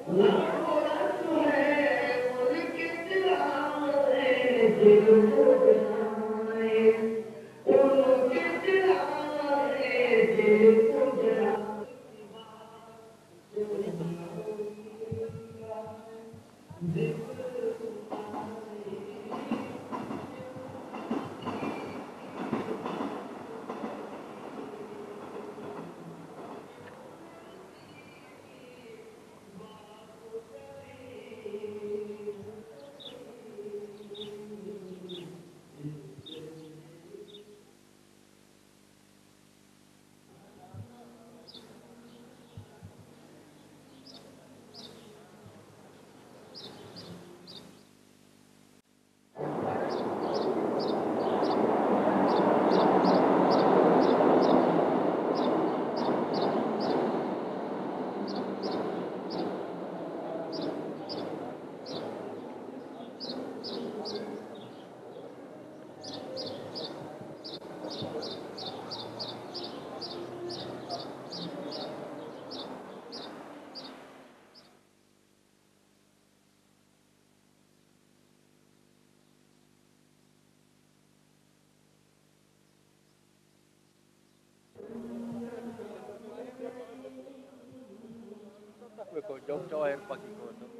Gue kocok cowok air pagi kocok.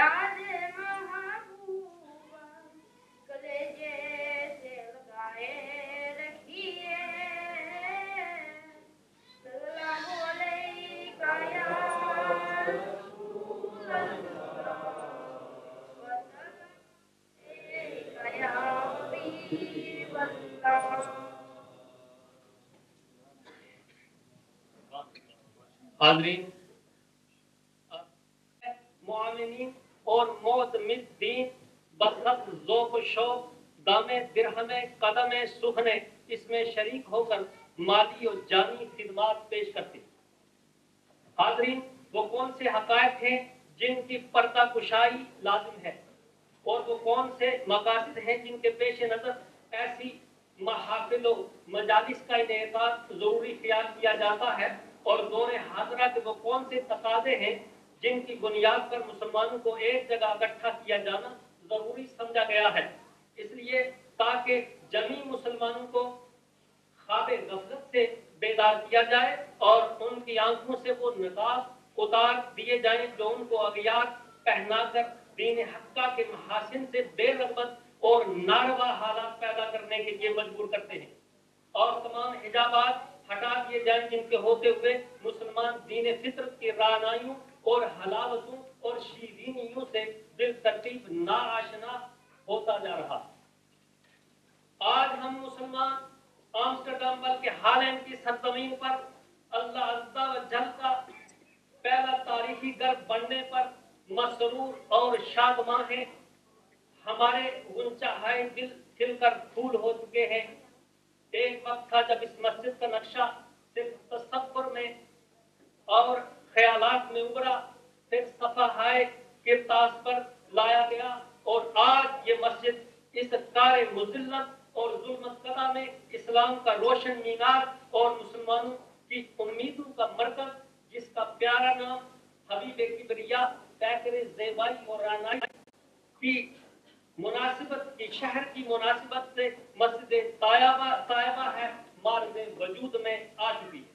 याद महबूबा कलेजे से लगाए रखिए सल्लल्लाहु अलैका या रसूल अल्लाह व सल्लल्लाहु या हबीब अल्लाह। हाज़रीन, मुआमिनीन और मोतमिद्दीन बखत ज़ौक़ शौक़ दामे दिरहमे कदमे सुखने इसमें शरीक होकर माली और जानी खिदमात पेश करते हैं। हाज़रीन, वो कौन से हक़ाइक़ हैं जिनकी पर्दा कुशाई लाजिम है और वो कौन से मकासद हैं जिनके पेश नज़र ऐसी महफ़िल व मजालिस का इनेकाद ज़रूरी ख्याल किया जाता है और दौरे हाज़रा के वो कौन से तकाज़े हैं जिनकी बुनियाद पर मुसलमानों को एक जगह इकट्ठा किया जाना जरूरी समझा गया है। इसलिए ताकि जमी मुसलमानों को ख्वाबे गफलत से बेदार किया जाए और उनकी आंखों से वो निकाब उतार दिए जाएं जो उनको अगियार पहनाकर दीन हक्का के महासिन से बेरगबत और नारवा हालात पैदा करने के लिए मजबूर करते हैं और तमाम हिजाबात हटा दिए जाएं जिनके होते हुए मुसलमान दीन फितरत की रानाइयों और हलावतों और शीरीनियों से दिल तरतीब नाआशना होता जा रहा। आज हम मुसलमान आम्स्टरडम बल्कि हालैंड की सरजमीन पर अल्लाह अज़्ज़ा व जल का पहला तारीखी गर्व बनने पर मसरूर और शादमां हैं। हमारे गुंचाहाए दिल खिलकर फूल हो चुके हैं। एक वक्त था जब इस मस्जिद का नक्शा सिर्फ तसव्वुर में और ख्यालात में उभरा, फिर सफाहाए किरतास पर लाया गया और आज ये मस्जिद इस कार मुज़िल्लत और जुल्मत कदा में इस्लाम का रोशन मीनार और मुसलमानों की उम्मीदों का मरकज, जिसका प्यारा नाम हबीब किबरिया पैकर ज़ेबाई और रानाई की मुनासिबत की शहर की मुनासिबत से मस्जिद तायबा है, मार्ज़े वजूद में आ चुकी है।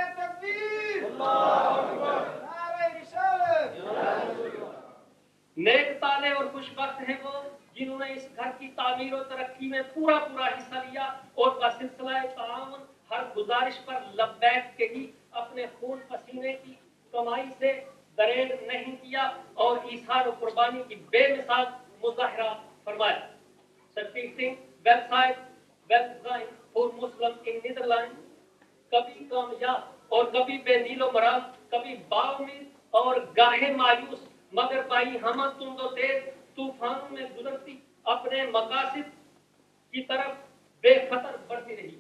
नेक ताले और खुशबख्त हैं वो जिन्होंने इस घर की तामीर और तरक्की में पूरा हिस्सा लिया और बसिलसिला ताआवुन हर गुजारिश पर लब्बैक के ही अपने खून पसीने की कमाई से दरेग नहीं किया और ईसार और कुर्बानी की बेमिसाल मुजाहरा फरमाया। सक्सेसिंग website web design for Muslim in Netherlands कभी कामयाब और कभी बेनीलो मराम, कभी बाउमीद और गाहे मायूस, मगर भाई हम तुम तो तेज तूफानों में गुजरती अपने मकासद की तरफ बेखतर बढ़ती रही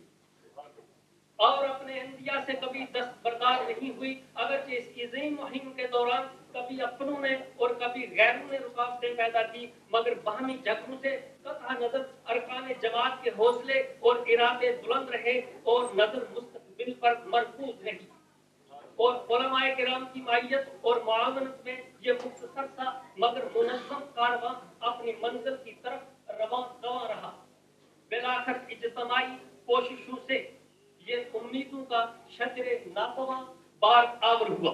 और अपने अंबिया से कभी दस्तबरदार नहीं हुई। अगरचे इस अज़ीम मुहिम के दौरान कभी अपनों ने और कभी गैरों ने रुकावटें पैदा की, मगर बाहमी झगड़ों से कतई नजर अरकान जमात के हौसले और इरादे बुलंद रहे और नजर मुस्तकबिल पर मरकूज रही और उलमाए किराम की मायत और मुआवनत में ये मुख्तसर सा मगर मुनज़्ज़म कारवां अपनी मंजिल की तरफ रवां रहा। बिलाखिर इज्तिमाई कोशिशों से ये उम्मीदों का शजरे नातवा बार आवर हुआ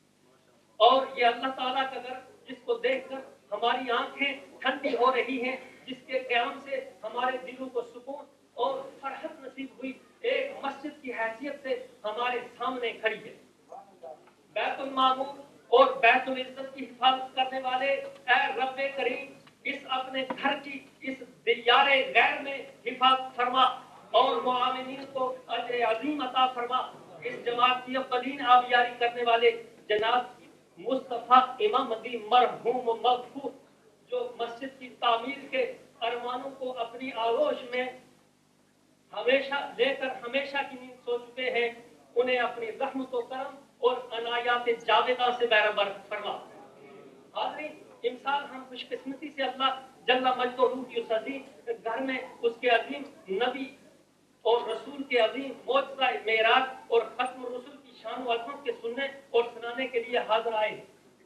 और ये अल्लाह ताला का घर जिसको देखकर हमारी आंखें ठंडी हो रही हैं, जिसके क़याम से हमारे दिलों को सुकून और फरहत नसीब हुई, एक मस्जिद की हैसियत से हमारे सामने खड़ी है। बैतुल मामूर और बैतुल इज्जत की हिफाजत करने वाले ऐ रब्बे करीम, इस अपने घर की इस दियारे गैर में हिफाजत फरमा और मुआमिनीन को अजर अजीम अता फरमा। इस जमात की अव्वलीन आबियारी करने वाले जनाब मुस्तफा इमामदी मरहूम मगफूर, जो मस्जिद की तामीर के अरमानों को अपनी आगोश में हमेशा लेकर हमेशा की नींद सो चुके हैं, उन्हें अपनी रहमत व करम और अनायात जावेदा से बराबर फरमा। हाज़रीन, इंसान हम खुशकिस्मती से अल्लाह जल्ला मजदो रूह की उस अजीम घर में उसके अजीम नबी और रसूल के अजीम मौजज़ा मेराज और खत्म रसूल की शान व अज़मत के सुनने और सुनाने के लिए हाजिर आए।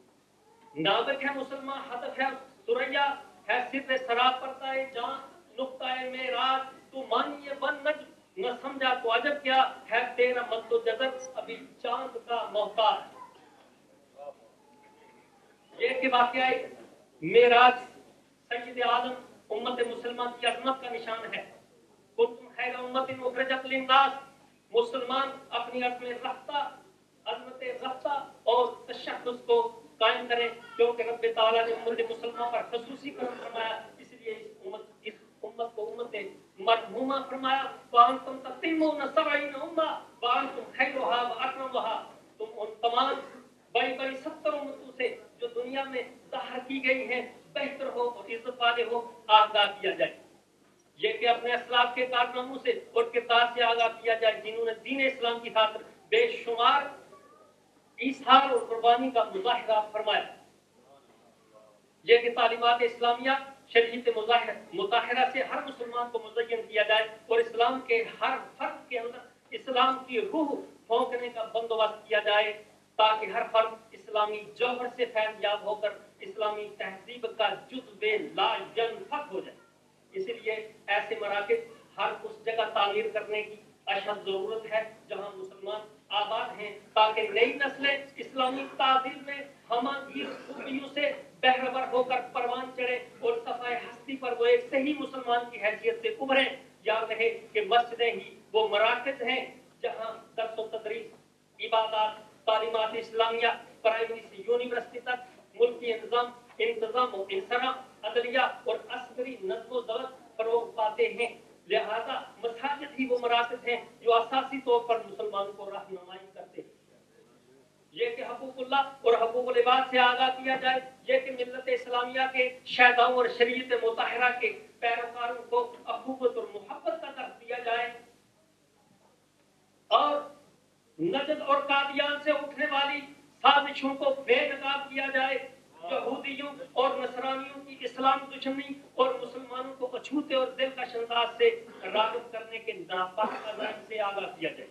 नाबिक है मुसलमान, हदफ है सुरैया, है सिर्र सराब पड़ता है जान नुक्ता है मेराज, तू मानिए बन नज्म न समझा तो अजब क्या है तेरा मद्दो जज़र अभी चांद का मोहताज। ये के वाक़या मेराज सैयद आलम उम्मत मुसलमान की अजमत का निशान है। कुंतुम खैर उम्मतिन उखरजत लिन्नास, मुसलमान अपनी अजमत रफ्ता और तशख्खुस को कायम करें, क्योंकि रब ताला ने उम्मत मुसलमान पर खसूसी करम फरमाया, इसलिए इस उम्मत को उम्मत मरहूमा फरमाया। वांतुम ततिमुन सबईन उम्मा वांतुम खैरुहा व अकरमुहा, तुम उन तमाम बड़ी बड़ी 70 उम्मतों से जो दुनिया में ज़ाहिर की गई हैं बेहतर हो और इज्जत वाले हो आगाह किया जाए। ये कि अपने असलाफ के कारनामों से और किरदार से आगाह किया जाए, जिन्होंने दीन इस्लाम की खातिर बेशुमार ईसार और कुर्बानी का मुजाहिरा फरमाया। ये कि तालीमात इस्लामिया शरीयत मुताहिरा से हर मुसलमान को मुज़य्यन किया जाए और इस्लाम के हर फर्द के अंदर इस्लाम की रूह फौंकने का बंदोबस्त किया जाए, ताकि हर फर्द इस्लामी जौहर से फैज़याब होकर इस्लामी तहजीब का जुज़्व लायनफक हो जाए। इसलिए ऐसे मराकिज़ हर उस जगह तामीर करने की अशद जरूरत है जहां मुसलमान आबाद हैं, ताकि नई नस्लें इस्लामी ताज़ीम में हमागीर खूबियों से बहरवर होकर परवान चढ़े और सफाए हस्ती पर वो एक सही मुसलमान की हैसियत से उभरे। याद रहे कि मस्जिदें ही वो मराकिज़ हैं जहां दर्स व तदरीस, इबादत, तालीमात इस्लामिया प्राइमरी से यूनिवर्सिटी तक मुल्की इंतजाम और इंसरा, अदलिया और अस्करी नज़्म व ज़ब्त फरोग पाते हैं। लिहाजा मसाजिद ही वो मराकिज़ हैं जो असासी तौर पर मुसलमान को रहनुमाई करते हैं। ये कि हकूकुल्लाह और हकूकुल इबाद से आगाह किया जाए, ये कि मिल्लत इस्लामिया के शहदाओं और शरीयत मुताहिरा के पैरोकारों को अखुवत और मोहब्बत का दर्स दिया जाए और नजद और कादियान से उठने वाली साजिशों को बेनकाब किया जाए। यहूदियों और नसरानियों की इस्लाम दुश्मनी और मुसलमानों को अछूते और दिलकश अंदाज से राग़िब करने के नापाक अज़ाइम से आगाह किया जाए।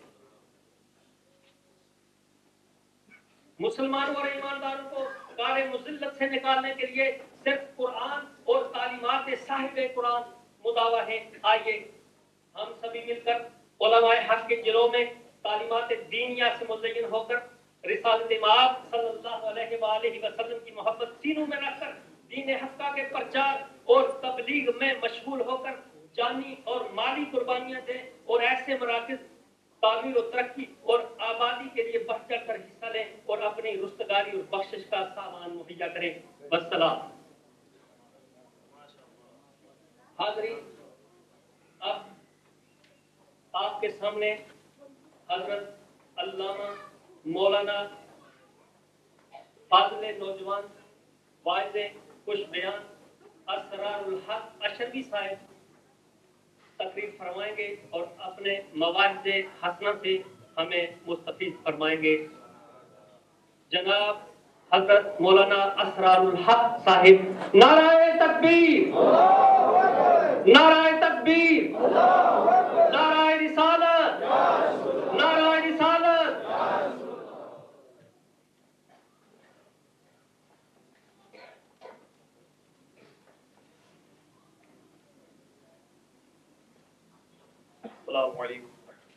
मुसलमानों और ईमानदारों को कारे मुज़िल्लत से निकालने के लिए सिर्फ कुरान और तालीमात साहिब कुरान मुदावा है। आइए हम सभी मिलकर उलमाए हक के जिलों में तालीमात दीनिया से मुज़य्यन होकर रिसालत इमाम सल्लल्लाहु अलैहि वसल्लम की मोहब्बत सीनों में रखकर दीन हक़ के प्रचार और तबलीग में मशगूल होकर जानी और माली कुर्बानियां दें और ऐसे मराकिज़ तामीर और तरक्की और आबादी के लिए बढ़ चढ़ कर हिस्सा लें और अपनी रुस्तगारी और बख्शिश का सामान मुहैया करें। वस्सलाम। हाज़रीन, अब आपके सामने हजरत अल्लामा मौलाना फाज़िल नौजवान वाइज़ खुश बयान असरारुल हक अशरफी साहब तकरीर फरमाएंगे और अपने मवाहिद हसना से हमें मुस्तफीद फरमाएंगे। जनाब हजरत मौलाना असरारुल हक साहिब। नाराए तकबीर, नाराए तकबीर, नाराए रिसालत, नाराए रिसालत। अस्सलामु अलैकुम।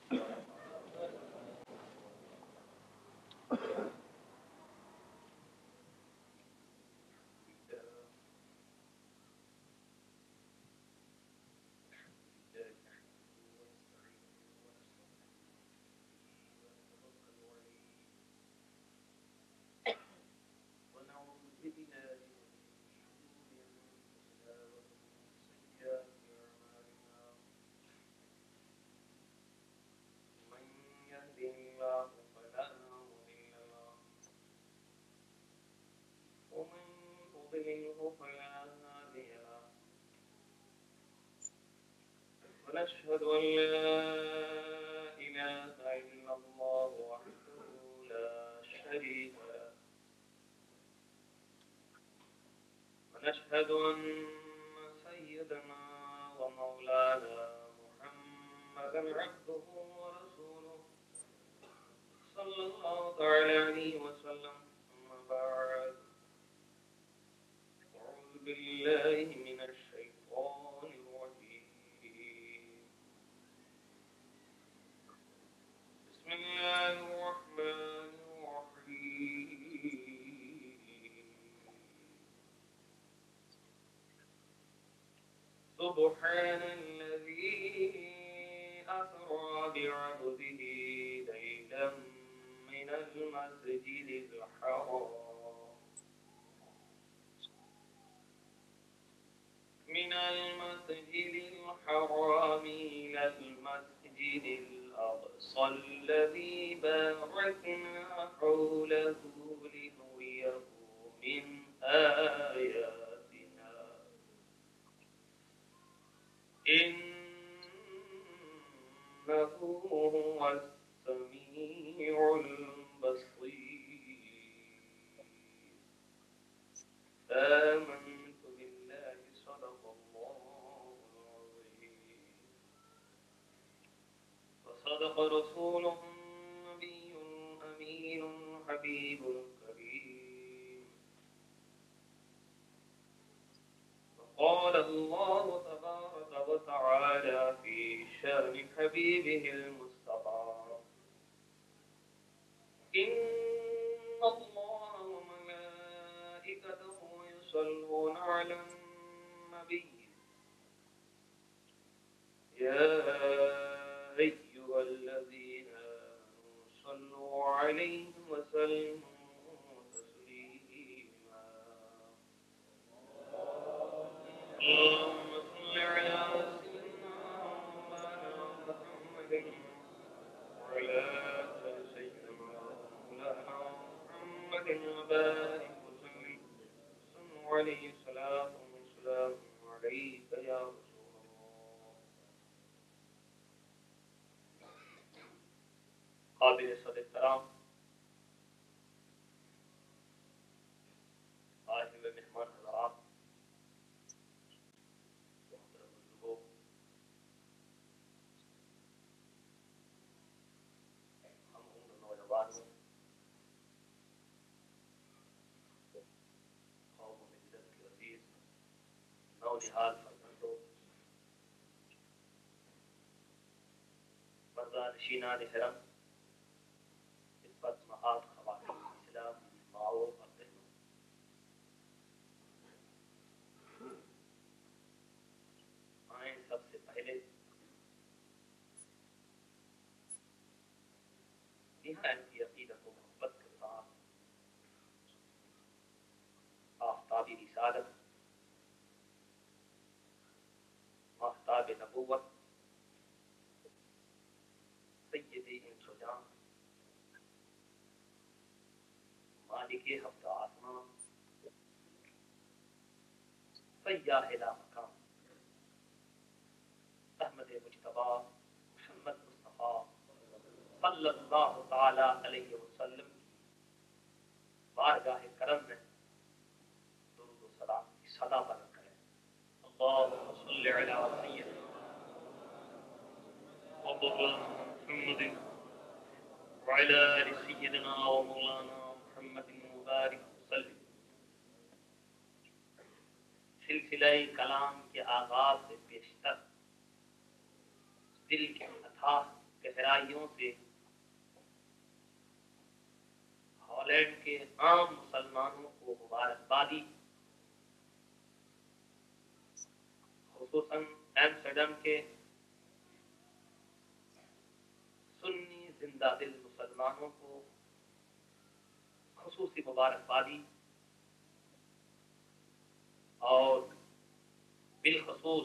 ونشهد أن لا إله إلا الله وحده لا شريك له ونشهد أن سيدنا ومولانا محمدا عبده ورسوله صلى الله تعالى عليه وسلم. أما بعد، أعوذ بالله من الشيطان الرجيم. بسم الله الرحمن الرحيم. سبحان الذي أسرى بعبده ليلا من المسجد الحرام إلى المسجد الأقصى الذي باركنا حوله لنريه من آياتنا إنه هو السميع البصير آمنت بالله صدق الله العظيم وصدق رسوله النبي الأمين الحبيب الكريم وقال الله تبارك وتعالى في شأن حبيبه المصطفى إن الله وملائكته يصلون على النبي يا أيها الذين آمنوا صلوا عليه وسلموا تسليما اللهم صل على سيدنا محمد وعلى آل سيدنا مولانا محمد وبارك وسلم عليه صلاة وسلام عليك يا رسول الله قابل صد احترام آج میں مہمان حضرات محترم بزرگوں ہم عمر نوجوانوں قوم و ملت کے عزیز نونہال فرزندوں پردہ نشینان حرم خدمت محاط خواتین اسلام ماؤں اور بہنوں آئیں سب سے پہلے نہایت کی عقیدت و محبت کے ساتھ آفتابی رسالت ماہتاب نبوت سید انس و جان مالک ہفتہ آسمان سیاح لا مکان احمد مجتبی محمد مصطفیٰ صلی اللہ تعالی علیہ وسلم بارگاہ کرم میں درود و سلام کی صدا بلند کریں اللہم صلی علی سیدنا محمد وعلى آل سيدنا ومولانا محمد مبارک وسلم سلسلہ کلام کے آغاز سے پیشتر دل کے اتھاہ گہرائیوں سے ہالینڈ کے عام مسلمانوں کو مبارکبادی خصوصاً ایمسٹرڈم کے سنی زندہ دل مسلمانوں کو خصوصی مبارکبادی اور بالخصوص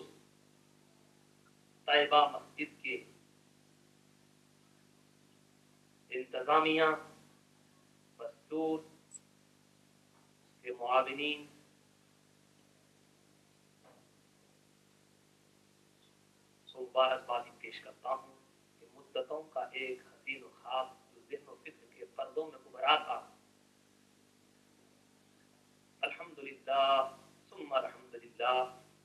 طیبہ مسجد کے انتظامیہ مستور کے معاونین کو مبارکبادی پیش کرتا ہوں کہ مدتوں کا ایک حسین و خواب جو ذہن و فکر کے پردوں میں ابھرا تھا الحمدللہ ثم الحمدللہ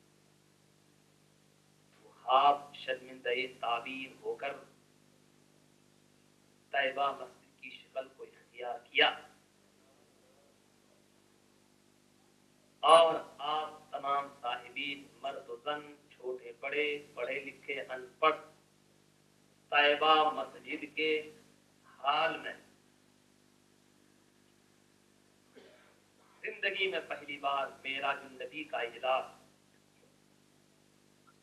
وہ خواب شرمندہ تعبیر ہو کر طیبہ مسجد کی شکل کو اختیار کیا اور آپ تمام صاحبین مرد و زن چھوٹے بڑے پڑھے لکھے ان پڑھ طیبہ مسجد کے حال میں زندگی میں پہلی بار معراج النبی کا اجلاس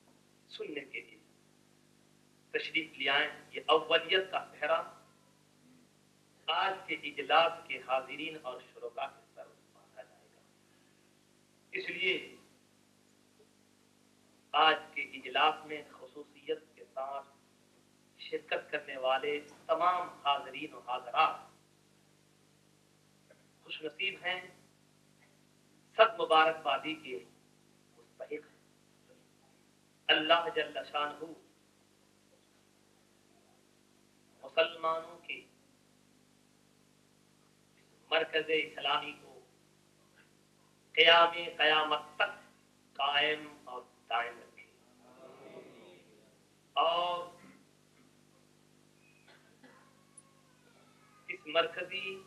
سننے کے لیے تشریف لے آئیں. یہ اولیت کا پہرا آج کے اجلاس کے حاضرین اور شرکاء کے سر باندھا جائے گا. اس لیے آج کے اجلاس میں خصوصیت کے ساتھ شرکت کرنے والے تمام حاضرین و حاضرات خوش نصیب ہیں، سب مبارکبادی کے مستحق ہیں. اللہ جل شانہ مسلمانوں کے مرکز اسلامی کو قیام قیامت تک قائم اور دائم رکھے اور اس مرکزی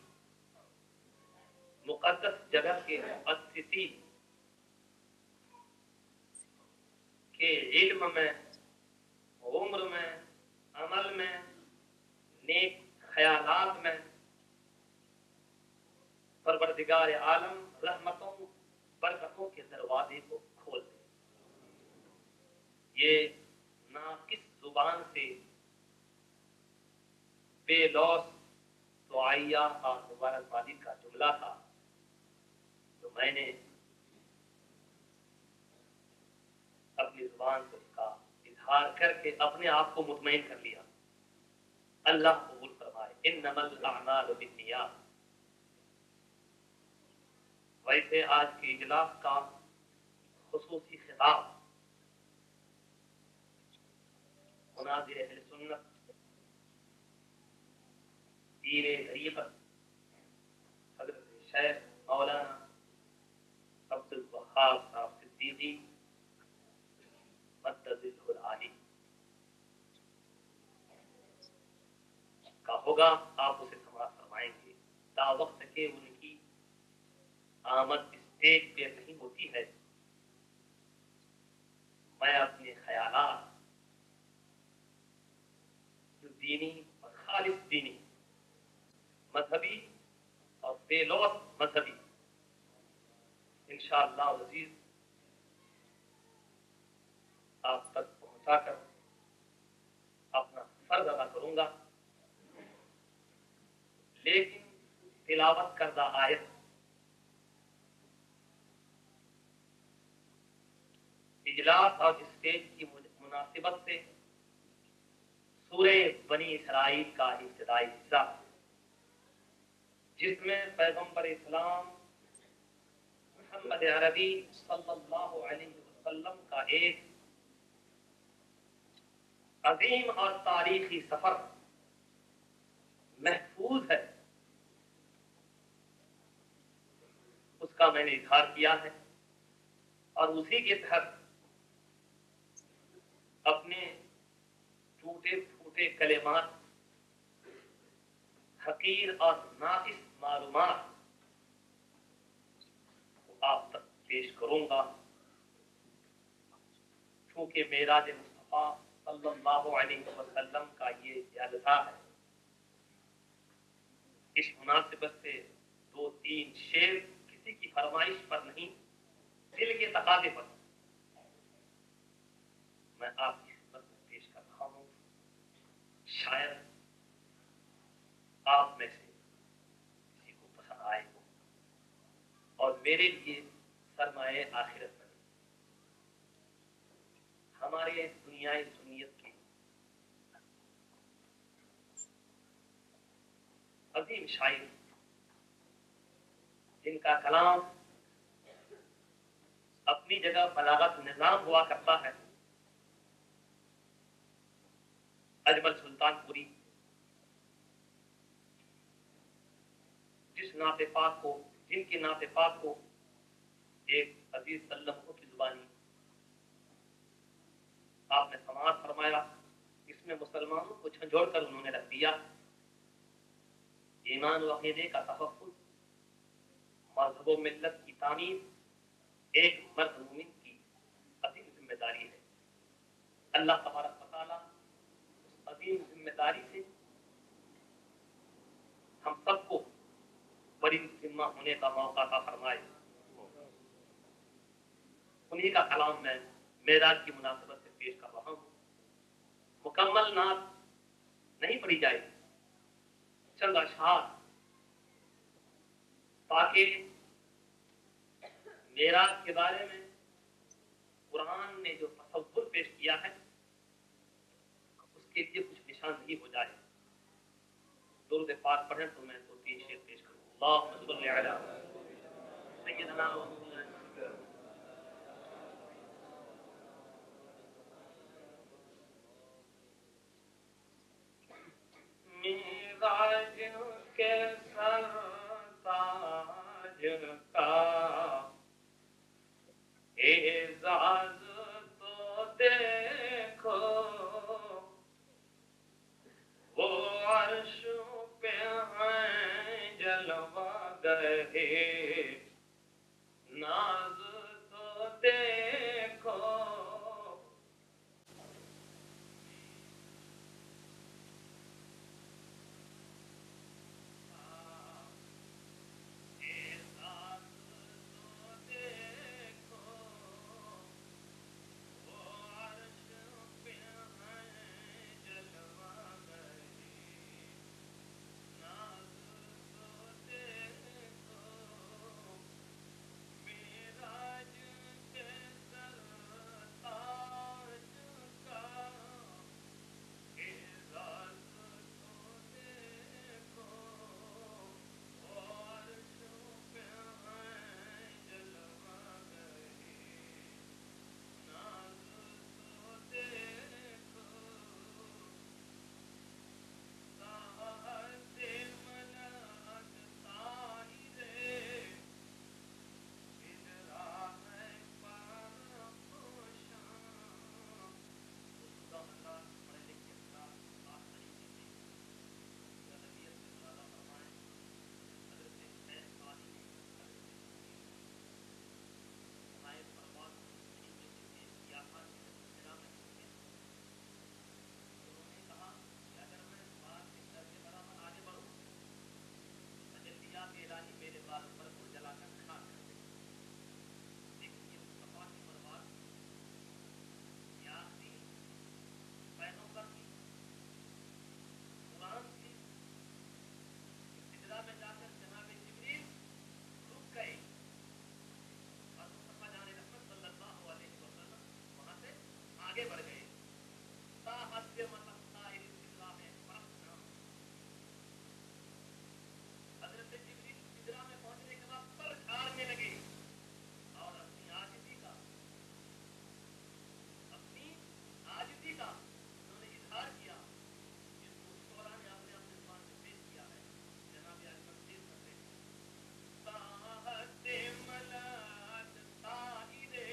مقدس جگہ کے مؤسسین کے علم میں، عمر میں، عمل میں، نیک خیالات میں پروردگار عالم رحمتوں برکتوں کے دروازے کو کھول دے. یہ ناقص زبان سے بے لوث دعائیہ اور مبارکبادی کا جملہ تھا جو میں نے اپنی زبان سے اس کا اظہار کر کے اپنے آپ کو مطمئن کر لیا. اللہ قبول فرمائے. انما الاعمال بالنیات. ویسے آج کے اجلاس کا خصوصی خطاب مناظر اہل سنت پیر غریبت حضرت شیخ مولانا عبد الوہاب صاحب صدیقی مدد العالی کا ہوگا. آپ اسے سماعت فرمائیں گے. تا وقت کہ ان کی آمد اسٹیج پہ نہیں ہوتی ہے، میں اپنے خیالات جو دینی اور خالص دینی، مذہبی اور بے لوث مذہبی انشاءاللہ عزیز آپ تک پہنچا کر اپنا فرض ادا کروں گا. لیکن تلاوت کردہ آیت اجلاس اور اسٹیج کی مناسبت سے سورہ بنی اسرائیل کا ابتدائی حصہ، جس میں پیغمبر اسلام محمد عربی صلی اللہ علیہ وسلم کا ایک عظیم اور تاریخی سفر محفوظ ہے، اس کا میں نے اظہار کیا ہے اور اسی کے تحت اپنے ٹوٹے پھوٹے کلمات، حقیر اور ناقص معلومات کو آپ تک پیش کروں گا. چونکہ معراج مصطفیٰ صلی اللہ علیہ وسلم کا یہ جلسہ ہے، اس مناسبت سے 2-3 شعر کسی کی فرمائش پر نہیں، دل کے تقاضے پر میں آپ کی خدمت میں پیش کر رہا ہوں. شاید آپ میں سے کسی کو پسند آئے ہو اور میرے لیے سرمایہ آخرت بنے. ہمارے دنیائے سنیت کی عظیم شاعر جن کا کلام اپنی جگہ بلاغت نظام ہوا کرتا ہے، اجمل سلطان پوری، جن کے نعت پاک کو ایک عزیز سلم کی زبانی آپ نے سماعت فرمایا. اس میں مسلمانوں کو جھنجھوڑ کر انہوں نے رکھ دیا. ایمان و عقیدے کا تحفظ، مذہب و ملت کی تعمیر ایک مرد مومن کی عظیم ذمہ داری ہے. اللہ تبارک و تعالیٰ اس عظیم ذمہ داری سے ہم سب کو بڑی ذمہ ہونے کا موقع عطا فرمائے. انہی کا کلام میں معراج کی مناسبت سے پیش کر رہا ہوں. مکمل نعت نہیں پڑھی جائے گی، چند اشعار، تاکہ معراج کے بارے میں قرآن نے جو تصور پیش کیا ہے اس کے لیے کچھ نشاندہی ہو جائے. درود پاک پڑھیں تو میں تو 3 شعر پیش کروں. اللہم صلی علی سیدنا معراج کے سر تاج کا اعزاز تو دیکھو، وہ عرش پہ ہیں جلوہ گہے، ناز تو دیکھو. بڑھ گئے. حضرت جبریل سدرہ میں پہنچنے کے بعد پر جھاڑنے لگے اور اپنی عاجزی کا انہوں نے اظہار کیا، جس کو شعراء نے اپنے زبان سے پیش کیا ہے. جناب اکرم پیش کرتے ہیں ساحت ملات طائرے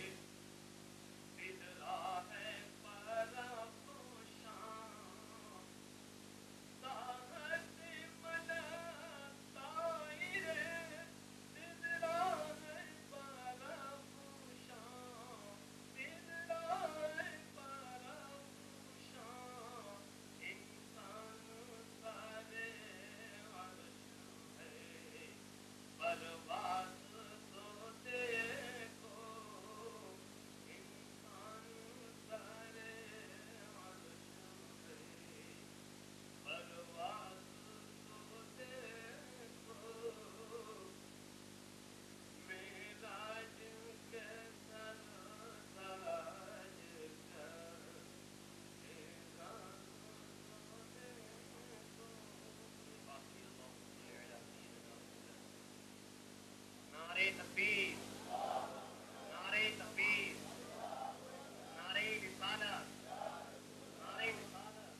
تکبیر، نعرہ تکبیر، نعرہ رسالت، نعرہ رسالت.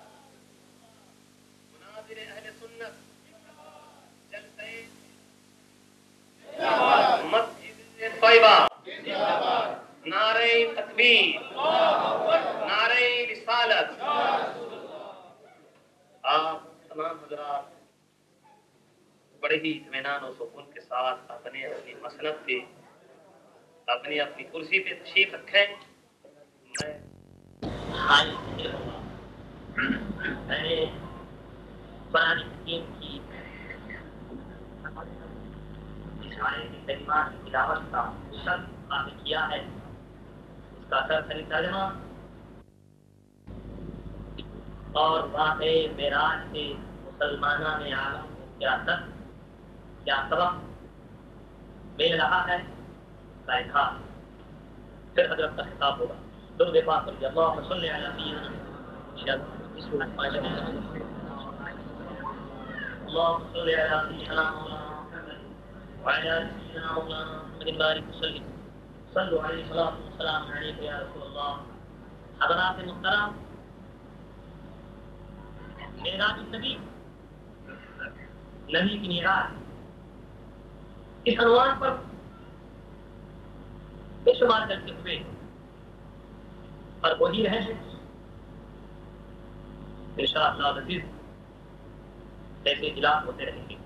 مناظر اہل سنت جلسے مسجد طیبہ، نعرہ تکبیر، نعرہ رسالت. آپ تمام حضرات بڑے ہی اطمینان و سکون کے ساتھ اپنی مسند پہ اپنی کرسی پہ تشریف رکھیں. میں نے قرآن حکیم کی اس آیت کریمہ کی تلاوت کا شرط عام کیا ہے. اس سرسری ترجمہ اور واقع معراج سے مسلمانوں میں عالم کو کیا سبق مل رہا ہے کا اظہار. پھر حضرت کا خطاب ہوگا. درود پاک پڑھیے. اللہم صلی علی سیدنا اللهم صل على سيدنا مولانا محمد وعلى ال سيدنا مولانا محمد بارك وسلم. صلوا عليه الصلاة والسلام عليك يا رسول الله. حضرات محترم، معراج النبی، نبی کی معراج، اس عنوان پر بے شمار کرتے ہوئے اور وہی رہے ہیں انشاءاللہ العزیز ایسے اجلاس ہوتے رہیں گے.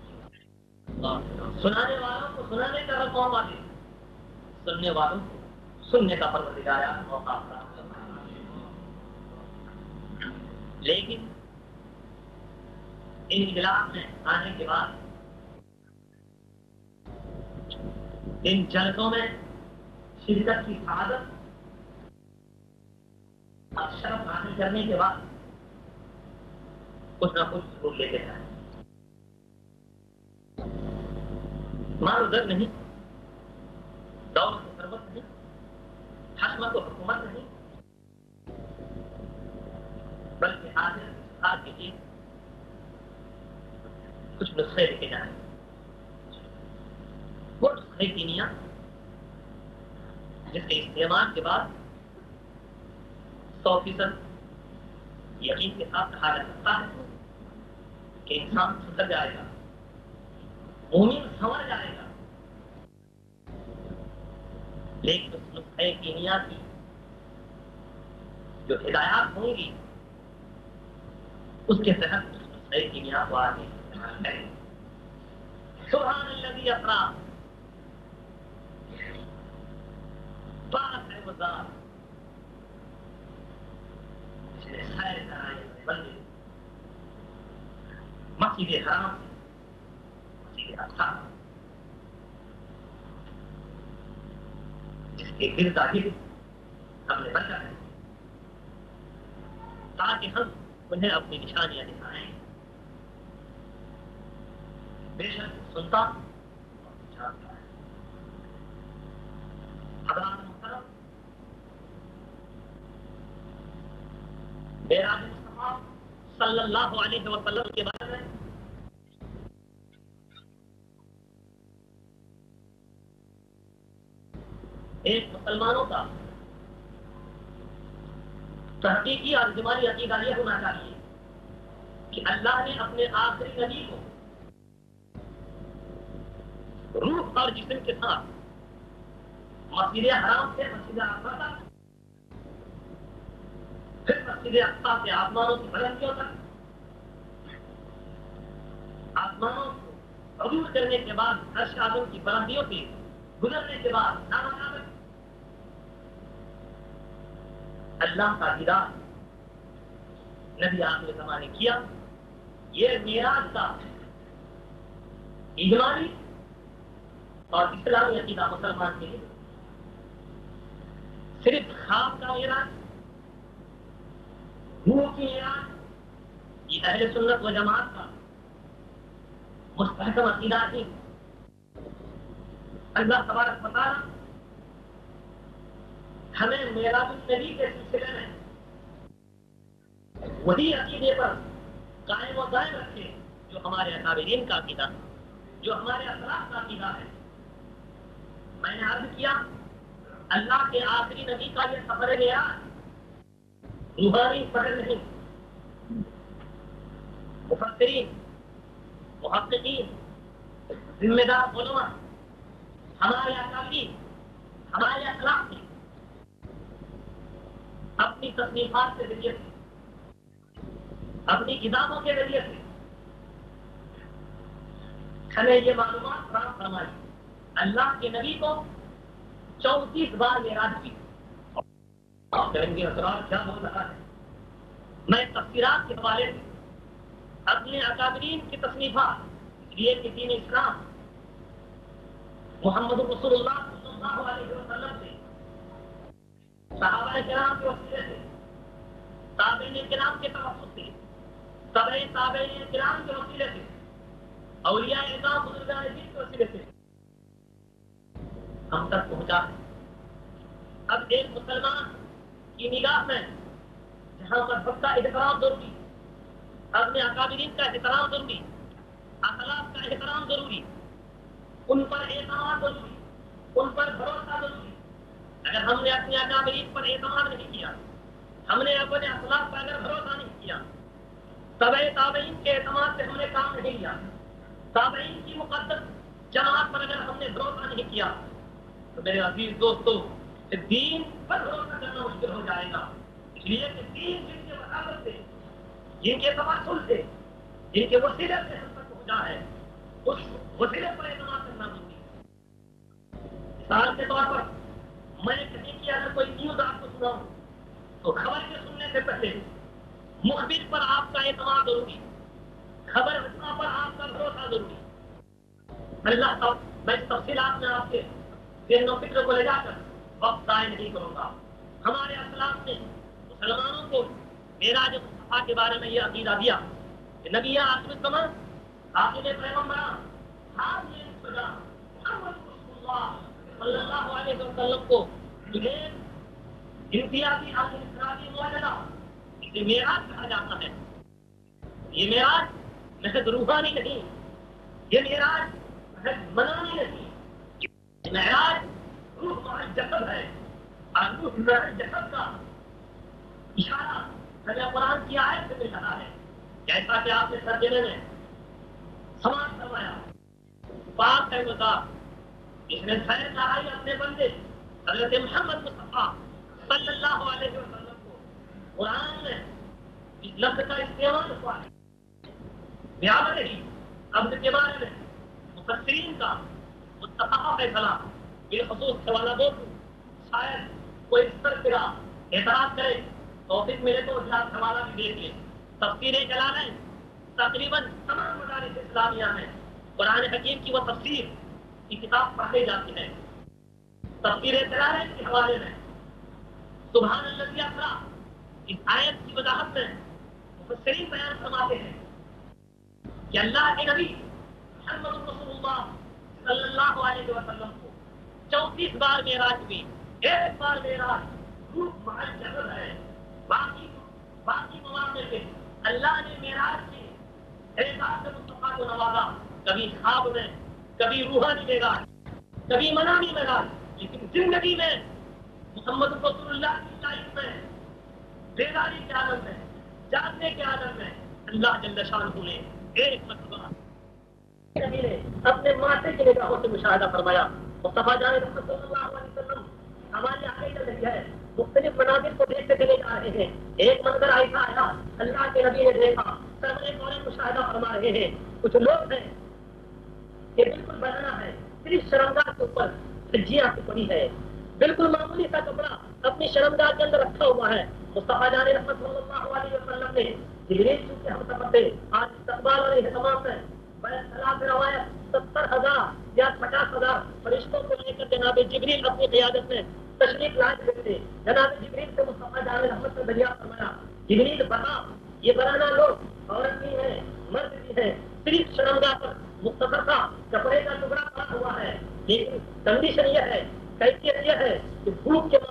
سنانے والوں کو سنانے کا موقع دے، سننے والوں کو سننے کا پروردگار موقع دے. لیکن ان اجلاس میں آنے کے بعد ان جلسوں میں شرکت کی سعادت اور شرف حاصل کرنے کے بعد کچھ نہ کچھ ضرور لے کے جائیں. مال و در نہیں، دولت و ثروت نہیں، حشمت و حکومت نہیں، بلکہ حاضر افتخار کے لیے کچھ نسخے لے کے جائیں. وہ نسخے کی نیت جس کے استعمال کے بعد 100% یقین کے ساتھ کہا جا سکتا ہے کہ انسان سدھر جائے گا، مومن سنور جائے گا. لیکن اس نسخے کی نیت کی جو ہدایات ہوں گی اس کے تحت اس نسخے کی نیت کو آگے کریں. سبحان الذی اسریٰ پاک ہے وہ ذات جس نے سیر کرائے بندے مسجد حرام سے مسجد اقصی جس کے گرد گرد ہم نے بچا ہے تاکہ ہم انہیں اپنی نشانیاں دکھائیں. بے شک سنتا اور جانتا ہے. حضرات محترم، معراج مصطفیٰ صلی اللہ علیہ وسلم کے بارے میں ایک مسلمانوں کا تحقیقی اور اجمالی عقیدہ یہ ہونا چاہیے کہ اللہ نے اپنے آخری نبی کو روح اور جسم کے ساتھ مسجد حرام سے مسجد اقصی تک، پھر مسجد اقصی سے آسمانوں کی بلندیوں تک، آسمانوں کو عبور کرنے کے بعد عرش اعظم کی بلندیوں سے گزرنے کے بعد اللہ کا دیدار نبی آخر زمانے کیا. یہ معراج کا اجمالی اور اسلامی عقیدہ مسلمان کے لیے صرف خواب کا معراج، روح کی معراج، یہ اہل سنت و جماعت کا مستحکم عقیدہ ہے. اللہ تبارک و تعالی ہمیں معراج النبی کے سلسلے میں وہی عقیدے پر قائم و دائم رکھے جو ہمارے اکابرین کا عقیدہ ہے، جو ہمارے اسلاف کا عقیدہ ہے. میں نے عرض کیا اللہ کے آخری نبی کا یہ سفر معراج روحانی سفر نہیں. مفسرین، محققین، ذمہ دار علماء، ہمارے اکابرین، ہمارے اسلاف نے اپنی تصنیفات کے ذریعے سے، اپنی کتابوں کے ذریعے سے ہمیں یہ معلومات فراہم فرمائی. اللہ کے نبی کو 34 بار معراج کی. آپ کہیں گے اسرار کیا بول رہا ہے؟ میں تفسیرات کے حوالے سے اپنے اکابرین کی تصنیفات، اس لیے کہ دین اسلام محمد رسول اللہ صلی اللہ علیہ وسلم سے صحابہ کرام کے وسیلے سے، تابعین کرام کے توسط سے، تابعین کرام کے وسیلے سے، اولیاء اعظام بزرگان دین کے وسیلے سے ہم تک پہنچا ہے۔ اب ایک مسلمان کی نگاہ میں جہاں پر سب کا احترام ضروری، اپنے اکابرین کا احترام ضروری، اخلاق کا احترام ضروری، ان پر اعتماد ضروری، ان پر بھروسہ ضروری۔ اگر ہم نے اپنے اکابرین پر اعتماد نہیں کیا، ہم نے اپنے اخلاق پر اگر بھروسہ نہیں کیا، تابعین کے اعتماد سے ہم نے کام نہیں لیا، تابعین کی مقدس جماعت پر اگر ہم نے بھروسہ نہیں کیا، تو میرے عزیز دوستو دین پر بھروسہ کرنا مشکل ہو جائے گا۔ اس لیے کہ دین جن کے وساطت سے، جن کے تواصل سے، جن کے وسیلے سے ہم تک پہنچا ہے، اس وسیلے پر اعتماد کرنا ضروری ہے۔ مثال کے طور پر میں کہیں کہ اگر کوئی نیوز آپ کو سناؤں تو خبر کے سننے سے پہلے مخبر پر آپ کا اعتماد ضروری، خبر رساں پر آپ کا بھروسہ ضروری۔ اللہ تعالیٰ میں اس تفصیلات میں آپ کے ذہن و فکر کو لے جا کر وقت ضائع نہیں کروں گا۔ ہمارے اسلاف نے مسلمانوں کو معراج مصطفیٰ کے بارے میں یہ عقیدہ دیا کہ نبی آخر الزمان، آخر پیغمبران، حاضر الفجا محمد رسول اللہ صلی اللہ علیہ وسلم کو انہیں امتیازی انفرادی معجزہ اسے معراج کہا جاتا ہے۔ یہ معراج محض روحانی نہیں، یہ معراج محض منانی نہیں، یہ معراج روح مع جسد ہے، اور روح مع جسد کا اشارہ ہمیں قرآن کی آیت سے مل رہا ہے، جیسا کہ آپ نے ترجمے میں سماعت فرمایا۔ پاک ہے وہ ذات جس نے خیر چاہی اپنے بندے حضرت محمد مصطفیٰ صلی اللہ علیہ وسلم کو قرآن میں اس لفظ کا استعمال ہوا ہے۔ بیابت ہی عبد کے بارے میں مفسرین کا متفقہ فیصلہ بالخصوص سوالہ موضوع، شاید کوئی اس پر پھرا اعتراض کرے توفیق ملے تو اس حوالہ بھی دیکھ لیں۔ تفسیر جلالین تقریباً تمام مدارس اسلامیہ میں قرآن حکیم کی وہ تفسیر کی کتاب پڑھائی جاتی ہے۔ تفسیر جلالین کے حوالے میں سبحان الذی اسریٰ اس آیت کی وضاحت میں مفسرین بیان فرماتے ہیں کہ اللہ کے نبی محمد رسول اللہ صلی اللہ علیہ وسلم کو 34 بار معراج ہوئی، ایک بار معراج روح مع جسد ہے۔ باقی مواقع پہ اللہ نے معراج کی اعزاز مصطفیٰ کو نوازا، کبھی خواب میں، کبھی روحانی معراج، کبھی منامی معراج، لیکن زندگی میں محمد رسول اللہ کی لائف میں بیداری کے عالم میں، جاگنے کے عالم میں اللہ جل شانہ نے ایک مرتبہ نبی نے اپنے ماتھے کی نگاہوں سے مشاہدہ فرمایا۔ مصطفیٰ جان رحمت صلی اللہ علیہ وسلم ہماری عقیدت نہیں ہے، مختلف مناظر کو دیکھتے چلے جا رہے ہیں۔ ایک منظر ایسا آیا، اللہ کے نبی نے دیکھا، سب نے فوراً مشاہدہ فرما رہے ہیں۔ کچھ لوگ ہیں کہ بالکل بنانا ہے، صرف شرمگاہ کے اوپر سجیاں سے پڑی ہے، بالکل معمولی سا کپڑا اپنی شرمگاہ کے اندر رکھا ہوا ہے۔ مصطفیٰ جان رحمت صلی اللہ علیہ وسلم نے جبریل چونکہ ہم سفر سے آج استقبال اور اہتمام میں خلاف روایت 70,000 یا 50,000 فرشتوں کو لے کر جناب جبریل اپنی قیادت میں تشریف لائے تھے۔ جناب جبریل سے مصطفیٰ جان رحمت سے دریافت فرمایا، جبریل بتا یہ بنانا لوگ عورت بھی ہیں مرد بھی ہیں، صرف شرمگاہ پر مختصر سا کپڑے کا ٹکڑا پڑا ہوا ہے، لیکن کنڈیشن یہ ہے، کیفیت یہ ہے کہ بھوک کے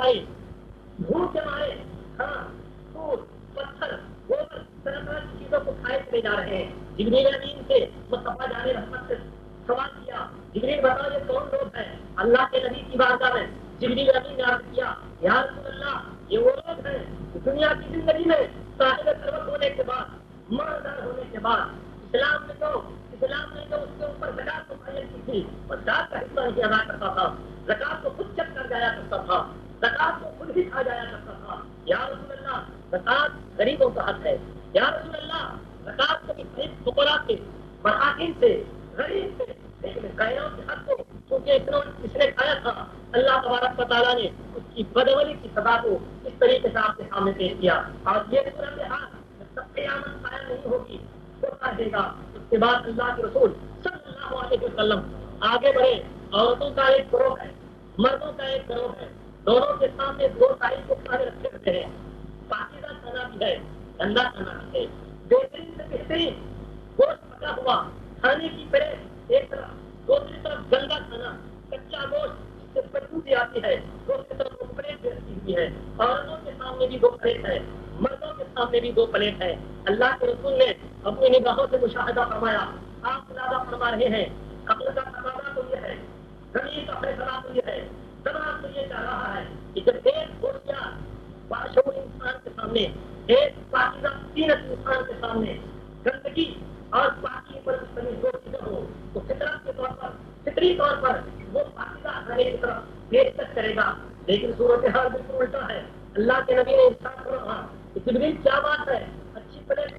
مارے ہاں پھول پتھر گوبر طرح طرح کی چیزوں کو کھائے چلے جا رہے ہیں۔ جبریل امین سے مصطفیٰ جان رحمت سے سوال کیا، جبریل بتاؤ یہ کون لوگ ہیں؟ اللہ کے نبی کی بارگاہ میں جبریل امین نے عرض کیا، یا رسول اللہ یہ وہ لوگ ہیں دنیا کی زندگی میں صاحب ثروت ہونے کے بعد، مالدار ہونے کے بعد اسلام نے جو اس کے اوپر زکات کو متعین کی تھی، وہ زکات کا حصہ نہیں ادا کرتا تھا، زکات کو خود چک کر جایا کرتا تھا، زکات کو خود ہی کھا جایا کرتا تھا۔ یا رسول اللہ زکات غریبوں کا حق ہے، یا رسول اللہ زکات کو فقراء کے مساکین سے غریب سے، لیکن غیروں کے حق کو کیونکہ اس نے کھایا تھا، اللہ تبارک و تعالیٰ نے اس کی بدعملی کی سزا کو اس طریقے سے آپ کے سامنے پیش کیا۔ اور یہ صورتحال جب تک قیامت قائم نہیں ہوگی ہوتا رہے گا۔ اس کے بعد اللہ کے رسول صلی اللہ علیہ وسلم آگے بڑھے، عورتوں کا ایک گروہ ہے، مردوں کا ایک گروہ ہے، دونوں کے سامنے دو سائز کے کھانے رکھے ہوئے ہیں. پاکیزہ کھانا بھی ہے, گندا کھانا بھی ہے. بہترین سے بہترین گوشت پکا ہوا کھانے کی پلیٹ ایک طرف, دوسری طرف گندا کھانا, کچا گوشت سے بدبو بھی آتی ہے, دوسری طرف وہ پلیٹ بھی رکھی ہوئی ہے. عورتوں کے سامنے بھی دو پلیٹ ہے, مردوں کے سامنے بھی دو پلیٹ ہے. اللہ کے رسول نے اپنی نگاہوں سے مشاہدہ فرمایا, آپ مشاہدہ فرما رہے ہیں. عقل کا تقاضا تو یہ ہے, زمین کا فیصلہ تو یہ ہے, زبان تو یہ چاہ رہا ہے کہ جب ایک ہوشیار باشعور انسان کے سامنے, ایک پاکیزہ سیرت انسان کے سامنے گندگی اور پاکی پر مشتمل دو چیزیں ہو, تو فطرت کے طور پر, فطری طور پر وہ پاکیزہ کھانے کی طرف پیشکش کرے گا. لیکن صورتحال بالکل الٹا ہے. اللہ کے نبی نے ارشاد فرمایا کہ جبریل کیا بات ہے, اچھی پلیٹ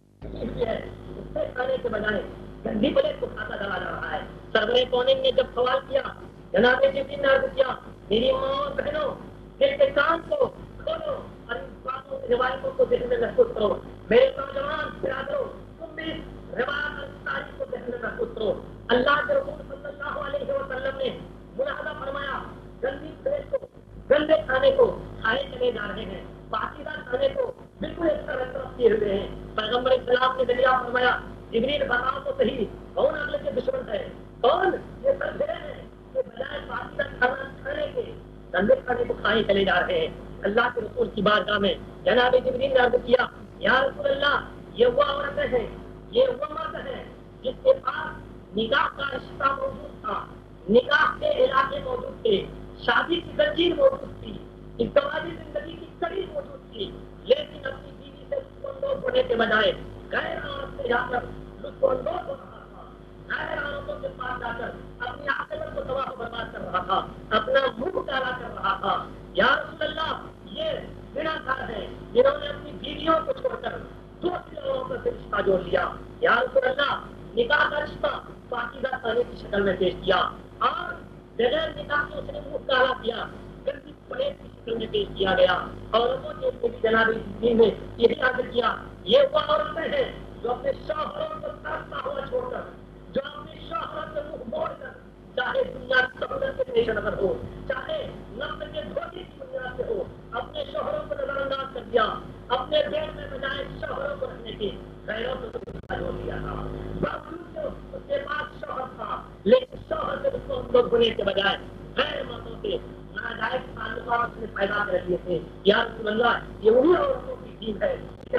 ہے اس سے کھانے کے بجائے گندی پلیٹ کو کھاتا چلا جا رہا ہے. سرور کونین نے جب سوال کیا, جناب جبریل نے عرض کیا, میری ماں اور بہنوں دل کے کان کو کھولو اور ان باتوں کی روایتوں کو ذہن میں محفوظ کرو. میرے نوجوان برادروں, تم بھی روایت اور تاریخ کو ذہن میں محفوظ کرو. اللہ کے رسول صلی اللہ علیہ وسلم نے ملاحظہ فرمایا, گندی پلیٹ کو, گندے کھانے کو کھائے چلے جا رہے ہیں, پاکیزہ کھانے کو بالکل ایک طرف کیے ہوئے ہیں. پیغمبر اسلام نے دلیا فرمایا, جبریل بتاؤ تو صحیح, کون اگلے کے دشمن ہے, کون یہ سرزے ہیں کہ بجائے پاکیزہ کھانا کھانے کے گندے کھانے کو کھائے چلے جا رہے ہیں. اللہ کے رسول کی بارگاہ میں جناب جبریل نے عرض کیا, یا رسول اللہ, یہ وہ عورتیں ہیں, یہ وہ مرد ہیں جس کے پاس نکاح کا رشتہ موجود تھا, نکاح کے علاقے موجود تھے, شادی کی زنجیر موجود تھی, ازدواجی زندگی کی کڑی موجود تھی, لیکن اپنی بیوی سے لطف اندوز ہونے کے بجائے غیر عورت سے جا کر لطف اندوز ہو رہا تھا, غیر عورتوں کے پاس جا کر اپنی عاقبت کو تباہ و برباد کر رہا تھا, اپنا منہ کالا کر رہا تھا. یا رسول اللہ, یہ زناکار ہیں جنہوں نے اپنی بیویوں کو چھوڑ کر دوسری عورتوں سے رشتہ جوڑ لیا. یا رسول اللہ, نکاح کا رشتہ پاکیزہ کھانے کی شکل میں پیش کیا اور بغیر نکاح کے اس نے منہ کالا کیا, گندی پلیٹ کی شکل میں پیش کیا گیا. عورتوں کے لیے بھی جناب جبریل نے یہی عرض کیا, یہ وہ عورتیں ہیں جو اپنے شوہروں کو ترستا ہوا چھوڑ کر, جو اپنے شوہروں سے منہ موڑ کر, چاہے دنیا کی سہولت کے پیش نظر ہو, چاہے نفس کے دھوکے کی بنیاد سے ہو, اپنے شوہروں کو نظر انداز کر دیا, اپنے پیٹ میں بجائے شوہروں کو رکھنے کے غیروں کو جوڑ دیا تھا. باوجود اس کے پاس شوہر تھا, لیکن شوہر سے اس کو اندوز ہونے کے بجائے غیر مردوں سے ناجائز تعلقات نے پیدا کر دیے تھے. یا رسول اللہ, یہ انہیں عورتوں کی چیز ہے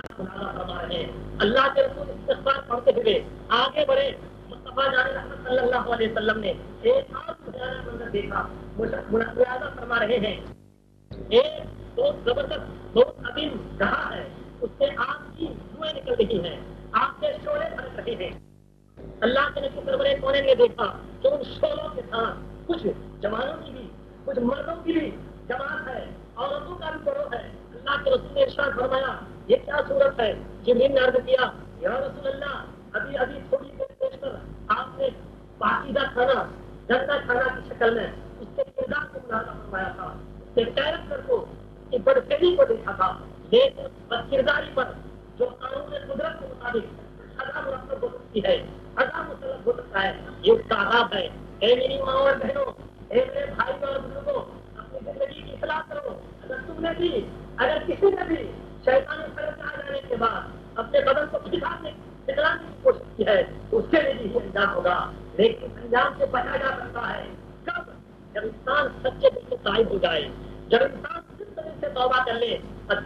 فرما رہے ہیں. اللہ کے رسول استغفار پڑھتے ہوئے آگے بڑھے. مصطفیٰ جان رحمت صلی اللہ علیہ وسلم نے ایک اور سہانا منظر دیکھا, ملاحظہ فرما رہے ہیں, ایک بہت زبردست, بہت عظیم جہاں ہے, اس سے آگ کی دھوئیں نکل رہی ہیں, آگ کے شعلے بھڑک رہے ہیں. اللہ کے نبی سرور کونین نے دیکھا کہ ان شعلوں کے ساتھ کچھ جوانوں کی بھی, کچھ مردوں کی بھی جماعت ہے, عورتوں کا بھی گروہ ہے. اللہ کے رسول نے ارشاد فرمایا, یہ کیا صورت ہے؟ جبریل نے عرض کیا, یا رسول اللہ, ابھی ابھی تھوڑی دیر پیش کر آپ نے پاکیزہ کھانا, گندا کھانا کی شکل میں اس کے کردار کو ملاحظہ فرمایا تھا, اس کے کیریکٹر کو, اس کی بدفعلی کو دیکھا تھا, لیکن بد کرداری پر جو قانون قدرت کے مطابق سزا مرتب ہو سکتی ہے, سزا مسلط ہو سکتا ہے, یہ اس کا عذاب ہے. اے میری ماں اور بہنوں, اے میرے بھائی اور بزرگوں, اپنی زندگی کی اصلاح کرو. اگر تم نے بھی, اگر کسی نے بھی شیطانی طرف آ جانے کے بعد اپنے بدن کو کھلانے کی کوشش کی ہے, تو اس کے لیے بھی انجام ہوگا. لیکن انجام سے بچا جا سکتا ہے کب؟ جب انسان سچے دل سے قائم ہو جائے, جب انسان صرف دل سے توبہ کر لے.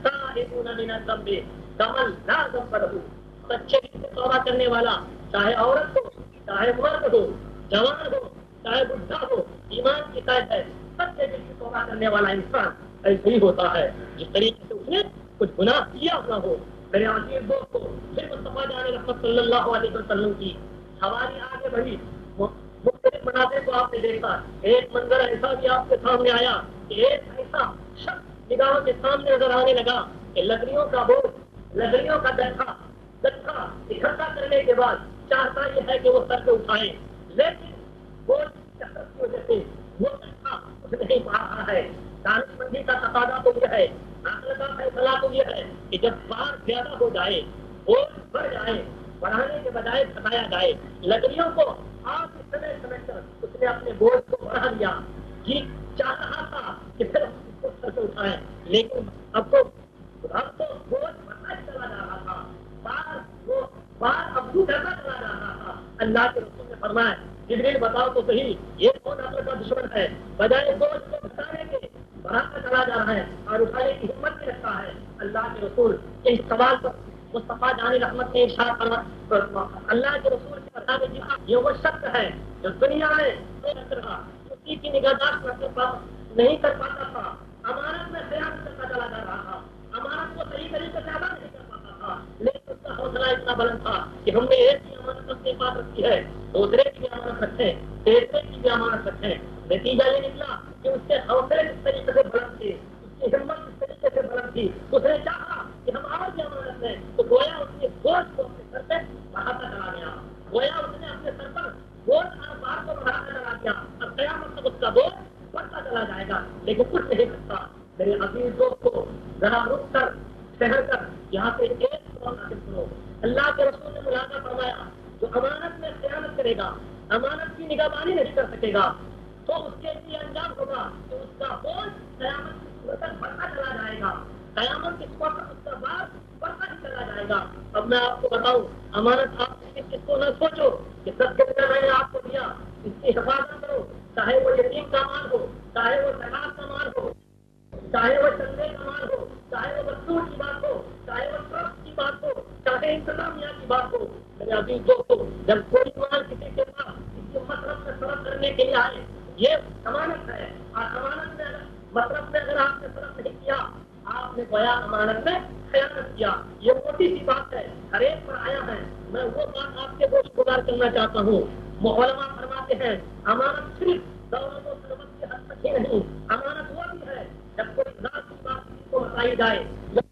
سچے دل سے توبہ کرنے والا, چاہے عورت ہو, چاہے مرد ہو, جوان ہو, چاہے بڈھا ہو, ایمان کی قید ہے. سچے دل سے توبہ کرنے والا انسان ایسے ہی ہوتا ہے جس طریقے سے اس نے کچھ گناہ کیا نہ ہو. میرے عزیز دوستو, پھر مصطفیٰ جان رحمت صلی اللہ علیہ وسلم کی سواری آگے بڑھی. مختلف مناظر کو آپ نے دیکھا. ایک منظر ایسا بھی آپ کے سامنے آیا کہ ایک ایسا شخص نگاہوں کے سامنے نظر آنے لگا کہ لکڑیوں کا بوجھ, لکڑیوں کا گٹھا اکٹھا کرنے کے بعد چاہتا یہ ہے کہ وہ سر پہ اٹھائے, لیکن بوجھ کثرت کی وجہ سے وہ گٹھا اٹھ نہیں پا رہا ہے. دانش مندی کا تقاضا تو یہ ہے, عقل کا فیصلہ تو یہ ہے کہ جب بار زیادہ ہو جائے, بوجھ بڑھ جائے, بڑھانے کے بجائے گھٹایا جائے. لکڑیوں کو آپ سمجھ کر اس نے اپنے بوجھ کو بڑھا لیا. جی چاہ رہا تھا کہ پھر سے اٹھائیں، لیکن اب تو بوجھ بڑھتا ہی چلا جا رہا تھا، بار ابو کرتا چلا جا رہا تھا۔ اللہ کے رسول نے فرمایا جبریل بتاؤ تو صحیح یہ کون آپ کا دشمن ہے، بجائے بوجھ کو گھٹانے کے بڑھاتا چلا جا رہا ہے اور اٹھانے کی ہمت نہیں رکھتا ہے۔ اللہ کے رسول کے اس سوال پر مصطفیٰ جان رحمت نے ارشاد فرمایا، اللہ کے رسول کے بتا دیں یہ وہ شخص ہے جو دنیا میں کسی کی نگہداشت نہیں کر پاتا تھا، امانت میں خیانت کرتا چلا جا رہا تھا، امانت کو صحیح طریقے سے ادا نہیں کر پاتا تھا، لیکن اس کا حوصلہ اتنا بلند تھا کہ ہم نے ایک کی امانت اپنے پاس رکھی ہے، دوسرے کی بھی امانت رکھیں، تیسرے کی بھی امانت رکھیں۔ نتیجہ یہ نکلا کہ اس کے حوصلے کس طریقے سے بلند تھے، اس کی ہمت کس طریقے سے بلند تھی۔ اس نے چاہا کہ ہم اور بھی امانت لیں تو گویا اس نے بوجھ کو اپنے سر پہ بڑھاتا چلا گیا، گویا اس نے اپنے سر پر بوجھ اور بار کو بڑھاتا چلا گیا اور قیامت تک اس کا بوجھ بڑھتا چلا جائے گا، لیکن کچھ نہیں سکتا۔ میرے عزیز دوستو ذرا رک کر ٹھہر کر یہاں سے ایک سوال حاصل کرو۔ اللہ کے رسول نے ملاحظہ فرمایا جو امانت میں خیانت کرے گا، امانت کی نگہبانی نہیں کر سکے گا تو اس کے لیے انجام ہوگا کہ اس کا بوجھ قیامت کی صورت تک بڑھتا چلا جائے گا، قیامت کی صورت تک اس کا بار بڑھتا ہی چلا جائے گا۔ اب میں آپ کو بتاؤں امانت آپ کس کو نہ سوچو کہ سب کے اندر میں نے آپ کو دیا، اس کی حفاظت کرو، چاہے وہ یتیم کا مال ہو، چاہے وہ زکات کا مال ہو، چاہے وہ چندے کا مال ہو، چاہے وہ وصول کی بات ہو، چاہے وہ ٹرسٹ کی بات ہو، چاہے انتظامیہ کی بات ہو۔ میرے عزیز دوستو جب کوئی مال کسی کے پاس کسی مطلب میں صرف کرنے کے لیے آئے یہ امانت ہے، اور امانت میں مطلب میں اگر آپ نے صرف نہیں کیا آپ نے گویا امانت میں خیانت کیا۔ یہ موٹی سی بات ہے، ہر ایک پر آیا ہے، میں وہ بات آپ کے گوشت گزار کرنا چاہتا ہوں۔ علماء فرماتے ہیں امانت صرف دولت و ثروت کے حد تک ہی نہیں، امانت وہ بھی ہے جب کوئی ذات کی بات کسی کو بتائی جائے،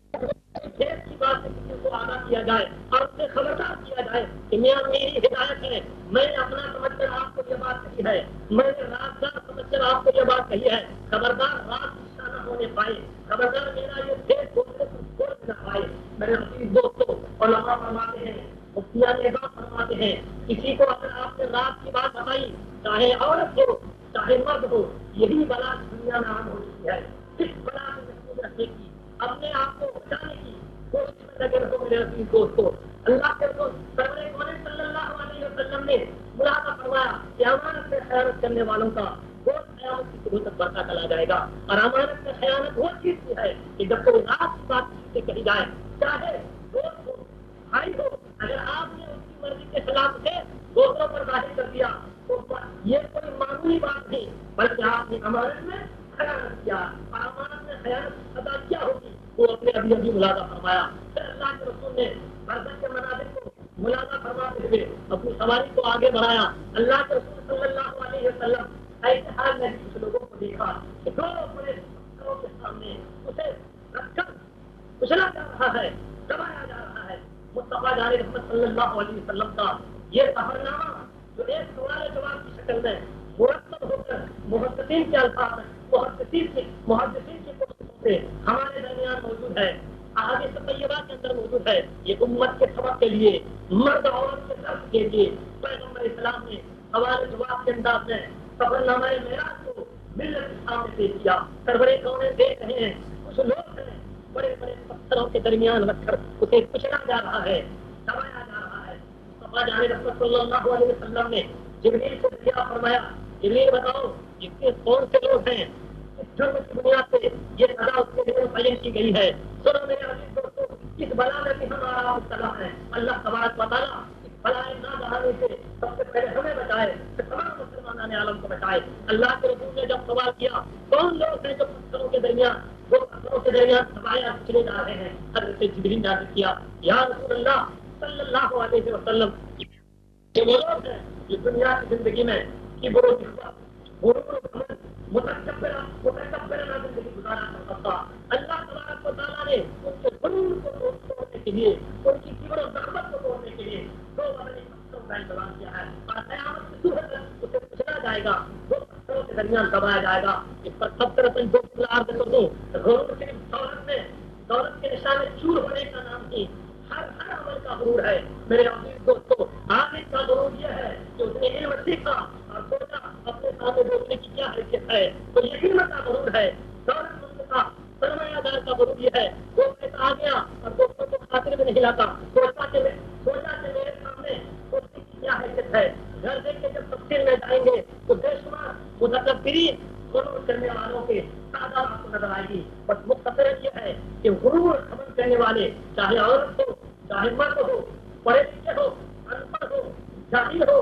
دیش کی بات سے کسی کو آگاہ کیا جائے اور اس سے خبردار کیا جائے کہ میاں میری ہدایت ہے، میں نے اپنا سمجھ کر آپ کو یہ بات کہی ہے، میں نے رازدار سمجھ کر آپ کو یہ بات کہی ہے، خبردار رات نہ ہونے پائے، خبردار میرا یہ دیش دوسرے کو چھوڑ نہ پائے۔ میرے عزیز دوستو علماء فرماتے ہیں، مفتیان اعظام فرماتے ہیں کسی کو اگر آپ نے رات کی بات بتائی چاہے عورت ہو چاہے مرد ہو، یہی بلا دنیا میں عام ہو چکی ہے، اس بلا سے محفوظ رکھنے کی اپنے آپ کو بچانے کی کوشش میں لگے رہو میرے عزیز دوستو۔ اللہ کے رسول سرور کون صلی اللہ علیہ وسلم نے ملاحظہ فرمایا کہ امانت میں خیانت کرنے والوں کا بہت قیامت کی صبح تک بڑھتا چلا جائے گا، اور امانت میں خیانت وہ چیز کی ہے کہ جب کوئی رات کی بات کسی سے کہی جائے چاہے دوست ہو بھائی ہو، اگر آپ نے اس کی مرضی کے خلاف سے دوسروں پر ظاہر کر دیا تو یہ کوئی معمولی بات نہیں بلکہ آپ نے امانت میں خیانت کیا، اور امانت میں خیانت ادا کیا ہوگی وہ اپنے ابھی ملاحظہ فرمایا۔ پھر اللہ کے رسول نے برکت کے مناظر کو ملاحظہ فرماتے ہوئے اپنی سواری کو آگے بڑھایا۔ اللہ کے رسول صلی اللہ علیہ وسلم ایسے حال میں کچھ لوگوں کو دیکھا کہ دو بڑے پتھروں کے سامنے اسے رکھ کر کچلا جا رہا ہے، دبایا جا رہا ہے۔ مصطفیٰ جان رحمت صلی اللہ علیہ وسلم کا یہ سفرنامہ جو ایک سوال جواب کی شکل میں مرتب ہو کر محدثین کے الفاظ محدثین کی کوششوں سے ہمارے درمیان موجود ہے، احادیث طیبہ کے اندر موجود ہے، یہ امت کے سبق کے لیے، مرد عورت کے درس کے لیے پیغمبر اسلام نے سوال جواب کے انداز میں سفرنامہ معراج کو ملت کے سامنے پیش کیا۔ سرور کونین دیکھ رہے ہیں کچھ لوگ ہیں بڑے بڑے پتھروں کے درمیان رکھ کر اسے کچلا جا رہا ہے، دبایا جا رہا ہے۔ مصطفیٰ جان رحمت صلی اللہ علیہ وسلم نے جبریل سے کیا فرمایا، جبریل بتاؤ یہ کون سے لوگ ہیں اس جرم کی بنیاد سے یہ سزا اس کے لیے متعین کی گئی ہے۔ سنو میرے عزیز دوستو اس بلا میں بھی ہمارا مبتلا ہے، اللہ تبارک و تعالیٰ اس بلائے ناگہانی سے سب سے پہلے ہمیں بچائے، پھر تمام مسلمان عالم کو بچائے۔ اللہ کے رسول نے جب سوال کیا کون لوگ ہیں جو پتھروں کے درمیان دبایا چلے جا رہے ہیں، حضرت جبریل نے عرض کیا یا رسول اللہ صلی اللہ علیہ وسلم یہ وہ لوگ ہیں جو دنیا کی زندگی میں متکبرانہ زندگی گزارا کرتا تھا۔ اللہ تبارک و تعالیٰ نے ان کے غرور کو توڑنے کے لیے، ان کی کبر و ذلت کو توڑنے کے لیے دو بڑے پتھروں کا انتظام کیا ہے، اور قیامت کی صورت تک اسے کچلا جائے گا، دو پتھروں کے درمیان دبایا جائے گا۔ اس پر سب طرف دو عرض کر دوں، غرور صرف دولت کے نشانے چور ہونے کا نام نہیں، ہر عمل کا غرور ہے۔ میرے عزیز دوستو عابد کا غرور یہ ہے کہ اس نے علم سیکھا اور سوچا اپنے سامنے بولنے کی کیا حیثیت ہے، تو یہ علم کا غرور ہے۔ دولت مند کا سرمایہ دار کا غرور یہ ہے، وہ پیسہ آ گیا اور دوستوں کو خاطر میں نہیں لاتا، سوچا کہ میرے سامنے دوستی کی کیا حیثیت ہے۔ گھر دیکھ کے جب تفصیل میں جائیں گے تو بے شمار متکبرین غرور کرنے والوں کے تعداد آپ کو نظر آئے گی۔ بس مختصر یہ ہے کہ غرور عمل کرنے والے چاہے عورت ہو، چاہے مرد ہو، پڑھے لکھے ہو، ان پڑھ ہو، جاہل ہو،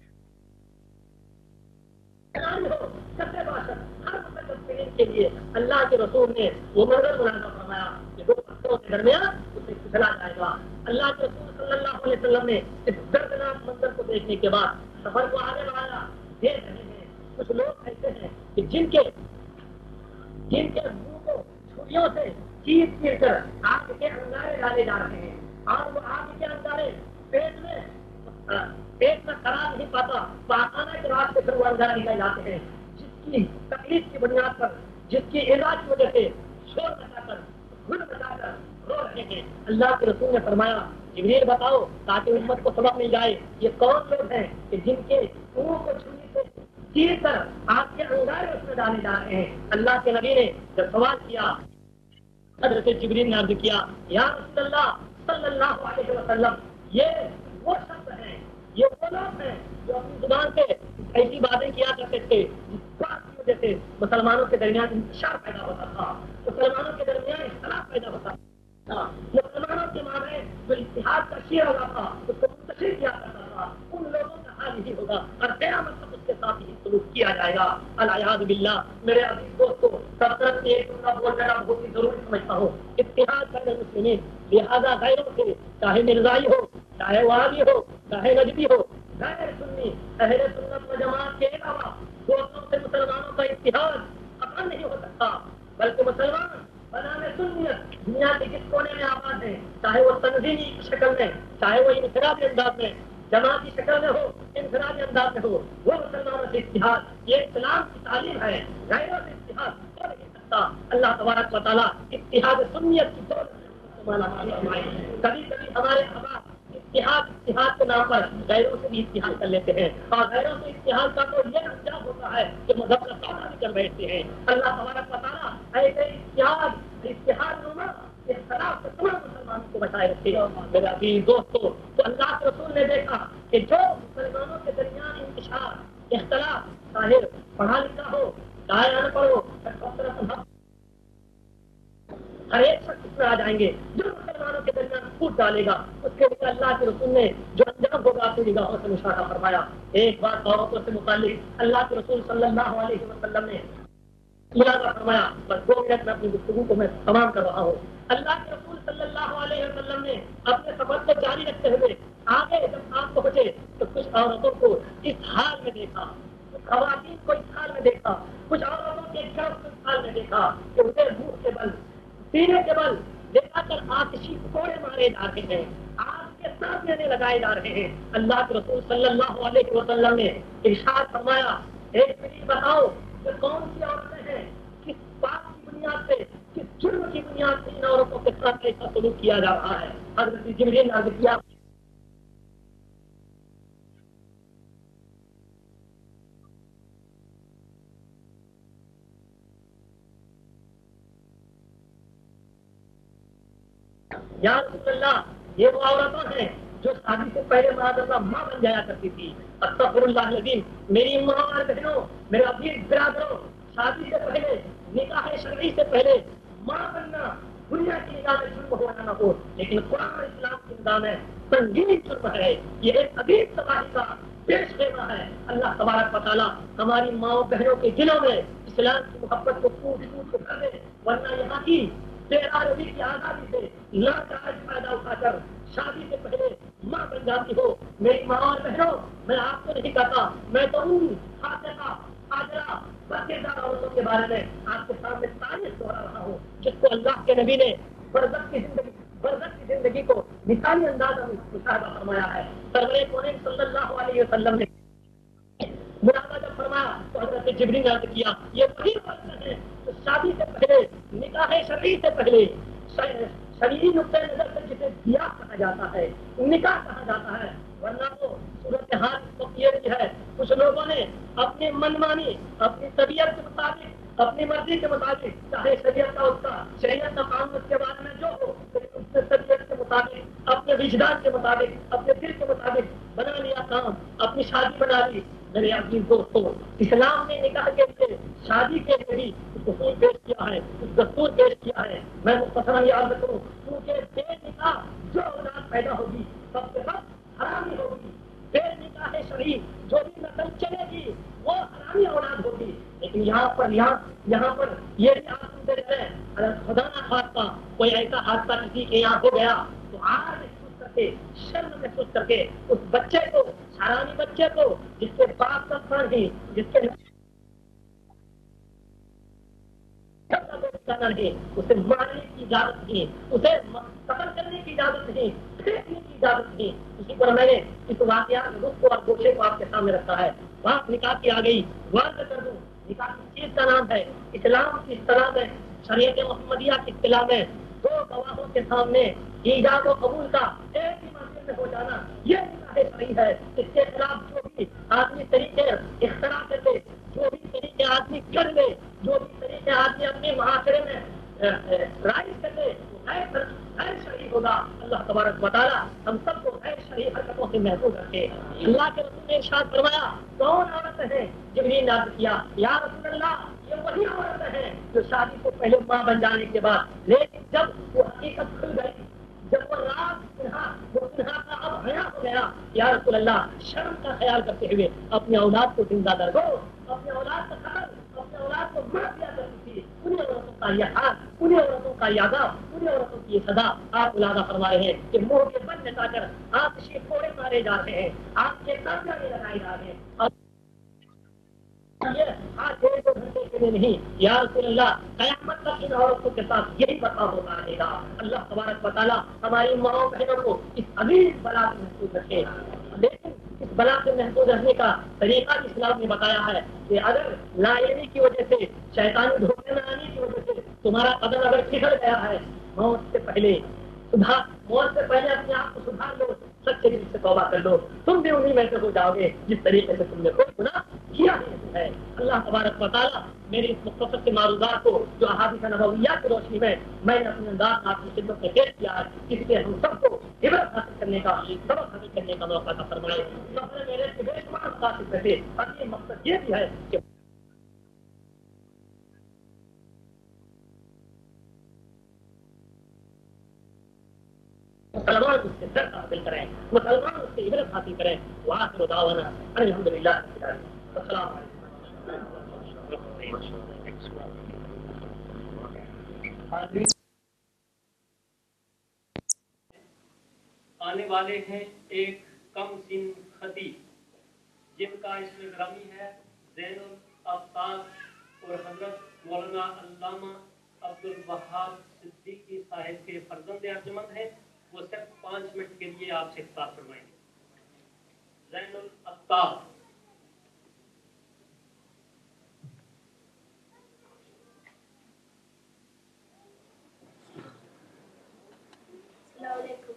ہو، سچے باشد، ہر متکبرین کے لیے اللہ کے رسول نے وہ منظر بنانا فرمایا کہ دو پتھروں کے درمیان اسے کھلا جائے گا۔ اللہ کے رسول صلی اللہ علیہ وسلم نے اس دردناک منظر کو دیکھنے کے بعد سفر کو آگے بڑھایا۔ دیکھ رہے ہیں کچھ لوگ ایسے ہیں کہ جن کے منہ کو چھریوں سے چیر کر آگ کے انگارے ڈالے جا رہے ہیں، اور وہ آگ کے انگارے پیٹ میں قرار نہیں پاتا، پاخانہ کے راستے سے وہ انگارے نکل جاتے ہیں، جس کی تکلیف کی بنیاد پر، جس کی علاج کی وجہ سے شور مچا کر گھل مچا کر رو رہے ہیں۔ اللہ کے رسول نے فرمایا جبریل بتاؤ تاکہ امت کو سبق مل جائے یہ کون لوگ ہیں کہ جن کے منہ کو چھری سے چیر کر آگ کے انگارے اس میں ڈالے جا رہے ہیں۔ اللہ کے نبی نے جب سوال کیا حضرت جبریل نے عرض کیا یا رسول اللہ صلی اللہ علیہ وسلم یہ وہ شخص ہیں، یہ وہ لوگ ہیں جو اپنی زبان سے ایسی باتیں کیا کرتے تھے جس بات کی وجہ سے مسلمانوں کے درمیان انتشار پیدا ہوتا تھا، مسلمانوں کے درمیان اختلاف پیدا ہوتا تھا، مسلمانوں کے مابین جو اتحاد کا شیر ہوتا تھا اس کو منتشر کیا کرتا تھا، ان لوگوں کا حال یہی ہوگا اور قیامت تک اس کے ساتھ ہی سلوک کیا جائے گا۔ العیاذ باللہ۔ میرے عزیز دوستو، سب طرف سے ایک جملہ بول دینا بہت ہی ضروری سمجھتا ہوں، اتحاد بین المسلمین، لہذا غیروں سے چاہے مرزائی ہو، چاہے وہابی ہو، چاہے نجدی ہو، غیر سنی، اہل سنت و جماعت کے علاوہ دوستوں سے مسلمانوں کا اتحاد ختم نہیں ہو سکتا، بلکہ مسلمان بنانے سنیت دنیا کے جس کونے میں آباد ہیں، چاہے وہ تنظیمی شکل میں، چاہے وہ انفرادی انداز میں، جماعتی شکل میں ہو، انفرادی انداز میں ہو، وہ مسلمانوں سے اتحاد، یہ اسلام کی تعلیم ہے، غیروں سے اتحاد ہو نہیں سکتا۔ اللہ تبارک و تعالیٰ اتحاد سنیت کی دولت کبھی کبھی ہمارے احباب اتحاد کے نام پر غیروں سے بھی اتحاد کر لیتے ہیں، اور غیروں سے اتحاد کا تو یہ انجام ہوتا ہے کہ مذہب کا سودا بھی کر بیٹھتے ہیں۔ اللہ تبارک و تعالیٰ ایسے اتحاد نما اختلاف سے تمام مسلمانوں کو بچائے رکھے۔ میرے عزیز دوستو، تو اللہ کے رسول نے دیکھا کہ جو مسلمانوں کے درمیان انتشار، اختلاف، چاہے پڑھا لکھا ہو، چاہے ان پڑھ ہو، ہر ایک شخص اس میں آ جائیں گے، جو مسلمانوں کے درمیان پھوٹ ڈالے گا اس کے لیے اللہ کے رسول نے جو انجام ہوگا اپنی نگاہوں سے مشاہدہ فرمایا۔ ایک بات عورتوں سے متعلق اللہ کے رسول صلی اللہ علیہ وسلم نے ملاحظہ فرمایا، بس 2 منٹ میں اپنی گفتگو کو میں تمام کر رہا ہوں۔ اللہ کے رسول صلی اللہ علیہ وسلم نے اپنے سفر کو جاری رکھتے ہوئے آگے جب آپ پہنچے تو کچھ عورتوں کو اس حال میں دیکھا، کچھ خواتین کو اس حال میں دیکھا، کچھ عورتوں کے گھر کو اس حال میں دیکھا کہ انہیں منہ کے بل، سینے کے بل لگا کر آتشی کوڑے مارے جا رہے ہیں، آگ کے سامنے لگائے جا رہے ہیں۔ اللہ کے رسول صلی اللہ علیہ وسلم نے ارشاد فرمایا ایک منٹ بتاؤ کہ کون سی عورتیں ہیں، کس بات کی بنیاد سے، کس جرم کی بنیاد سے ان عورتوں کے ساتھ ایسا سلوک کیا جا رہا ہے۔ حضرت جبریل نے عرض کیا یا رسول اللہ یہ وہ عورتوں ہیں جو شادی سے پہلے معاذ اللہ ماں بن جایا کرتی تھی۔ استغفر اللہ العظیم۔ میری ماں اور بہنوں، میرے عزیز برادروں، شادی سے پہلے، نکاح شرعی سے پہلے ماں بننا دنیا کی نگاہ میں جرم ہو نہ ہو، لیکن قرآن اور اسلام کی نگاہ میں سنگین جرم ہے، یہ ایک عظیم تباہی کا پیش خیمہ ہے۔ اللہ تبارک و تعالیٰ ہماری ماں بہنوں کے دلوں میں اسلام کی محبت کو پھوٹ پھوٹ کر دے، ورنہ یہاں کی تیرا روی کی آزادی سے لاجائز فائدہ اٹھا کر شادی سے پہلے ماں بن جاتی ہو۔ میری ماں اور بہنوں، میں آپ کو نہیں کہتا، میں تو ان فاطمہ، حاجرہ، باقیدار عورتوں کے بارے میں آپ کے سامنے تاریخ دہرا رہا ہوں جس کو اللہ کے نبی نے برزخ کی زندگی کو مثالی انداز میں مشاہدہ فرمایا ہے۔ سرور کونین صلی اللہ علیہ وسلم نے مراقبہ جب فرمایا تو حضرت جبریل نے عرض کیا یہ وہی عورتیں ہیں جو شادی سے پہلے، نکاح شرعی سے پہلے، شرعی نقطۂ نظر سے جسے بیاہ کہا جاتا ہے، نکاح کہا جاتا ہے، ورنہ تو صورتحال اس وقت یہ بھی ہے کچھ لوگوں نے اپنی منمانی، اپنی طبیعت کے مطابق اپنی مرضی کے مطابق، چاہے شریعت کا اس کا شریعت کا قانون اس کے بارے میں جو ہو، اس نے طبیعت کے مطابق، اپنے وجدان کے مطابق، اپنے دل کے مطابق بنا لیا کام، اپنی شادی بنا لی۔ میرے عزیز دوستوں، اسلام نے نکاح کے لیے شادی کے لیے بھی اصول پیش کیا ہے، دستور پیش کیا ہے۔ میں مختصراً یاد رکھوں، کیونکہ بے نکاح جو اولاد پیدا ہوگی سب سے سب حرامی ہوگی۔ بے نکاح شرعی جو بھی نسل چلے گی وہ حرامی اولاد ہوگی۔ لیکن یہاں پر یہ بھی آپ سنتے رہے، اگر خدا نہ خواستہ کوئی ایسا حادثہ کسی کے یہاں ہو گیا تو آر محسوس کر کے، شرم محسوس کر کے اس بچے کو، حرامی بچے کو، جس کے باپ کا تھا نہیں، جس کے نہیں، اسے مارنے کی اجازت نہیں، اسے قتل کرنے کی اجازت نہیں، پھینکنے کی اجازت نہیں۔ اسی پر میں نے اس واقعات رخ کو اور گوشے کو آپ کے سامنے رکھا ہے۔ بات نکاح کی آ گئی، واضح کر دوں، نکاح کس چیز کا نام ہے؟ اسلام کی اصطلاح میں، شریعت محمدیہ کی اصطلاح میں دو گواہوں کے سامنے ایجاب و قبول کا ایک ہی منزل میں ہو جانا، یہ نکاح صحیح ہے۔ اس کے خلاف جو بھی آدمی طریقے اختراع کر لے، جو بھی طریقے آدمی کر لے، جو بھی طریقے آدمی اپنے معاشرے میں رائج کر لے، غیر شرعی ہوگا۔ اللہ تبارک و تعالیٰ ہم سب کو غیر شرعی حرکتوں سے محفوظ رکھے۔ اللہ کے رسول نے ارشاد فرمایا، کون عورتیں ہیں؟ جبریل نے عرض کیا، یا رسول اللہ، یہ وہی عورتیں ہیں جو شادی سے پہلے ماں بن جانے کے بعد، لیکن جب وہ حقیقت کھل گئی، جب وہ رات تنہا کا اب حیا ہو گیا، یا رسول اللہ، شرم کا خیال کرتے ہوئے اپنی اولاد کو زندہ رکھو، اپنے اولاد کا خبر، اپنے اولاد کو مر دیا کرتی تھی۔ انہیں عورتوں کا یہ حال، انہیں عورتوں کا یہ عذاب، انہیں عورتوں کی یہ سزا آپ ملازہ فرما رہے ہیں کہ منہ کے بل نچا کر آپ سے کوڑے مارے جا رہے ہیں، آپ کے درجے لگائے جا رہے ہیں۔ یہ آج 1-2 گھنٹے کے لیے نہیں، یا رسول اللہ، قیامت تک ان عورتوں کے ساتھ یہی برتاؤ ہوتا رہے گا۔ اللہ تبارک و تعالیٰ ہماری ماؤں بہنوں کو اس عظیم بلا سے محفوظ رکھے۔ لیکن اس بلا سے محفوظ رہنے کا طریقہ اسلام نے بتایا ہے کہ اگر لا علمی کی وجہ سے، شیطانی دھوکے میں آنے کی وجہ سے تمہارا قدم اگر پھسل گیا ہے، موت سے پہلے اپنے آپ کو سدھار لو، سچے دل سے توبہ کر لو، تم بھی انہیں میں سے ہو جاؤ گے جس طریقے سے تم نے کوئی گناہ کیا نہیں ہے۔ اللہ تبارک و تعالیٰ میری اس مختصر سے معروضات کو جو احادیث نبویہ کی روشنی میں نے اپنے انداز آپ کی خدمت میں پیش کیا ہے، اس سے ہم سب کو عبرت حاصل کرنے کا، سبق حاصل کرنے کا موقع عطا فرمائے۔ سفر میرے سے بے شمار مقاصد رہے، اور یہ مقصد یہ بھی ہے کہ مسلمان اس سے درد حاصل کریں، مسلمان اس سے عبرت حاصل کریں۔ وآخر دعوانا ان الحمدللہ رب العالمین۔ السلام علیکم۔ آنے والے ہیں ایک کم سن خطیب جن کا اسم گرامی ہے زین الافطار اور حضرت مولانا علامہ عبدالوہاب صدیقی صاحب کے فرزند ارجمند ہیں۔ وہ صرف 5 منٹ کے لیے آپ سے خطاب فرمائیں گے۔ زین الافطار۔ السلام علیکم۔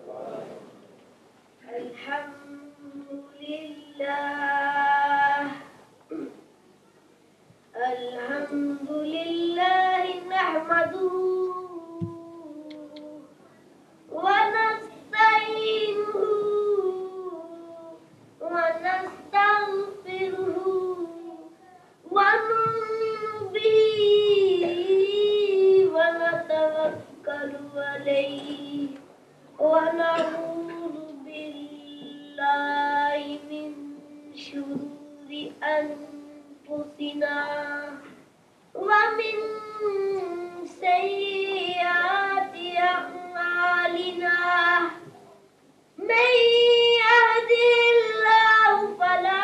الحمد للہ نحمدہ ونستعینہ ونستغفرہ ونؤمن بہ ونتوکل علیہ ونعوذ باللہ من شرور انفسنا ومن سیئات اعمالنا من يهده الله فلا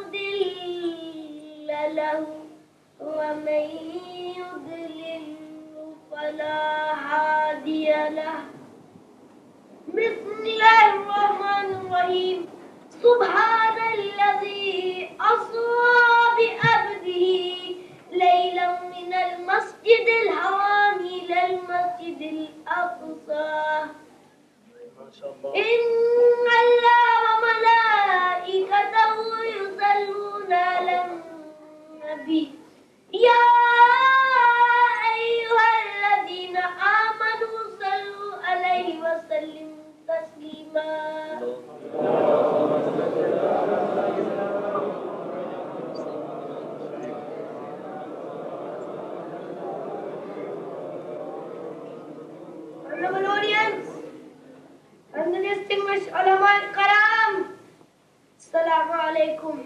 مضل له ومن يضلل فلا هادي له۔ بسم الله الرحمن الرحيم۔ سبحان الذي أسرى بعبده ليلا من المسجد الحرام إلى المسجد الأقصى إن الله وملائكته يصلون على النبي يا Honorable audience and the distinguished ulama al-karam, Assalamu alaikum.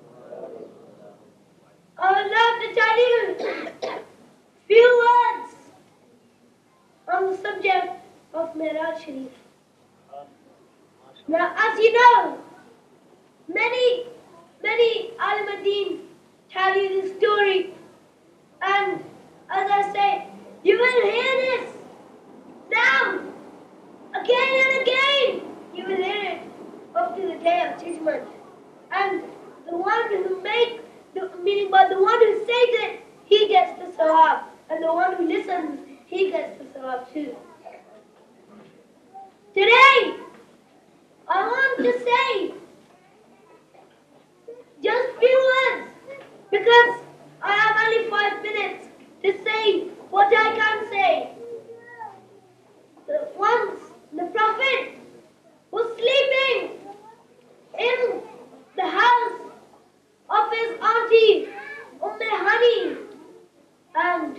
I would love to tell you few words on the subject of Miraj Sharif. Now, as you know, many Al-Madin tell you this story, and as I say, you will hear this now, again and again. You will hear it up to the day of judgment. And the one who meaning by the one who says it, he gets the sawab, and the one who listens, he gets the sawab too. Today, I want to say just few words because I have only 5 minutes to say what I can say. Once the Prophet was sleeping in the house of his auntie Hani, and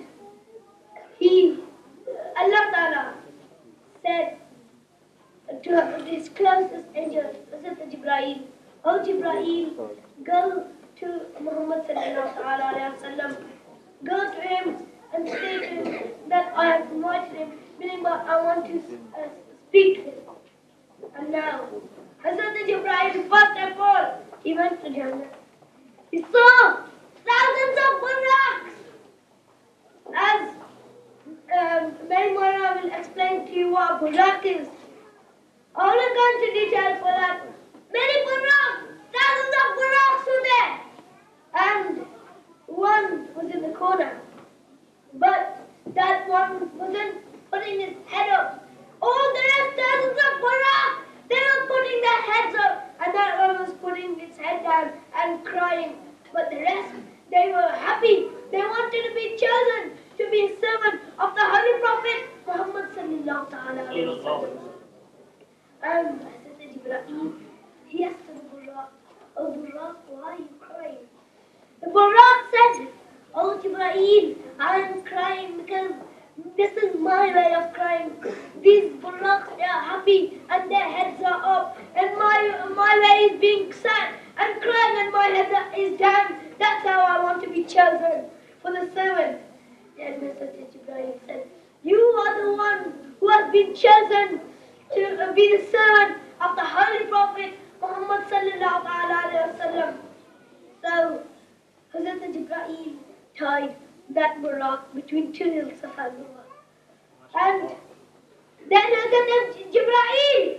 Allah Ta'ala said to his closest angel, Hazrat Jibreel, "Oh Jibreel, go to Muhammad sallallahu alaihi wasallam, go to him and say to him that I have invited him, meaning that I want to speak to him." And now, Hazrat Jibreel, first of all, he went to Jannah. He saw thousands of buraqs. As Maimuna will explain to you what buraq is. I will not go into detail for that. Many buraqs, thousands of buraqs were there. And one was in the corner. But that one wasn't putting his head up. All the rest, thousands of buraqs, they were putting their heads up. And that one was putting his head down and crying. But the rest, they were happy. They wanted to be chosen to be a servant of the Holy Prophet Muhammad sallallahu alaihi wasallam. And Hazrat Jibreel, he asked the buraq, "Oh buraq, why are you crying?" The buraq said, "Oh Jibreel, I am crying because this is my way of crying. These buraqs, they are happy and their heads are up, and my way is being sad and crying and my head is down. That's how I want to be chosen for the servant." And Hazrat Jibreel said, "You are the one who has been chosen to be the servant of the Holy Prophet Muhammad sallallahu alaihi wasallam." So Hazrat Jibreel tied that buraq between two hills of Al-Marwa. And then Hazrat Jibreel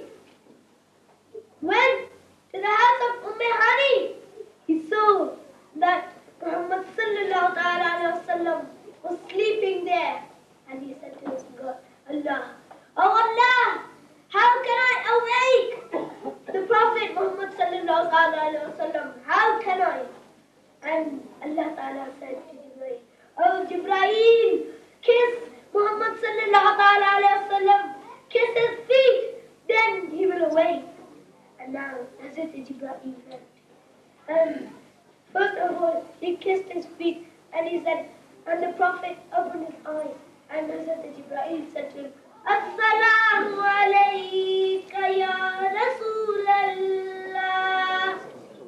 went to the house of Hani. He saw that Muhammad sallallahu alaihi wasallam was sleeping there. And he said to his God, "Allah, oh Allah, how can I awake the Prophet Muhammad sallallahu alaihi wasallam? How can I?" And Allah Ta'ala said to Jibreel, "Oh Jibreel, kiss Muhammad sallallahu alaihi wasallam, kiss his feet, then he will awake." And now Hazrat Jibreel went. And first of all, he kissed his feet and he said, and the Prophet opened his eyes. And Hazrat Jibreel said to him, "Assalamu alayka ya Rasulallah."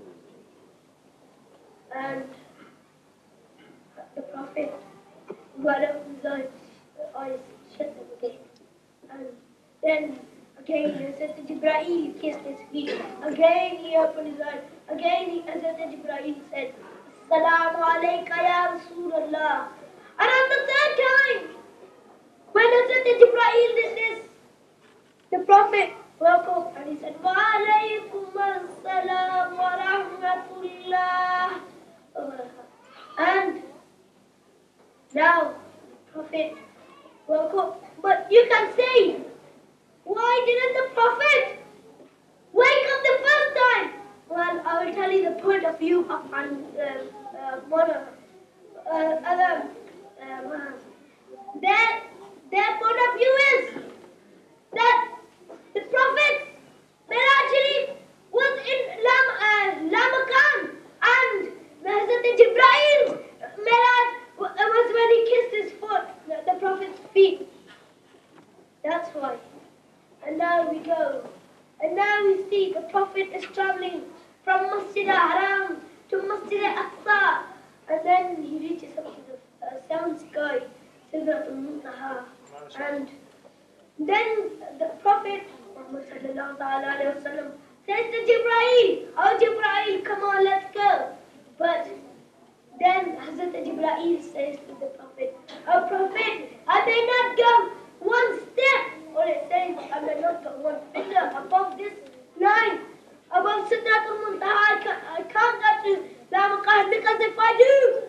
And the Prophet got up his eyes, shut them again. And then again Hazrat Jibreel kissed his feet. Again he opened his eyes. Again Hazrat Jibreel said, "Assalamu alayka ya Rasulallah." And on the third time, when Hazrat Jibreel did this, the Prophet woke up and he said, "Wa alaykum as-salam wa rahmatullah." And now, Prophet woke up. But you can say, why didn't the Prophet wake up the first time? Well, I will tell you the point of view of one of their point of view is that the Prophet Hazrat Jibreel, Miraj was when he kissed his foot, the Prophet's feet. That's why. And now we go. And now we see the Prophet is traveling from Masjid al-Haram to Masjid al-Aqsa. And then he reaches up to the seventh sky, Sidratul Muntaha. And then the Prophet Muhammad sallallahu alaihi wasallam says to Jibreel, "Oh Jibreel, come on, let's go." But then Hazrat Jibreel says to the Prophet, "Oh Prophet, I may not go one step," or it says, "I may not go one finger above this line, above Sidratul Muntaha. I can't get to La Maqam, because if I do,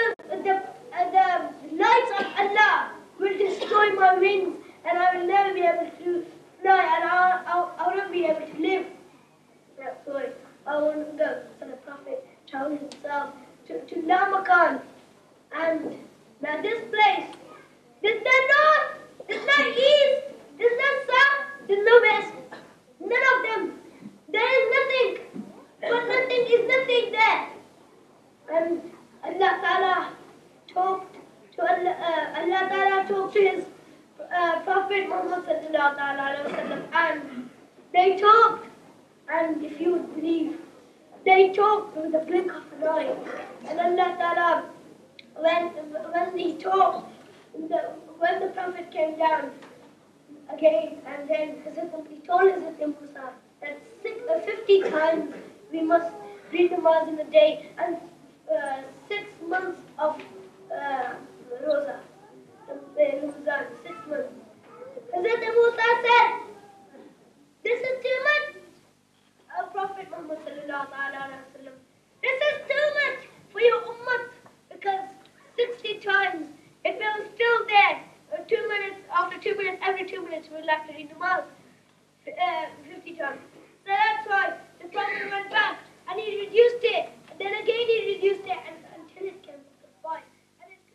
the lights of Allah will destroy my wings, and I will never be able to fly, and I won't be able to live. That's why I want to go." So the Prophet traveled himself to La Maqam. And now this place, there's no north, there's no east, there's no south, there's no west. None of them. There is nothing. But nothing is nothing there. And Allah Ta'ala talked to Allah Ta'ala talked to his Prophet Muhammad sallallahu alaihi wasallam, and they talked, and if you would believe, they talked with the blink of an eye. And Allah Ta'ala, when he talked, when the Prophet came down again, and then he told Hazrat Musa that 50 times we must read namaz in a day, and 6 months of Roza, Ramadan, 6 months. Hazrat Musa said, "This is too much." Prophet Muhammad sallallahu alaihi wasallam, "This is too much for your ummah, because 60 times, if it was still there, 2 minutes, after 2 minutes, every 2 minutes we'll have to read namaz 50 times. So that's why the Prophet went back and he reduced it. And then again he reduced it until it came to 5. And it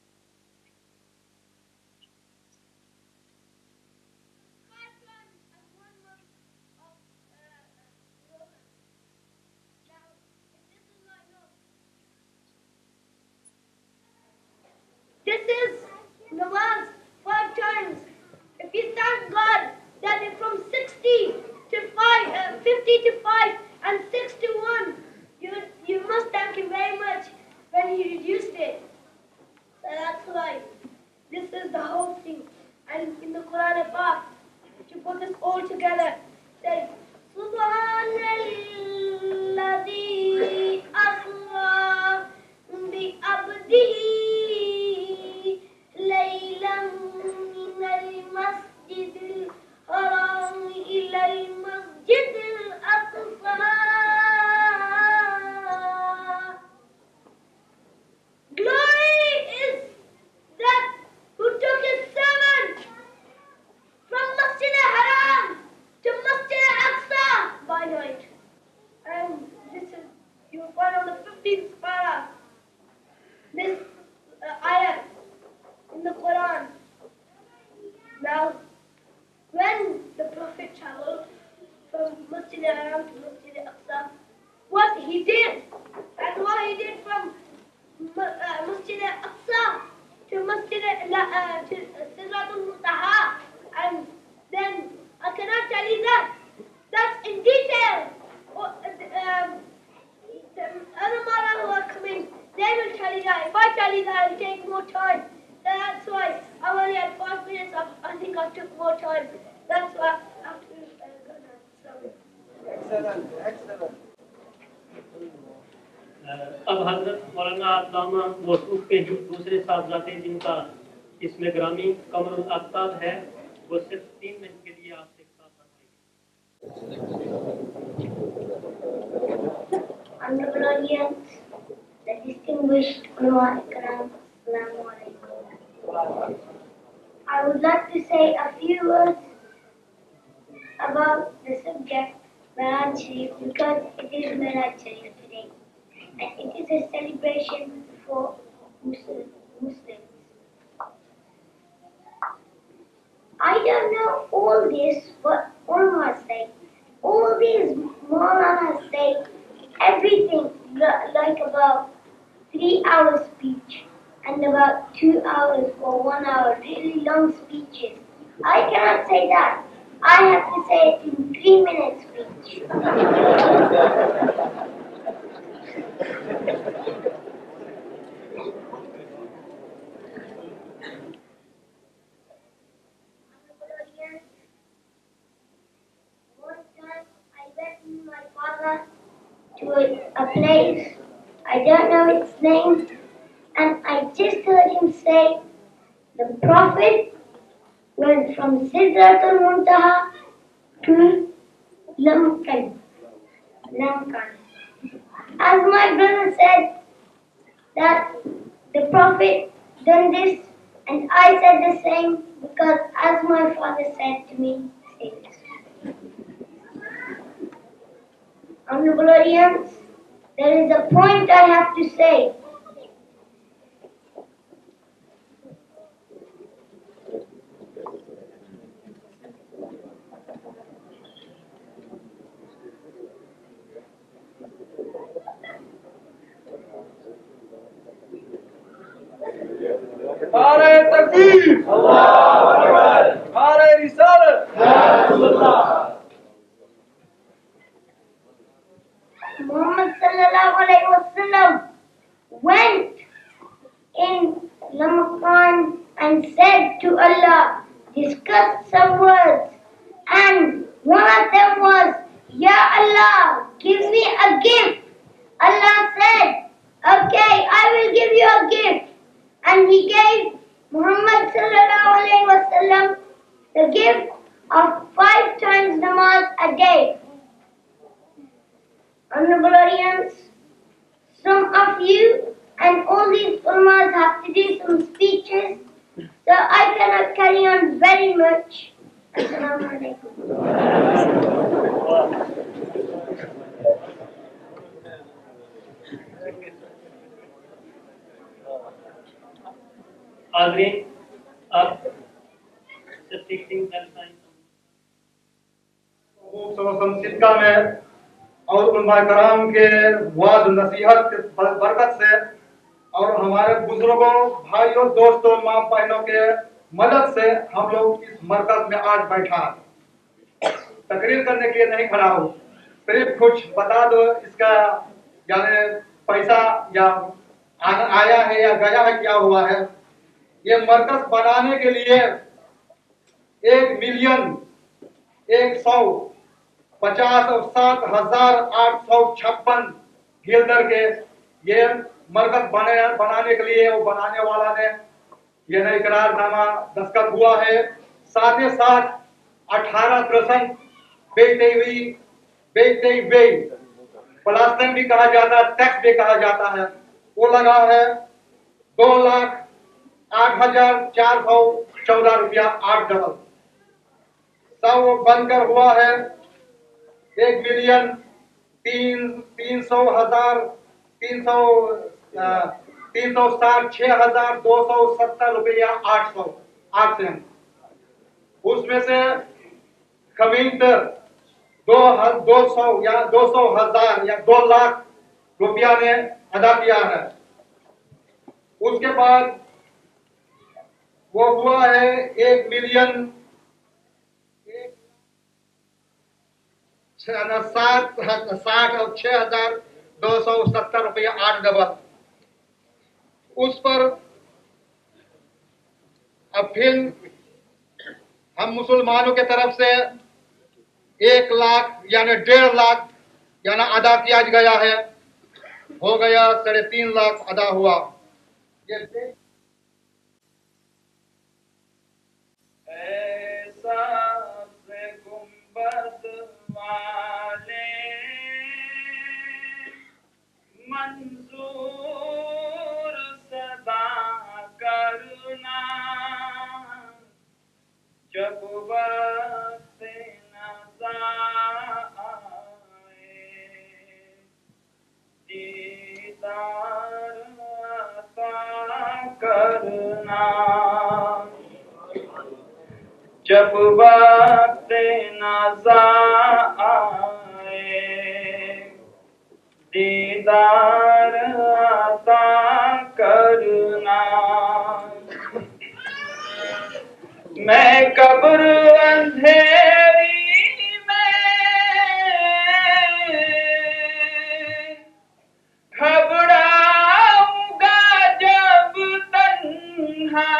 five times and 1 month of Ramadan. Now, if this is not enough, this is namaz 5 times. If you thank God that it from 60 to 5, 50 to 5, and 6 to 1, you must thank Him very much when He reduced it. So that's why this is the whole thing. And in the Quran Pak, to put this all together, says, Subhanalladhi asra bi abdihi laylan minal masjidil haram ilal masjidil aqsa. Glory is that who took his servant from Masjid al-Haram to Masjid al-Aqsa by night. And this is, you will find on the 15th para, this ayat in the Quran. Now, when the Prophet traveled from Masjid al-Haram to Masjid al-Aqsa, what he did, and what he did from Masjid al-Aqsa to Masjid to Sidratul Muntaha, and then I cannot tell you that. That's in detail. The other Mala who are coming, they will tell you that. If I tell you that, it will take more time. That's why I only had 5 minutes. I think I took more time. That's why I have to go now. Sorry. Excellent. अब हजरत मौलाना अल्लामा मौसूफ के जो दूसरे साहबजादे जिनका इसमें ग्रामी कमरुल आफ्ताब है, वो सिर्फ 3 मिनट के लिए आपसे खिताब फरमाएंगे। Honorable audience, the distinguished ulama ikram, assalamu alaikum. I would like to say a few words about the subject Miraj Sharif, because it is Miraj Sharif today, and it is a celebration for Muslims. I don't know all this, but ulama say, all these Maulana say everything like about 3-hour speech and about 2 hours for 1 hour, really long speeches. I cannot say that. I have to say it in 3-minute speech. One time I went with my father to a place, I don't know its name, and I just heard him say, the Prophet went from Sidratul Muntaha to Lankan. As my brother said that the Prophet done this, and I said the same because as my father said to me, say this. Honorable audience, there is a point I have to say. نعرہ تکبیر، نعرہ رسالت. Muhammad sallallahu alaihi wasallam went in Ramadan and said to Allah, discussed some words, and one of them was, Ya Allah, give me a gift. Allah said, okay, I will give you a gift. And he gave Muhammad sallallahu alaihi wasallam the gift of 5 times namaz a day. Honorable audience, some of you and all these ulmas have to do some speeches, so I cannot carry on very much. Assalamu alaikum. حاضرین اب sitting صدقہ میں اور علماء کرام کے وعظ نصیحت کے برکت سے اور ہمارے بزرگوں بھائیوں دوستوں ماں بہنوں کے مدد سے ہم لوگ اس مرکز میں آج بیٹھا. تقریر کرنے کے لیے نہیں کھڑا ہوں, صرف کچھ بتا دو اس کا یعنی پیسہ یا آیا ہے یا گیا ہے, کیا ہوا ہے. یہ مرکز بنانے کے لیے 1,50,7,856 گلدر کے یہ مرکز بنانے کے لیے وہ بنانے والا نے یہ اقرار نامہ دستخط ہوا ہے. ساتھ ہی ساتھ 18% بیچتے ہوئی پلاسٹر بھی کہا جاتا ہے, ٹیکس بھی کہا جاتا ہے, وہ لگا ہے 2,08,414 روپیہ 8 ڈبل. سب بن کر ہوا ہے 1,360,6,270 روپیہ 8 سینٹ. اس میں سے کمنٹ 200,000 یا 2 لاکھ روپیہ نے ادا کیا ہے. اس کے بعد وہ ہوا ہے 1,60,6,270 روپیہ 8 ڈبل. اس پر اب پھر ہم مسلمانوں کے طرف سے 1 لاکھ یعنی 1.5 لاکھ یعنی ادا کیا گیا ہے, ہو گیا 3.5 لاکھ ادا ہوا. ایسا سے گنبد والے منظور صدا کرنا جب وقت نظر آئے دیدار عطا کرنا جب وقت نظر آئے دیدار عطا करना। मैं कब्र अंधेरी में घबराऊंगा जब तन्हा,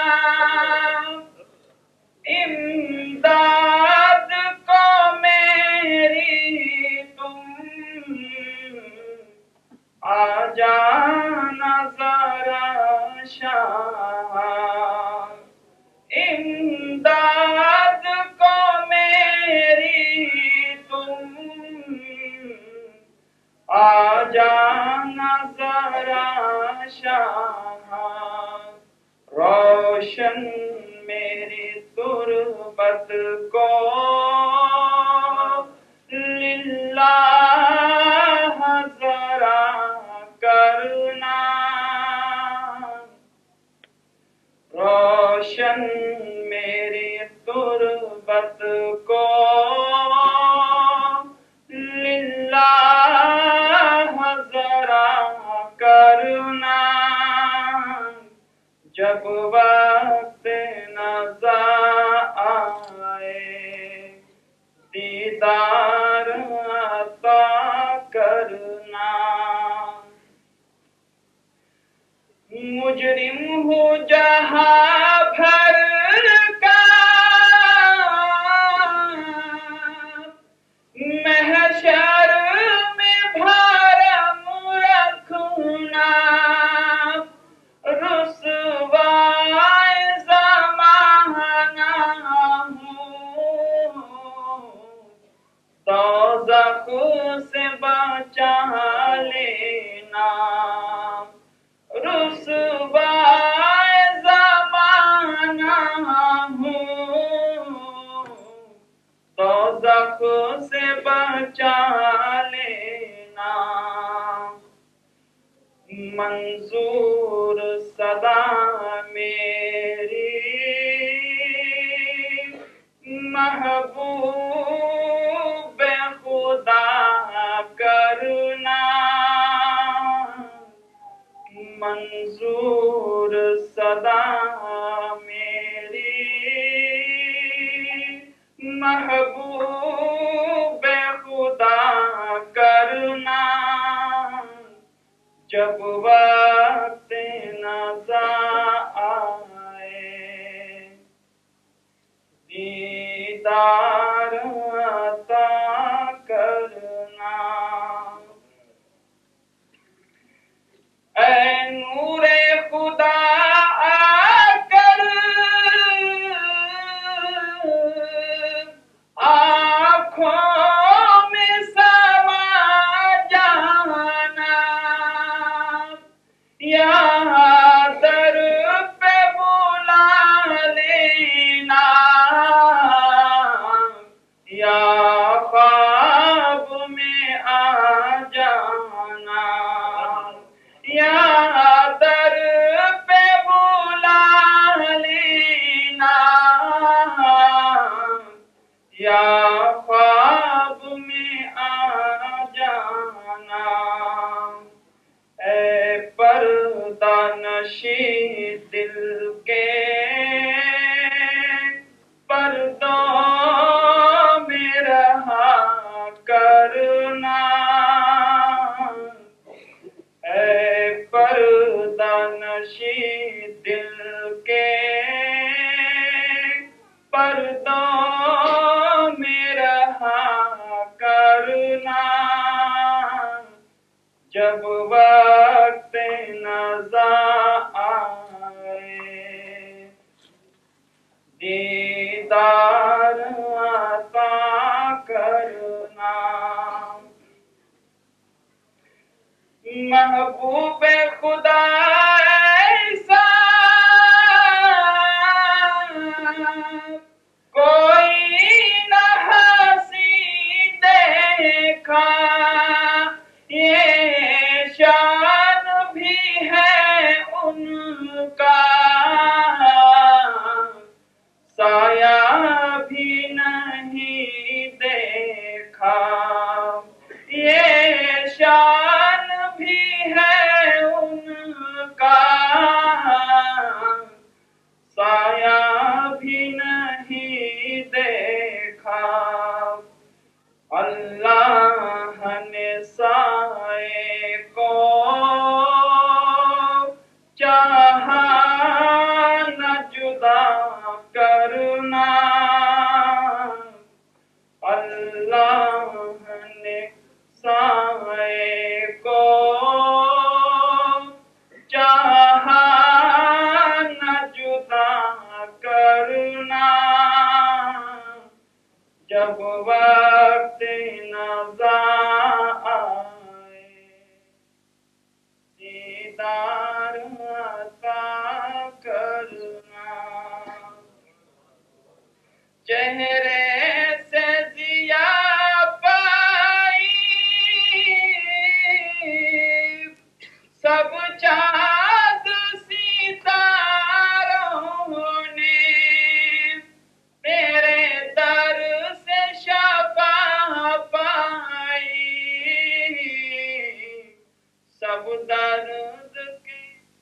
इमदाद को मेरी तुम आ जाना जरा शाम, इमदाद को मेरी तुम आ जाना जरा शाम, रोशन मेरी तुरबत को लिल्लाह जरा करना, रोशन मेरी तुरबत को लिल्लाह जरा करना, जब वक्त नज़ा आए दीदार अता करना। मुजरिम हूँ जहाँ भर का महशर में भरम रखना, रुसवाए ज़माना हूँ दोज़ख से बचा लेना, रुसवाए ज़माना हूँ दोज़ख से बचा लेना। मंजूर सदा मेरी महबूब खुदा करना, मंजूर सदा मेरी महबूब खुदा करना, जब वक्त नज़ा आए दीदार अता करना। ऐ नूरे खुदा आकर आँखों में समा जाना, या दर पे बुला लेना, या ख्वाब में आ जाना, या दर पे बुला लेना, या ख्वाब में आ जाना। ऐ पर्दा नशी दिल के पर्दों में रहा करना, ऐ पर्दा नशी दिल के पर्दों में रहा करना, जब वक्त नज़ा आए दीदार अता करना। महबूब खुदा ऐसा कोई न हंसी देखा, ये शान भी है उनका, साया भी नहीं देखा, ये शान भी है उनका, जब वक्त नज़ा आए दीदार अता करना, चेहरे से जिया पाई सब चाँद सितारों ने, तेरे दर से शफा पाई सब दर्द के।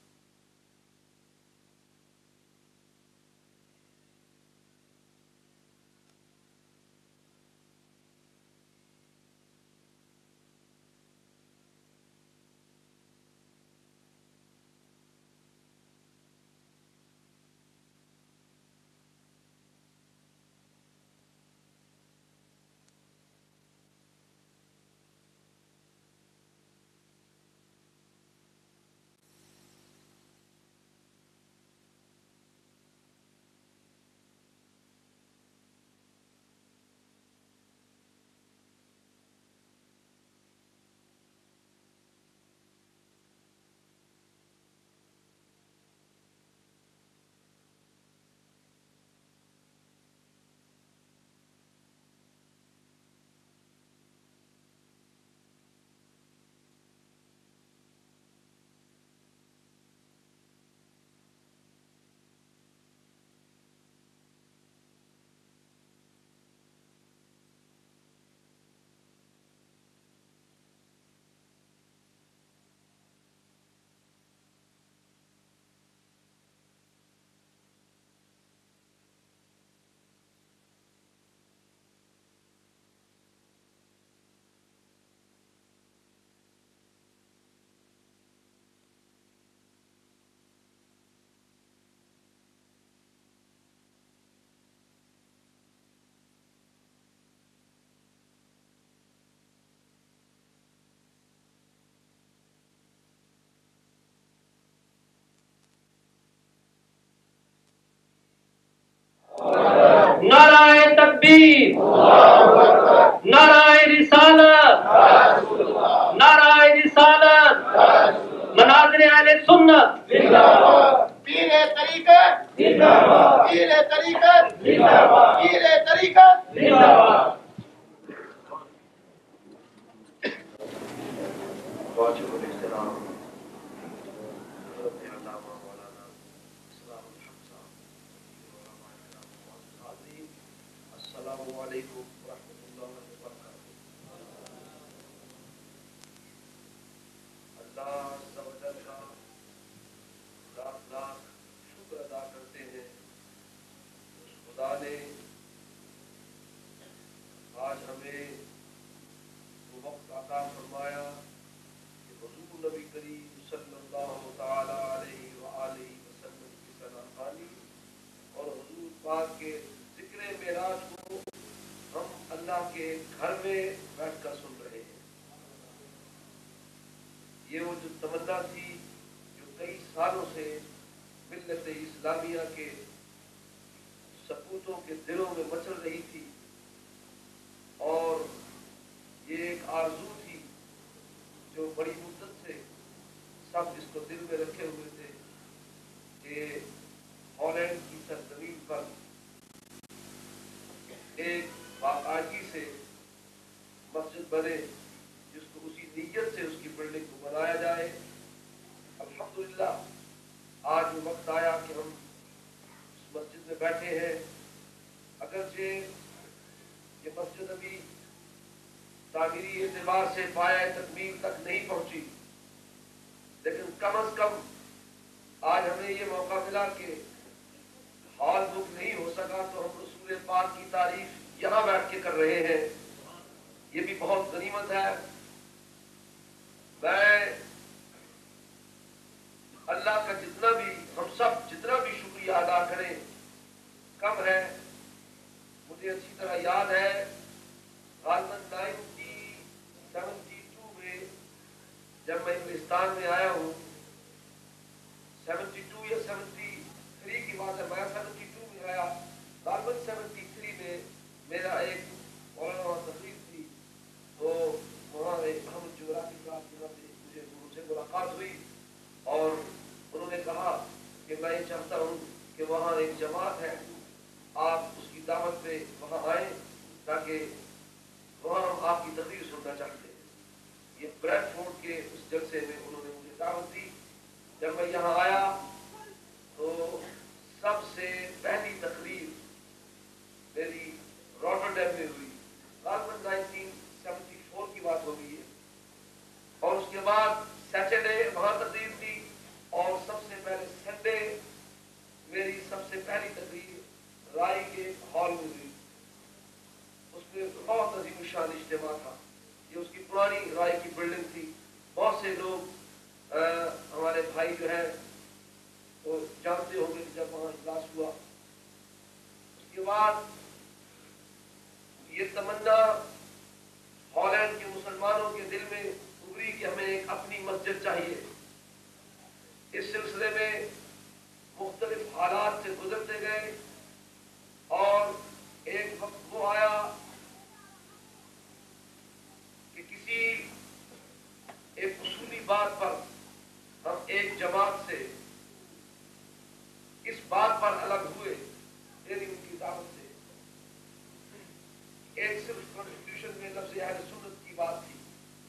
नाराए तकबीर, नाराए रिसालत, नाराए रिसालत, मनाज़िर अहले सुन्नत, पीरे तरीक़त जिंदाबाद, पीरे तरीक़त जिंदाबाद, पीरे तरीक़त जिंदाबाद। आज हमें वो वक्त अता फरमाया कि हुजूर नबी करीम सल्लल्लाहु तआला अलैहि व आलिहि वसल्लम की सलाखानी और हुजूर पाक के जिक्र मेराज को हम अल्लाह के घर में बैठकर सुन रहे हैं। ये वो जो तमन्ना थी जो कई सालों से मिल्लत इस्लामिया के सपूतों के दिलों में मचल रही थी और ये एक आरज़ू थी जो बड़ी मुद्दत से सब इसको दिल में रखे हुए थे कि हॉलैंड की सरजमीन पर एक बाकायदगी से मस्जिद बने जिसको उसी नीयत से उसकी बिल्डिंग को बनाया जाए। अल्हम्दुलिल्लाह आज वो वक्त आया कि हम इस मस्जिद में बैठे हैं। अगरचे ये मस्जिद अभी तामीरी एतबार से पाया तकमील तक नहीं पहुंची, लेकिन कम अज कम आज हमें ये मौका मिला कि हॉल बुक नहीं हो सका तो हम रसूल पाक की तारीफ यहाँ बैठ के कर रहे हैं। ये भी बहुत गनीमत है। मैं अल्लाह का जितना भी हम सब जितना भी शुक्रिया अदा करें कम है। मुझे अच्छी तरह याद है गालिबन 1972 में जब मैं इंग्लिस्तान में आया हूँ, 72 या 73 की बात है, मैं 72 में आया। गालिबन 73 में मेरा एक मौलाना वहाँ तकरीर थी, तो वहाँ एक अहमद जुगराफी साहब मुझे उनसे मुलाकात हुई और उन्होंने कहा कि मैं ये चाहता हूँ कि वहाँ एक जमात है, आप उसकी दावत पे वहाँ आए ताकि वहाँ हम आपकी तकरीर सुनना चाहते हैं। ये ब्रैडफोर्ड के उस जलसे में उन्होंने मुझे दावत दी। जब मैं यहाँ आया तो सबसे पहली तकरीर मेरी रॉटरडैम में हुई, तकरीबन 1974 की बात हो गई है, और उसके बाद सैटरडे वहाँ तकरीर थी और सबसे पहले संडे मेरी सबसे पहली तकरीर राय के हॉल में हुई। उसमें बहुत अजीम शान इज्तिमा था। ये उसकी पुरानी राय की बिल्डिंग थी। बहुत से लोग हमारे भाई जो है तो जानते होंगे कि जब वहाँ इजलास हुआ उसके बाद ये तमन्ना हॉलैंड के मुसलमानों के दिल में उभरी कि हमें एक अपनी मस्जिद चाहिए। इस सिलसिले में मुख्तलिफ हालात से गुजरते गए और एक वक्त वो आया कि किसी एक उसूली बात पर हम एक जमात से इस बात पर अलग हुए, मेरी उनकी दावत से। एक सिर्फ कॉन्स्टिट्यूशन में लफ्ज़ अहले सुन्नत की बात थी,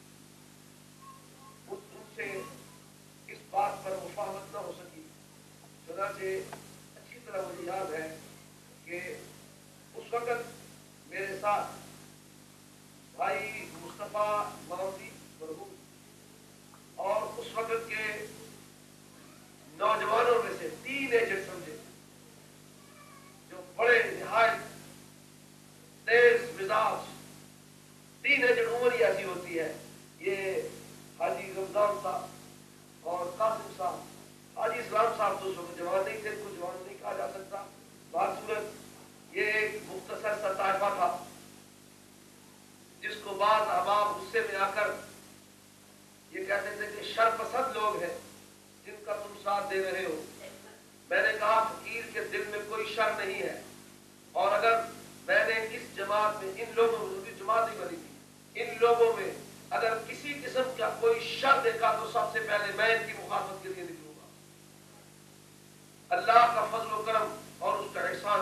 उनसे इस बात पर मुफाहमत न हो सकी। चुनांचे अच्छी तरह मुझे याद है कि उस वक्त मेरे साथ भाई मुस्तफा माउदी मरहूम और उस वक्त के नौजवानों में से 3 एजेंट समझे जो बड़े निहायत तेज मिजाज, 3 एजेंट उम्र ही ऐसी होती है। ये हाजी रमजान साहब और कासिम साहब। हाजी इस्लाम साहब तो उस वक्त जवान नहीं थे, इनको जवान नहीं कहा जा सकता। बासूरत ये एक मुख्तसर सा ताइफा था जिसको बाद अहबाब गुस्से में आकर ये कहते थे कि शरपसंद लोग हैं जिनका तुम साथ दे रहे हो। मैंने कहा फकीर के दिल में कोई शर नहीं है, और अगर मैंने इस जमात में इन लोगों में जमात नहीं बनी थी, इन लोगों में अगर किसी किस्म का कोई शर देखा तो सबसे पहले मैं इनकी मुखालफत के लिए निकलूंगा। अल्लाह का फजल व करम और उसका एहसान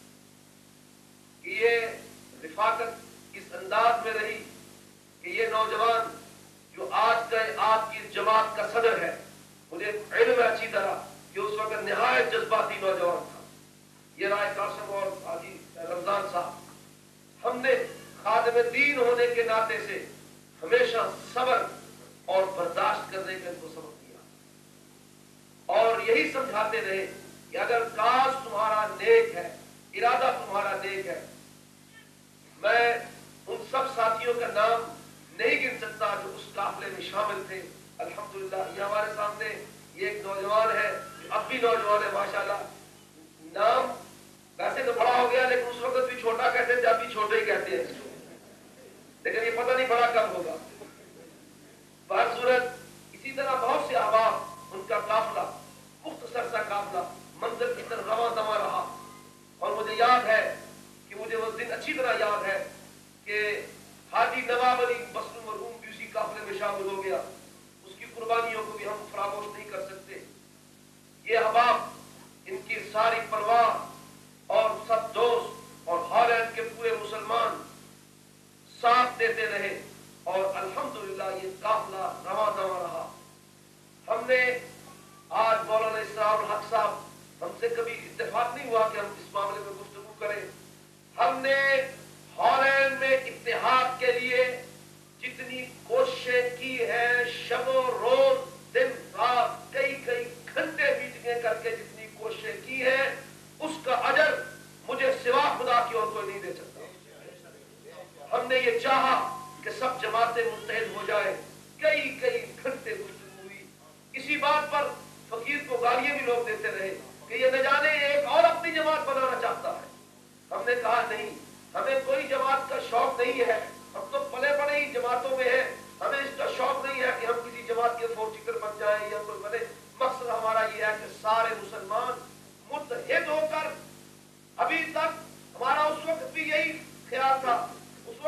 कि ये रिफाकत इस अंदाज में रही कि ये नौजवान जो आज का आपकी जमात का सदर है, मुझे इल्म है अच्छी तरह कि उस वक्त निहायत जज्बाती नौजवान था। ये राय कासिम और हाजी रमजान साहब, हमने खादिम दीन होने के नाते से हमेशा सब्र और बर्दाश्त करने का इनको सबक दिया और यही समझाते रहे कि अगर काश तुम्हारा नेक है, इरादा तुम्हारा नेक है। मैं उन सब साथियों का नाम नहीं गिन सकता जो उस काफिले में शामिल थे। अल्हम्दुलिल्लाह ये हमारे सामने ये एक नौजवान है, अब भी नौजवान है माशाल्लाह। नाम वैसे तो बड़ा हो गया लेकिन उस वक्त भी छोटा कहते थे, अभी छोटे ही कहते हैं, लेकिन ये पता नहीं बड़ा कब होगा। बहरसूरत इसी तरह बहुत से अहबाब, उनका काफिला मुख्तसर सा काफिला मंजिल की तरफ रवा दवा रहा। और मुझे याद है कि मुझे वो दिन अच्छी तरह याद है कि हाजी नवाब अली मसलूम मरहूम भी उसी काफिले में शामिल हो गया। उसकी कुर्बानियों को भी हम फरामोश नहीं कर सकते। ये अहबाब, इनकी सारी परवाह और सब दोस्त और हॉलैंड के पूरे मुसलमान साथ देते रहे और अल्हम्दुलिल्लाह ये काफिला रवा दवा रहा। हमने आज मौलाना इसरार हक साहब, हमसे कभी इत्तेफाक नहीं हुआ कि हम इस मामले में गुफ्तगू करें। हमने हॉलैंड में इत्तेहाद के लिए जितनी कोशिशें की है, शबो रोज दिन रात कई कई घंटे मीटिंगें करके जितनी कोशिशें की है, उसका अजर मुझे सिवा खुदा की और कोई नहीं दे सकता। हमने ये चाहा कि सब जमातें मुत्तहिद हो जाए, कई कई घंटे गुफ्तगू हुई। इसी बात पर फकीर को गालियां भी लोग देते रहे कि ये न जाने एक और अपनी जमात बनाना चाहता है। हमने कहा नहीं, हमें कोई जमात का शौक नहीं है, हम तो पले बड़े ही जमातों में हैं। हमें इसका शौक नहीं है कि हम किसी जमात के फोर्चिकर बन जाए या कोई बने। मकसद हमारा ये है कि सारे मुसलमान मुत्तहिद होकर, अभी तक हमारा उस वक्त भी यही ख्याल था, उस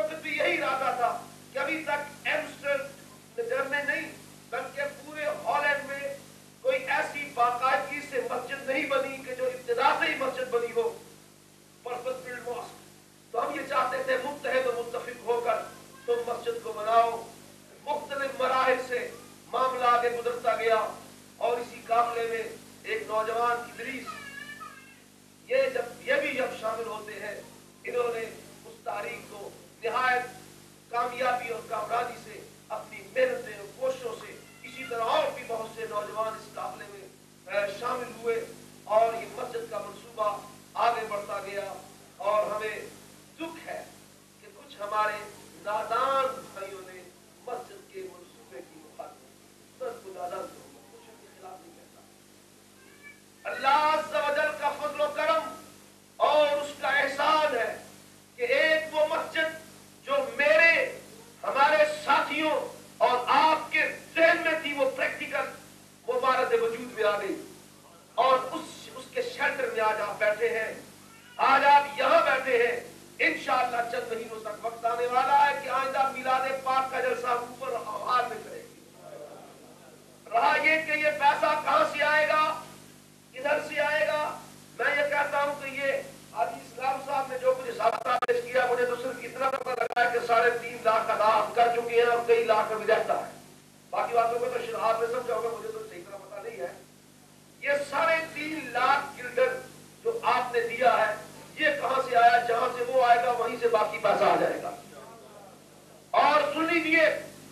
यही इरादा था कि अभी तक एम्स्टर्डम में नहीं बल्कि पूरे हॉलैंड में कोई ऐसी बाकायदगी से मस्जिद नहीं बनी कि जो इब्तिदा से ही मस्जिद बनी हो, पर्पस बिल्ड मॉस्क। तो हम ये चाहते थे मुत्तहिद और मुत्तफिक होकर तुम मस्जिद को बनाओ। मुख्तलिफ मराहिल से मामला आगे गुजरता गया और इसी काफिले में एक नौजवान इदरीस ये भी जब शामिल होते हैं, इन्होंने उस तारीख को निहायत कामयाबी और कामरानी से अपनी मेहनतें और कोशिशों से, इसी तरह और भी बहुत से नौजवान इस काफिले में शामिल हुए और ये मस्जिद का मंसूबा आगे बढ़ता गया। और हमें दुख है कि कुछ हमारे नादान भाइयों ने मस्जिद के मंसूबे की मुखालिफत, नादान कुछ उनके खिलाफ नहीं कहता। अल्लाह अज़्ज़ व जल का फज़्ल व करम और उसका एहसान है कि एक वो मस्जिद जो मेरे हमारे साथियों और आपके ज़हन में थी, वो प्रैक्टिकल वो इमारत वजूद में आ गई और उसके शेल्टर में आज आप बैठे हैं, आज आप यहाँ बैठे हैं। इंशाअल्लाह चंद महीनों तक वक्त आने वाला है कि आइंदा मिलाद पाक का जलसा ऊपर आवाज में करेगी। रहा ये कि ये पैसा कहां से आएगा, किधर से आएगा, मैं ये कहता हूं कि ये आज इस्लाम साहब ने जो कुछ हिसाब पेश किया, मुझे तो सिर्फ इतना पता लगा है कि 3.5 लाख अदा हम कर चुके हैं और कई लाख में रहता है। बाकी बातों को तो शुरुआत में समझाओगे, मुझे तो सही तरह पता नहीं है। ये 3.5 लाख गिल्डर जो आपने दिया है, ये कहां से आया? जहां से वो आएगा वहीं से बाकी पैसा आ जाएगा। और सुन लीजिए,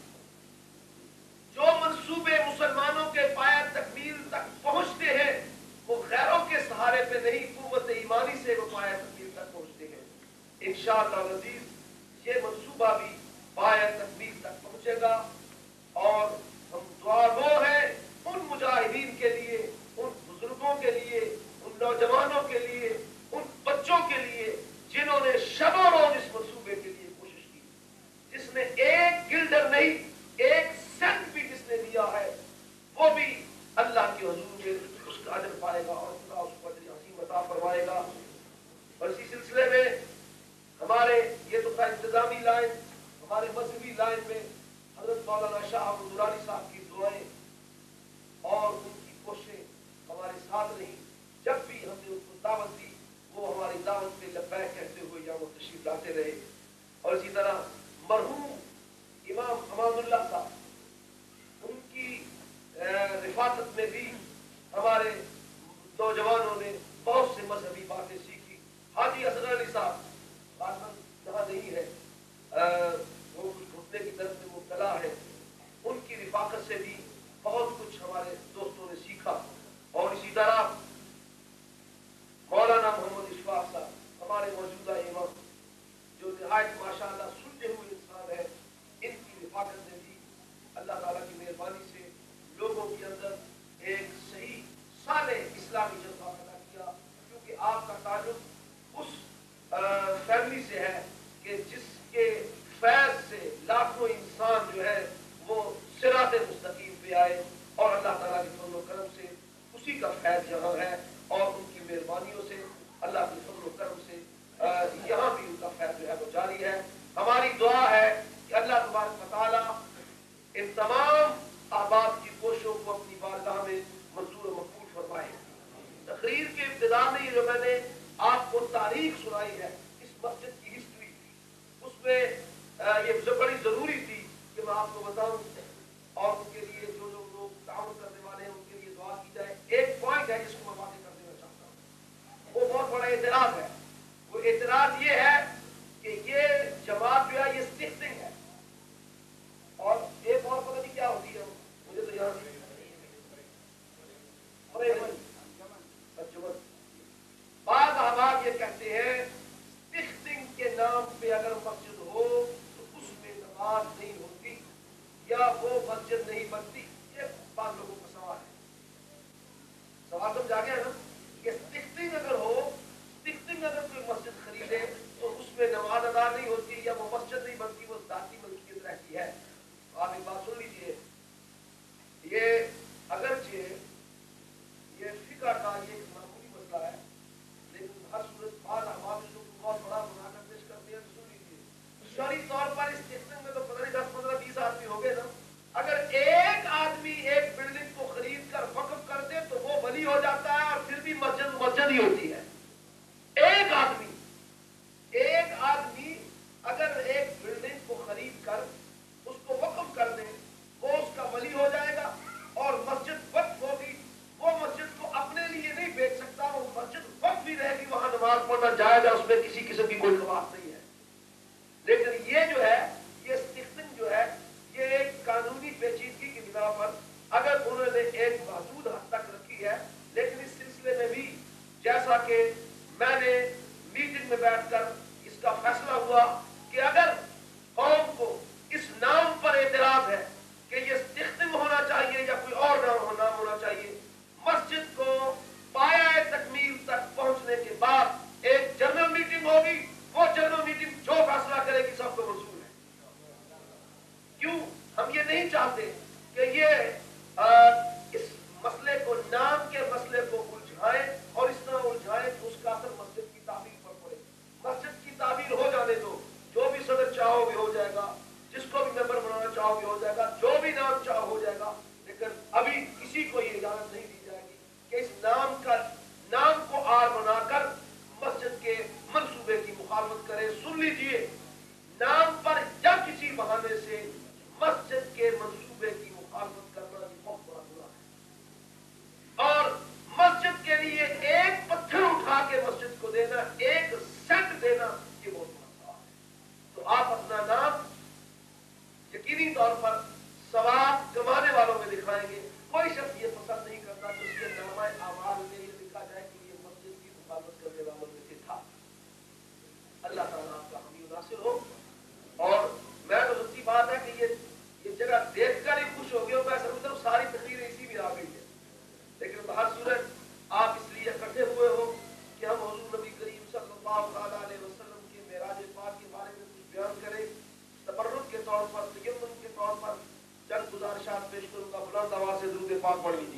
जो मंसूबे मुसलमानों के पाया तकमील तक पहुंचते हैं, वो गैरों के सहारे पे नहीं, कुव्वत ईमानी से वो पाया तकमील तक पहुंचते हैं। इंशाअल्लाह अज़ीज़ ये मंसूबा भी पाया तकमील तक पहुंचेगा। और हम दुआ गो हैं उन मुजाहिदीन के लिए, उन बुजुर्गों के लिए, उन नौजवानों के लिए, उन बच्चों के लिए जिन्होंने शबो रोज इस मंसूबे के लिए कोशिश की, जिसने एक गिल्डर नहीं, एक सेंट भी जिसने दिया है, वो भी अल्लाह के हुजूर में उसका अजर पाएगा और खुदा उसको अजर अज़ीम अता फरमाएगा। और इसी सिलसिले में हमारे ये तो था इंतजामी लाइन, हमारे मजहबी लाइन में हजरत मौलाना शाह दुरानी साहब की दुआएं और उनकी कोशिशें हमारे साथ रही। जब भी हमने उनको दावत दी, वो हमारी दावत पे लब्बैक कहते हुए यहाँ वो तशरीफ लाते रहे। और इसी तरह मरहूम इमाम अमानुल्लाह साहब, उनकी रिफाकत में भी हमारे नौजवानों ने बहुत से मजहबी बातें सीखी। हाजी असगर अली साहब यहाँ नहीं है, वो कुछ घुटने की तरफ से मुब्तला है, उनकी रिफाकत से भी बहुत कुछ हमारे दोस्तों ने सीखा। और इसी तरह मौलाना मोहम्मद इशफाक साहब, हमारे मौजूदा इमाम, जो निहायत माशाअल्लाह सुलझे हुए इंसान है, इनकी रिफाकत ने भी अल्लाह ताला की मेहरबानी से लोगों के अंदर एक सही साले इस्लामी जज्बा पैदा किया। क्योंकि आपका ताल्लुक उस फैमिली से है कि जिसके फैज से लाखों इंसान जो है वो सिराते मुस्तकीम पे आए, और अल्लाह ताला के फज़्ल व करम से उसी का फैज यहाँ है और उनकी मेहरबानियों से, अल्लाह के फज़्ल व करम से यहाँ भी उनका फैज जो है वो जारी है। हमारी दुआ है कि अल्लाह तबारक व तआला इन तमाम अहबाब की कोशिशों को अपनी बारगाह में मंजूर व मकबूल फरमाए। तकरीर के इब्तिदा में जो मैंने आपको तारीख सुनाई है इस मस्जिद की हिस्ट्री, उसमें ये बड़ी जरूरी थी कि मैं आपको बताऊं और उनके लिए जो जो लोग काम करने वाले हैं उनके लिए दुआ की जाए। एक पॉइंट है जिसको मैं बातें कर देना चाहता हूँ, वो बहुत बड़ा एतराज है। वो एतराज ये है कि ये जमात जो है ये स्टिक्टिंग है, और एक और पता नहीं क्या होती है, मुझे तो यहाँ बाद अहबाब ये कहते हैं स्टिक्टिंग के नाम पे अगर मस्जिद हो तो उसमें नमाज नहीं होती या वो मस्जिद नहीं बनती। ये बात लोगों का सवाल है, सवाल समझ आ गया ना कि स्टिक्टिंग अगर हो, स्टिक्टिंग अगर कोई मस्जिद खरीदे तो उसमें नमाज अदा नहीं होती या वो मस्जिद नहीं बनती, वो जाती मलकियत रहती है। आप एक बात सुन लीजिए, ये अगरचे ये फिक्र का ये मामूली मसला है, लेकिन हर सूरत बाद हमारे लोग बहुत बड़ा बनाकर पेश करते हैं। सुन लीजिए, शरई तौर पर نہیں ہوتی ہے. ایک آدمی اگر ایک بلڈنگ کو خرید کر اس کو وقف کر دے وہ اس کا ولی ہو جائے گا اور مسجد وقف ہوگی. وہ مسجد کو اپنے لیے نہیں بیچ سکتا, وہ مسجد وقف بھی رہے گی, وہاں نماز پڑھنا جائز ہے, اس میں کسی قسم کی کوئی خلاف نہیں ہے. لیکن یہ جو ہے یہ اسٹکسنگ جو ہے یہ ایک قانونی پیچیدگی کی بنا پر اگر انہوں نے ایک محدود حد تک رکھی ہے. لیکن اس سلسلے میں بھی جیسا کہ میں نے میٹنگ میں بیٹھ کر اس کا فیصلہ ہوا کہ اگر قوم کو اس نام پر اعتراض ہے کہ یہ استخدام ہونا چاہیے یا کوئی اور نام ہونا چاہیے, مسجد کو پایہ تکمیل تک پہنچنے کے بعد ایک جنرل میٹنگ ہوگی. وہ جنرل میٹنگ جو فیصلہ کرے گی سب کو منظور ہے. کیوں ہم یہ نہیں چاہتے کہ یہ اس مسئلے کو نام کے مسئلے کو الجھائیں اور اس طرح الجھائیں کہ اس کا اثر مسجد کی تعمیر پر پڑے. مسجد کی تعمیر ہو جانے دو, جو بھی صدر چاہو بھی ہو جائے گا, جس کو بھی ممبر بنانا چاہو بھی ہو جائے گا, جو بھی نام چاہو ہو جائے گا. لیکن ابھی کسی کو یہ اجازت نہیں دی جائے گی کہ اس نام کو آڑ بنا کر مسجد کے منصوبے کی مخالفت کرے. سن لیجئے, نام پر یا کسی بہانے سے مسجد کے منصوبے کی مخالفت کرنا بھی بہت بڑا گناہ ہے. اور مسجد کے لیے ایک پتھر اٹھا کے مسجد کو دینا, ایک سینٹ دینا, یہ بہت بڑا گناہ ہے. تو آپ اپنا نام یقینی طور پر ثواب کمانے والوں میں دکھائیں گے. کوئی شخص یہ پسند نہیں کرتا کہ اس کے نامہ اعمال میں یہ لکھا جائے کہ یہ مسجد کی مخالفت کرنے والوں میں سے تھا. اللہ تعالیٰ آپ کا حمید ناصر ہو. اور میں تو سچی بات ہے کہ یہ جگہ دیکھ کر ہی خوش ہو گیا. میں سمجھتا ہوں ساری تقریریں اسی میں آ گئی ہے. لیکن بہر صورت آپ اس لیے اکٹھے ہوئے ہو کہ ہم حضور نبی کریم صلی اللہ علیہ وسلم کے معراج پاک کے بارے میں کچھ بیان کریں. تبرک کے طور پر, تیمم کے طور پر چند گزارشات پیش کروں گا. بلند آواز سے درود پاک پڑھ لیجیے.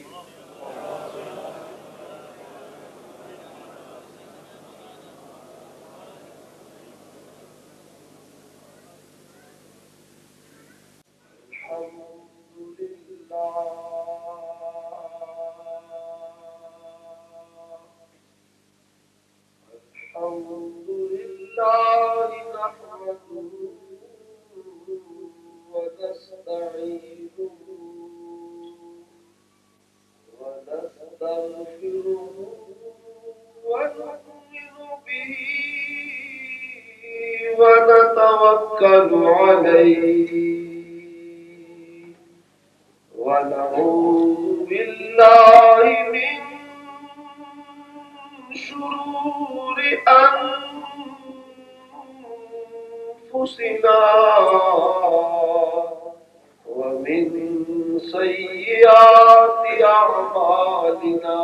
الحمد لله نحمده ونستعينه ونستغفره ونؤمن به ونتوكل عليه ونعوذ بالله من شرور أنفسنا ومن سيئات أعمالنا,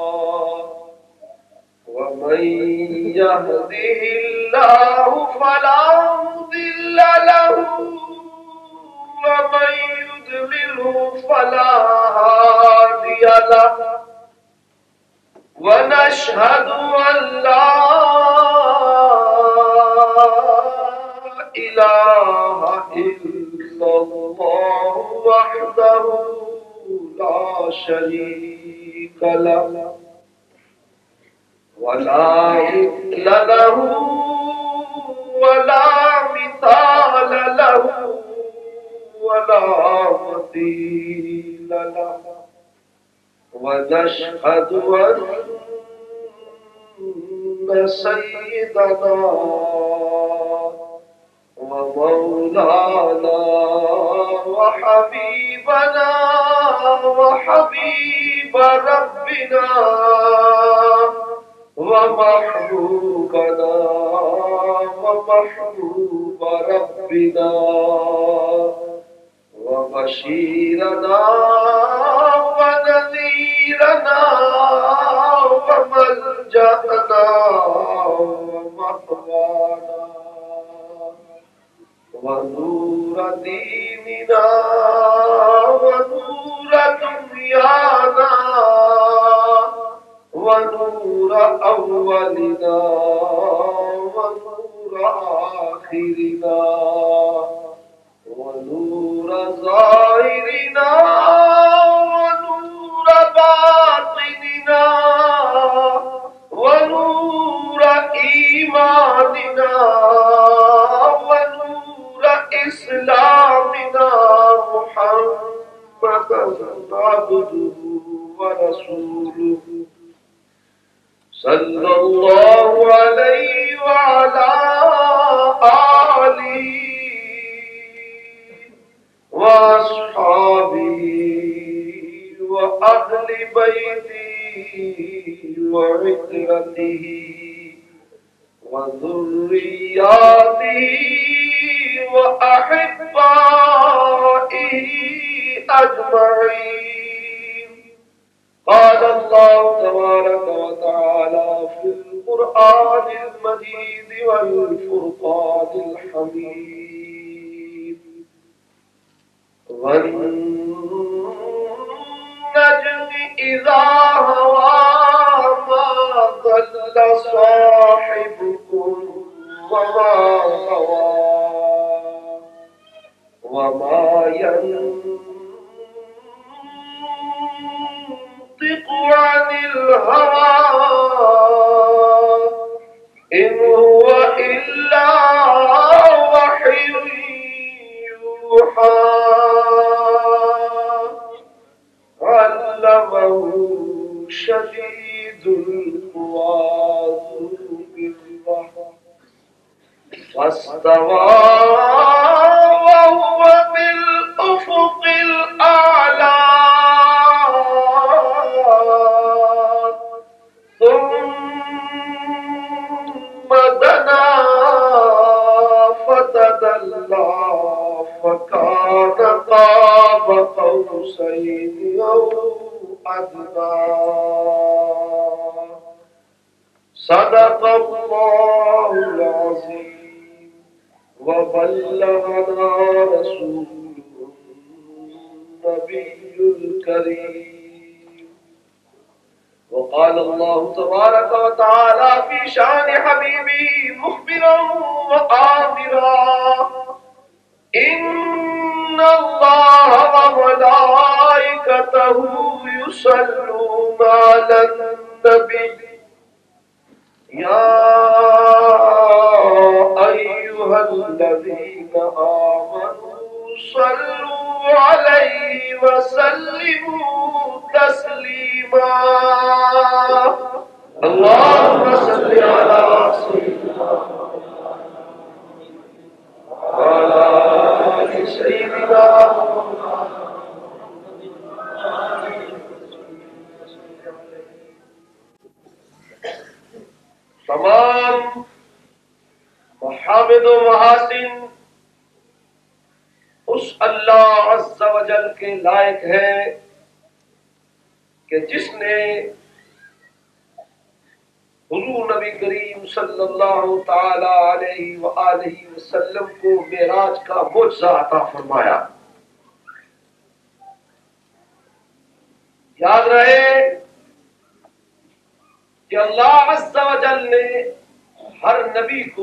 ومن يهده الله فلا مضل له ومن يضلله فلا هادي له. ونشهد أن لا إله إلا الله وحده لا شريك له ولا مثل له ولا مثال له ولا مثيل له. ونشهد أن سيدنا ومولانا وحبيبنا وحبيب ربنا ومحبوبنا ومحبوب ربنا وبشيرنا ونذيرنا وملجأنا ومأوانا ونور ديننا ونور دنيانا ونور أولنا ونور آخرنا ونور ظاهرنا ونور باطننا إسلامنا ونور إسلامنا محمدا عبده ورسوله صلى الله عليه وعلى آله وأصحابه وأهل بيته وعترته وذرياته وأحبائه أجمعين. قال الله تبارك وتعالى في القرآن المجيد والفرقان الحميد: والنجم إذا هوى ما ضل صاحبكم وما غوى وما ينطق عن الهوى إن هو إلا وحي يوحى علمه شديد القوى ذو مرة فاستوى وهو بالأفق الأعلى ثم دنا فتدلى فكان قاب قوسين أو أدنى. صدق الله العظيم وبلغنا رسوله النبي الكريم. وقال الله تبارك وتعالى في شان حبيبه مخبرا وآمرا: إن الله وملائكته يصلون على النبي يا أيها الذين آمنوا صلوا عليه وسلموا تسليما. اللهم صل على سيدنا وعلى آل سيدنا تمام محامد و محاسن اس اللہ عز و جل کے لائق ہے کہ جس نے حضور نبی کریم صلی اللہ تعالی علیہ وآلہ وسلم کو معراج کا معجزہ عطا فرمایا. یاد رہے کہ اللہ عز و جل نے ہر نبی کو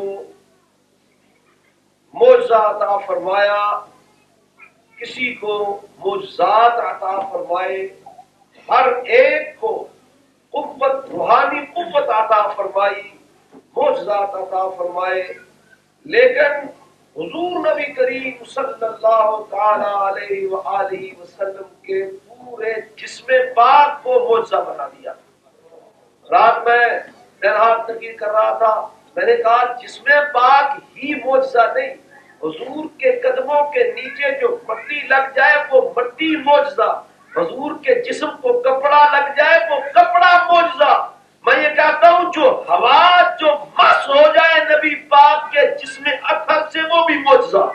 معجزہ عطا فرمایا، کسی کو معجزات عطا فرمائے، ہر ایک کو قوت، روحانی قوت عطا فرمائی، معجزات عطا فرمائے. لیکن حضور نبی کریم صلی اللہ تعالی علیہ وآلہ وسلم کے پورے جسم پاک کو معجزہ بنا دیا. رات میں تنہا تقریر کر رہا تھا، میں نے کہا جسم پاک ہی معجزہ نہیں، حضور کے قدموں کے نیچے جو مٹی لگ جائے وہ مٹی معجزہ، حضور کے جسم کو کپڑا لگ جائے وہ کپڑا معجزہ. میں یہ کہتا ہوں جو ہوا جو مس ہو جائے نبی پاک کے جسم اطہر سے وہ بھی معجزہ.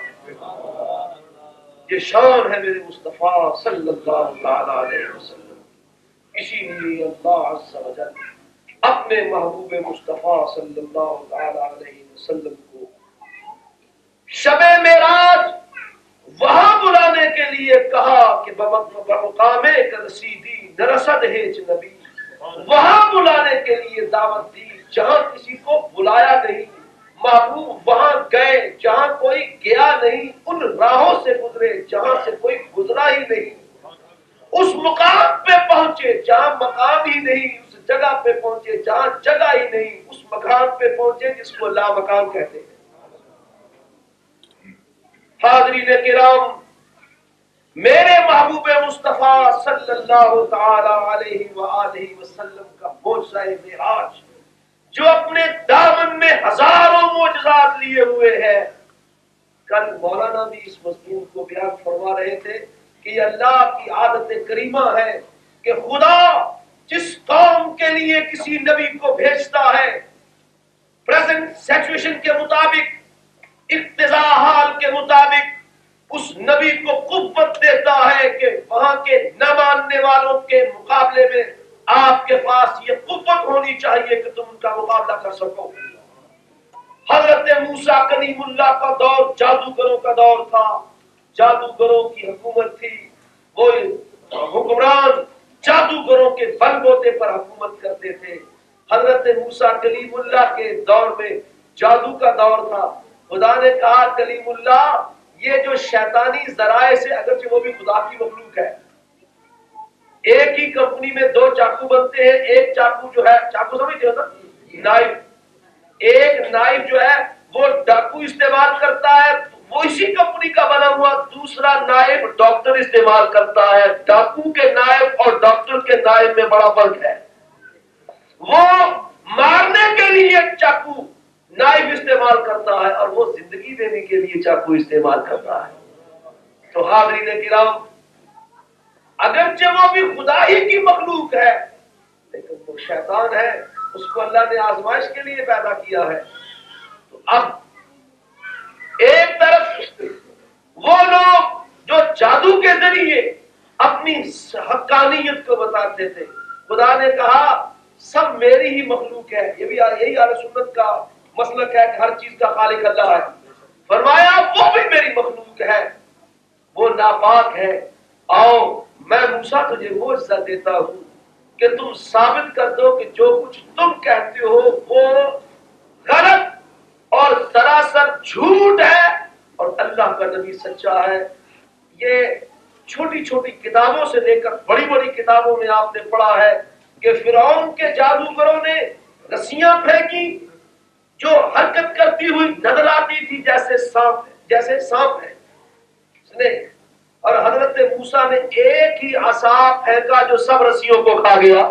یہ شان ہے میرے مصطفیٰ صلی اللہ علیہ وسلم. اسی لیے اللہ عز و جل اپنے محبوب مصطفیٰ صلی اللہ علیہ وسلم کو شب معراج وہاں بلانے کے لیے کہا کہ بمقام رسیدی نرسد ہیچ نبی، وہاں بلانے کے لیے دعوت دی جہاں کسی کو بلایا نہیں. محبوب وہاں گئے جہاں کوئی گیا نہیں، ان راہوں سے گزرے جہاں سے کوئی گزرا ہی نہیں، اس مقام پہ پہنچے جہاں مقام ہی نہیں، اس جگہ پہ پہنچے جہاں جگہ ہی نہیں، اس مقام پہ پہنچے جس کو لا مقام کہتے ہیں۔ حاضرین کرام، میرے محبوب مصطفیٰ صلی اللہ تعالی علیہ وآلہ وسلم کا معجزہ معراج جو اپنے دامن میں ہزاروں معجزات لیے ہوئے ہیں، کل مولانا بھی اس مضمون کو بیان فرما رہے تھے کہ یہ اللہ کی عادت کریمہ ہے کہ خدا جس قوم کے لیے کسی نبی کو بھیجتا ہے، پریزنٹ سچویشن کے مطابق، اقتضاء حال کے مطابق، اس نبی کو قوت دیتا ہے کہ وہاں کے نہ ماننے والوں کے مقابلے میں آپ کے پاس یہ قوت ہونی چاہیے کہ تم ان کا مقابلہ کر سکو۔ حضرت موسیٰ کلیم اللہ کا دور جادوگروں کا دور تھا، جادوگروں کی حکومت تھی، وہ حکمران جادوگروں کے بل بوتے پر حکومت کرتے تھے۔ حضرت موسیٰ کلیم اللہ کے دور میں جادو کا دور تھا۔ خدا نے کہا کلیم اللہ یہ جو شیطانی ذرائع سے، اگرچہ وہ بھی خدا کی مخلوق ہے، ایک ہی کمپنی میں دو چاقو بنتے ہیں، ایک چاقو جو ہے، چاقو سمجھتے ہو نا، نائف، ایک نائف جو ہے وہ ڈاکو استعمال کرتا ہے، وہ اسی کمپنی کا بنا ہوا، دوسرا نائف ڈاکٹر استعمال کرتا ہے۔ ڈاکو کے نائف اور ڈاکٹر کے نائف میں بڑا فرق ہے۔ وہ مارنے کے لیے چاقو نائف استعمال کرتا ہے اور وہ زندگی دینے کے لیے چاقو استعمال کرتا ہے۔ تو حاضرین کرام، اگرچہ وہ بھی خدا ہی کی مخلوق ہے لیکن وہ شیطان ہے، اس کو اللہ نے آزمائش کے لیے پیدا کیا ہے۔ تو اب ایک طرف وہ لوگ جو جادو کے ذریعے اپنی حقانیت کو بتاتے تھے، خدا نے کہا سب میری ہی مخلوق ہے، یہ بھی یہی اہل سنت کا مسلک ہے کہ ہر چیز کا خالق اللہ ہے۔ فرمایا وہ بھی میری مخلوق ہے، وہ ناپاک ہے، آؤ میں موسیٰ تجھے معجزہ دیتا ہوں کہ تم ثابت کر دو کہ جو کچھ تم کہتے ہو وہ غلط اور سراسر جھوٹ ہے اور اللہ کا نبی سچا ہے۔ یہ چھوٹی چھوٹی کتابوں سے لے کر بڑی بڑی کتابوں میں آپ نے پڑھا ہے کہ فرعون کے جادوگروں نے رسیاں پھینکی جو حرکت کرتی ہوئی نظر آتی تھی جیسے سانپ ہے، سنیک، اور حضرت موسیٰ نے ایک ہی عصا پھینکا جو سب رسیوں کو کھا گیا۔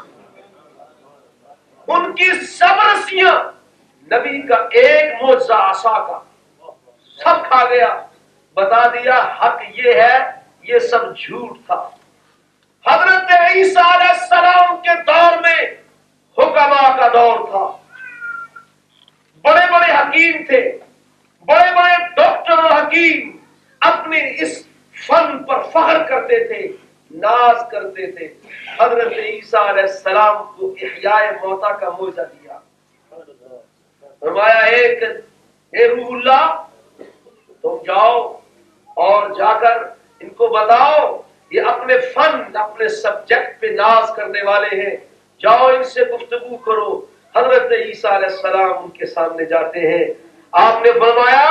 ان کی سب رسیاں نبی کا ایک معجزہ عصا کا سب کھا گیا، بتا دیا حق یہ ہے، یہ سب جھوٹ تھا۔ حضرت عیسیٰ علیہ السلام کے دور میں حکماء کا دور تھا، بڑے بڑے حکیم تھے، بڑے بڑے ڈاکٹر اور حکیم اپنے اس فن پر فخر کرتے تھے، ناز کرتے تھے۔ حضرت عیسیٰ علیہ السلام کو احیاء موتا کا معجزہ دیا، فرمایا اے روح اللہ تم جاؤ اور جا کر ان کو بتاؤ یہ اپنے فن اپنے سبجیکٹ پہ ناز کرنے والے ہیں، جاؤ ان سے گفتگو کرو۔ حضرت عیسیٰ علیہ السلام ان کے سامنے جاتے ہیں، آپ نے فرمایا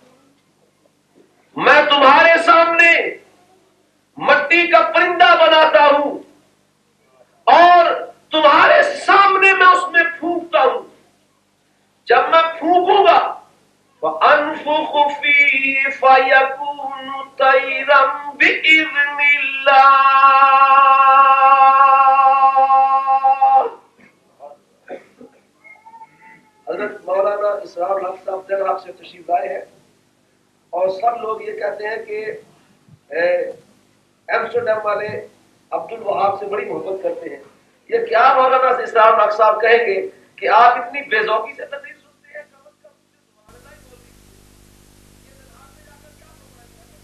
میں تمہارے سامنے مٹی کا پرندہ بناتا ہوں اور تمہارے سامنے میں اس میں پھونکتا ہوں، جب میں پھونکوں گا وَأَنفُخُ فِيهِ فَيَكُونُ طَيْرًا بِإِذْنِ اللَّهِ۔ حضرت مولانا اسرار الحق صاحب دل آپ سے تشریف لائے ہیں اور سب لوگ یہ کہتے ہیں کہ ایمسٹرڈیم والے عبد الوہاب سے بڑی محبت کرتے ہیں۔ یہ کیا مولانا اسرار الحق صاحب کہیں گے کہ آپ اتنی بے ذوقی سے تقریر سنتے ہیں، کم از کم سبحان اللہ ہی بول دیجیے۔ یہ دلال میں جا کر کیا فرمائیں گے؟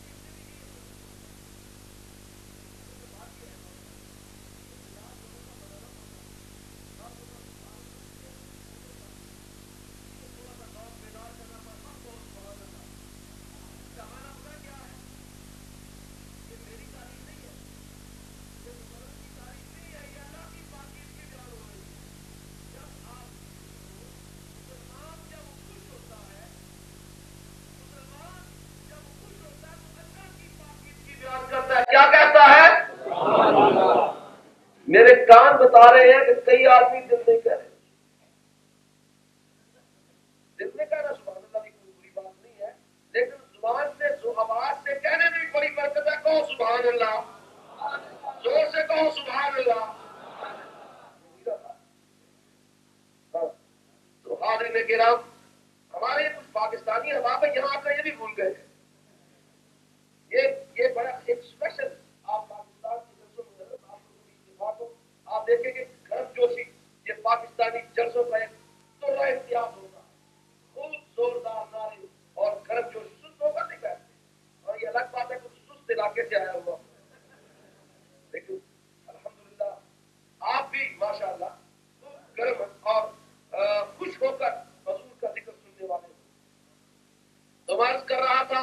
کان بتا رہے ہیں کہ کئی آدمی دل نہیں کہہ رہے. دل میں کہنا سبحان اللہ کی کوئی بری بات نہیں ہے، لیکن زبان سے آواز سے کہنے میں بھی بڑی برکت ہے. کہو سبحان اللہ، زور سے کہو سبحان اللہ. تو حاضرین کرام، ہمارے کچھ پاکستانی احباب یہاں آ کر یہ بھی بھول گئے. یہ بڑا ایک اسپیشل آپ پاکستان کے جلسوں میں نظر آپ کو اتفاق ہو، آپ دیکھیں کہ گرم جوشی یہ پاکستانی جلسوں کا ایک تو امتیاز ہوگا. خوب زوردار نعرے اور گرم جوشی سست ہوگا نہیں بیٹھتے. اور یہ الگ بات ہے کچھ سست علاقے سے آیا ہوا، لیکن الحمدللہ آپ بھی ماشاءاللہ خوب گرم اور خوش ہو کر حضور کا ذکر سننے والے ہو. تو عرض کر رہا تھا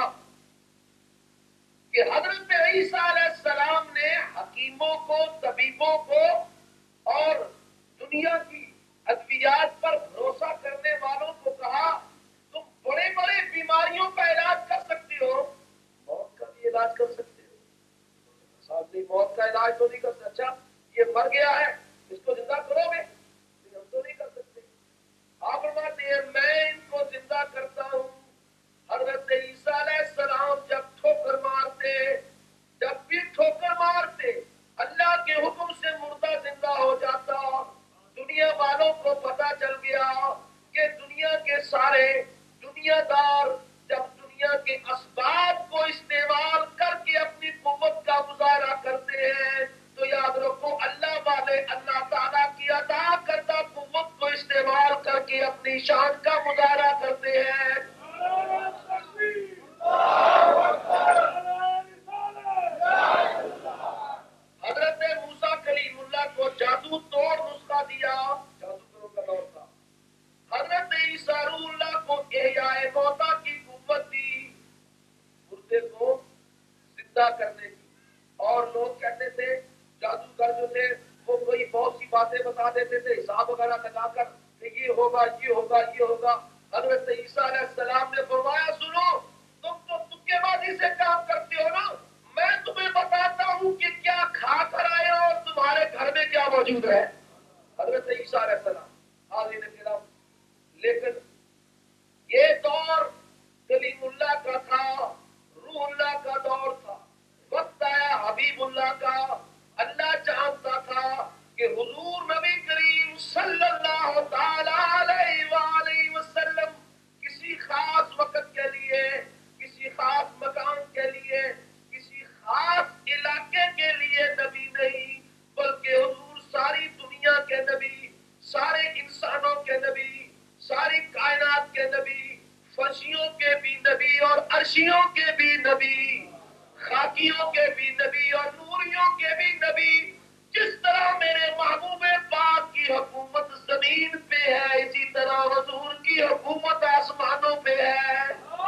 کہ حضرت عیسیٰ علیہ السلام نے حکیموں کو، طبیبوں کو اور دنیا کی ادویات پر بھروسہ کرنے والوں کو کہا تم بڑے بڑے بیماریوں کا علاج کر سکتے ہو، موت کا بھی علاج کر سکتے ہو. صاحب نہیں، موت کا علاج تو نہیں کر سکتے. اچھا یہ مر گیا ہے اس کو زندہ کرو گے؟ ہم تو نہیں کر سکتے. آپ فرماتے ہیں میں ان کو زندہ کرتا ہوں. حضرت عیسیٰ علیہ السلام جب ٹھوکر مارتے، جب بھی ٹھوکر مارتے، اللہ کے حکم سے مردہ زندہ ہو جاتا. دنیا والوں کو پتا چل گیا کہ دنیا کے سارے دنیا دار جب دنیا کے اسباب کو استعمال کر کے اپنی قوت کا مظاہرہ کرتے ہیں تو یاد رکھو اللہ والے اللہ تعالیٰ کی عطا کردہ قوت کو استعمال کر کے اپنی شان کا مظاہرہ کرتے ہیں. حضرت موسیٰ کلیم اللہ کو جادو توڑ نسخہ دیا، جادوگروں کا دور تھا. حضرت عیسیٰ روح اللہ کو احیاء موتیٰ کی قوت دی، مردے کو زندہ کرنے کی. اور لوگ کہتے تھے جادوگر جو تھے وہ کوئی بہت سی باتیں بتا دیتے تھے حساب وغیرہ لگا کر کہ یہ ہوگا یہ ہوگا یہ ہوگا. حضرت عیسیٰ علیہ السلام نے فرمایا سنو، تم تو تکے بازی سے کام کرتے ہو نا، میں تمہیں بتاتا ہوں کہ کیا کھا کر آئے ہو اور تمہارے گھر میں کیا موجود ہے. حضرت عیسیٰ علیہ السلام حاضرین کرام، لیکن یہ دور کلیم اللہ کا تھا، روح اللہ کا دور تھا. وقت آیا حبیب اللہ کا. اللہ چاہتا تھا کہ حضور نبی کریم صلی اللہ تعالی علیہ وآلہ وسلم کسی خاص وقت کے لیے، کسی خاص مکان کے لیے، کسی خاص علاقے کے لیے نبی نہیں، بلکہ حضور ساری دنیا کے نبی، سارے انسانوں کے نبی، ساری کائنات کے نبی، فرشیوں کے بھی نبی اور عرشیوں کے بھی نبی، خاکیوں کے بھی نبی اور نوریوں کے بھی نبی. جس طرح میرے محبوب پاک کی حکومت زمین پہ ہے، اسی طرح حضور کی حکومت آسمانوں پہ ہے.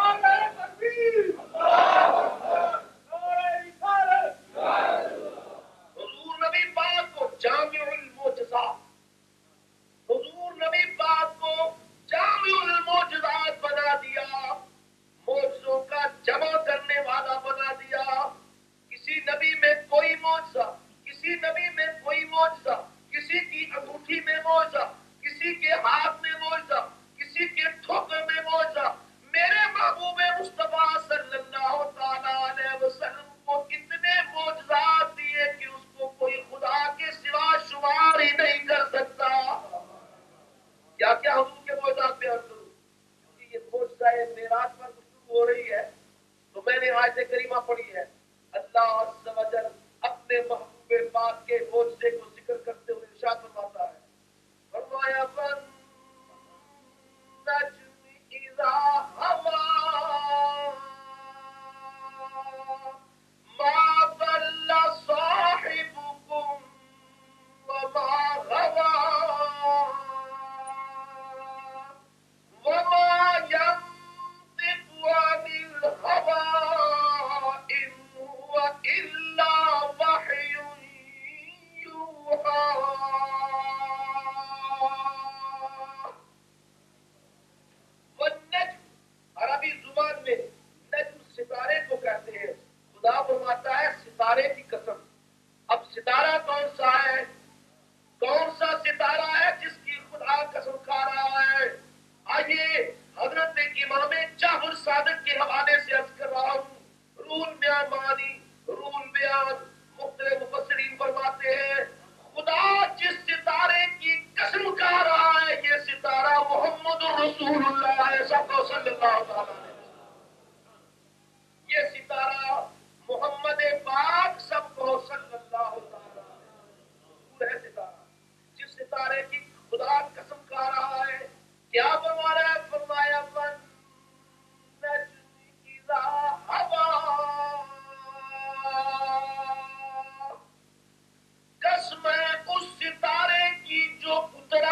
حضور نبی پاک کو جامع المعجزات، حضور نبی پاک کو جامع المعجزات بنا دیا، معجزوں کا جمع کرنے والا بنا دیا. کسی نبی میں کوئی معجزہ، کسی نبی میں کوئی معجزہ، کسی کی انگوٹھی میں معجزہ، کسی کے ہاتھ میں معجزہ، کسی کے ٹھوکر میں معجزہ. میرے محبوب مصطفیٰ صلی اللہ تعالی علیہ وسلم کو اتنے معجزات دیے کہ اس کو کوئی خدا کے سوا شمار ہی نہیں کر سکتا. کیا کیا حضور کے معجزات بیان کروں، کیونکہ یہ معجزہ معراج پر گفتگو ہو رہی ہے تو میں نے آیت کریمہ پڑھی ہے. اللہ عز و جل اپنے محبوب پاک کے معجزے کو ذکر کرتے ہوئے ارشاد فرماتا ہے، فرمایا وَالنَّجْمِ إِذَا هَوَىٰ مَا ضَلَّ صَاحِبُكُمْ وَمَا غَوَىٰ وَمَا يَنطِقُ عَنِ الْهَوَىٰ إِنْ هُوَ إِلَّا وَحْيٌ يُوحَىٰ. रसूल सल्लल्लाहु अलैहि वसल्लम। ये सितारा मोहम्मद पाक सबको सल्लल्लाहु अलैहि वसल्लम है सितारा, जिस सितारे की खुदा कसम खा रहा है। क्या फरमा रहा है? फरमाया मन नज्म इज़ा हवा, कसम है उस सितारे की जो उतरा।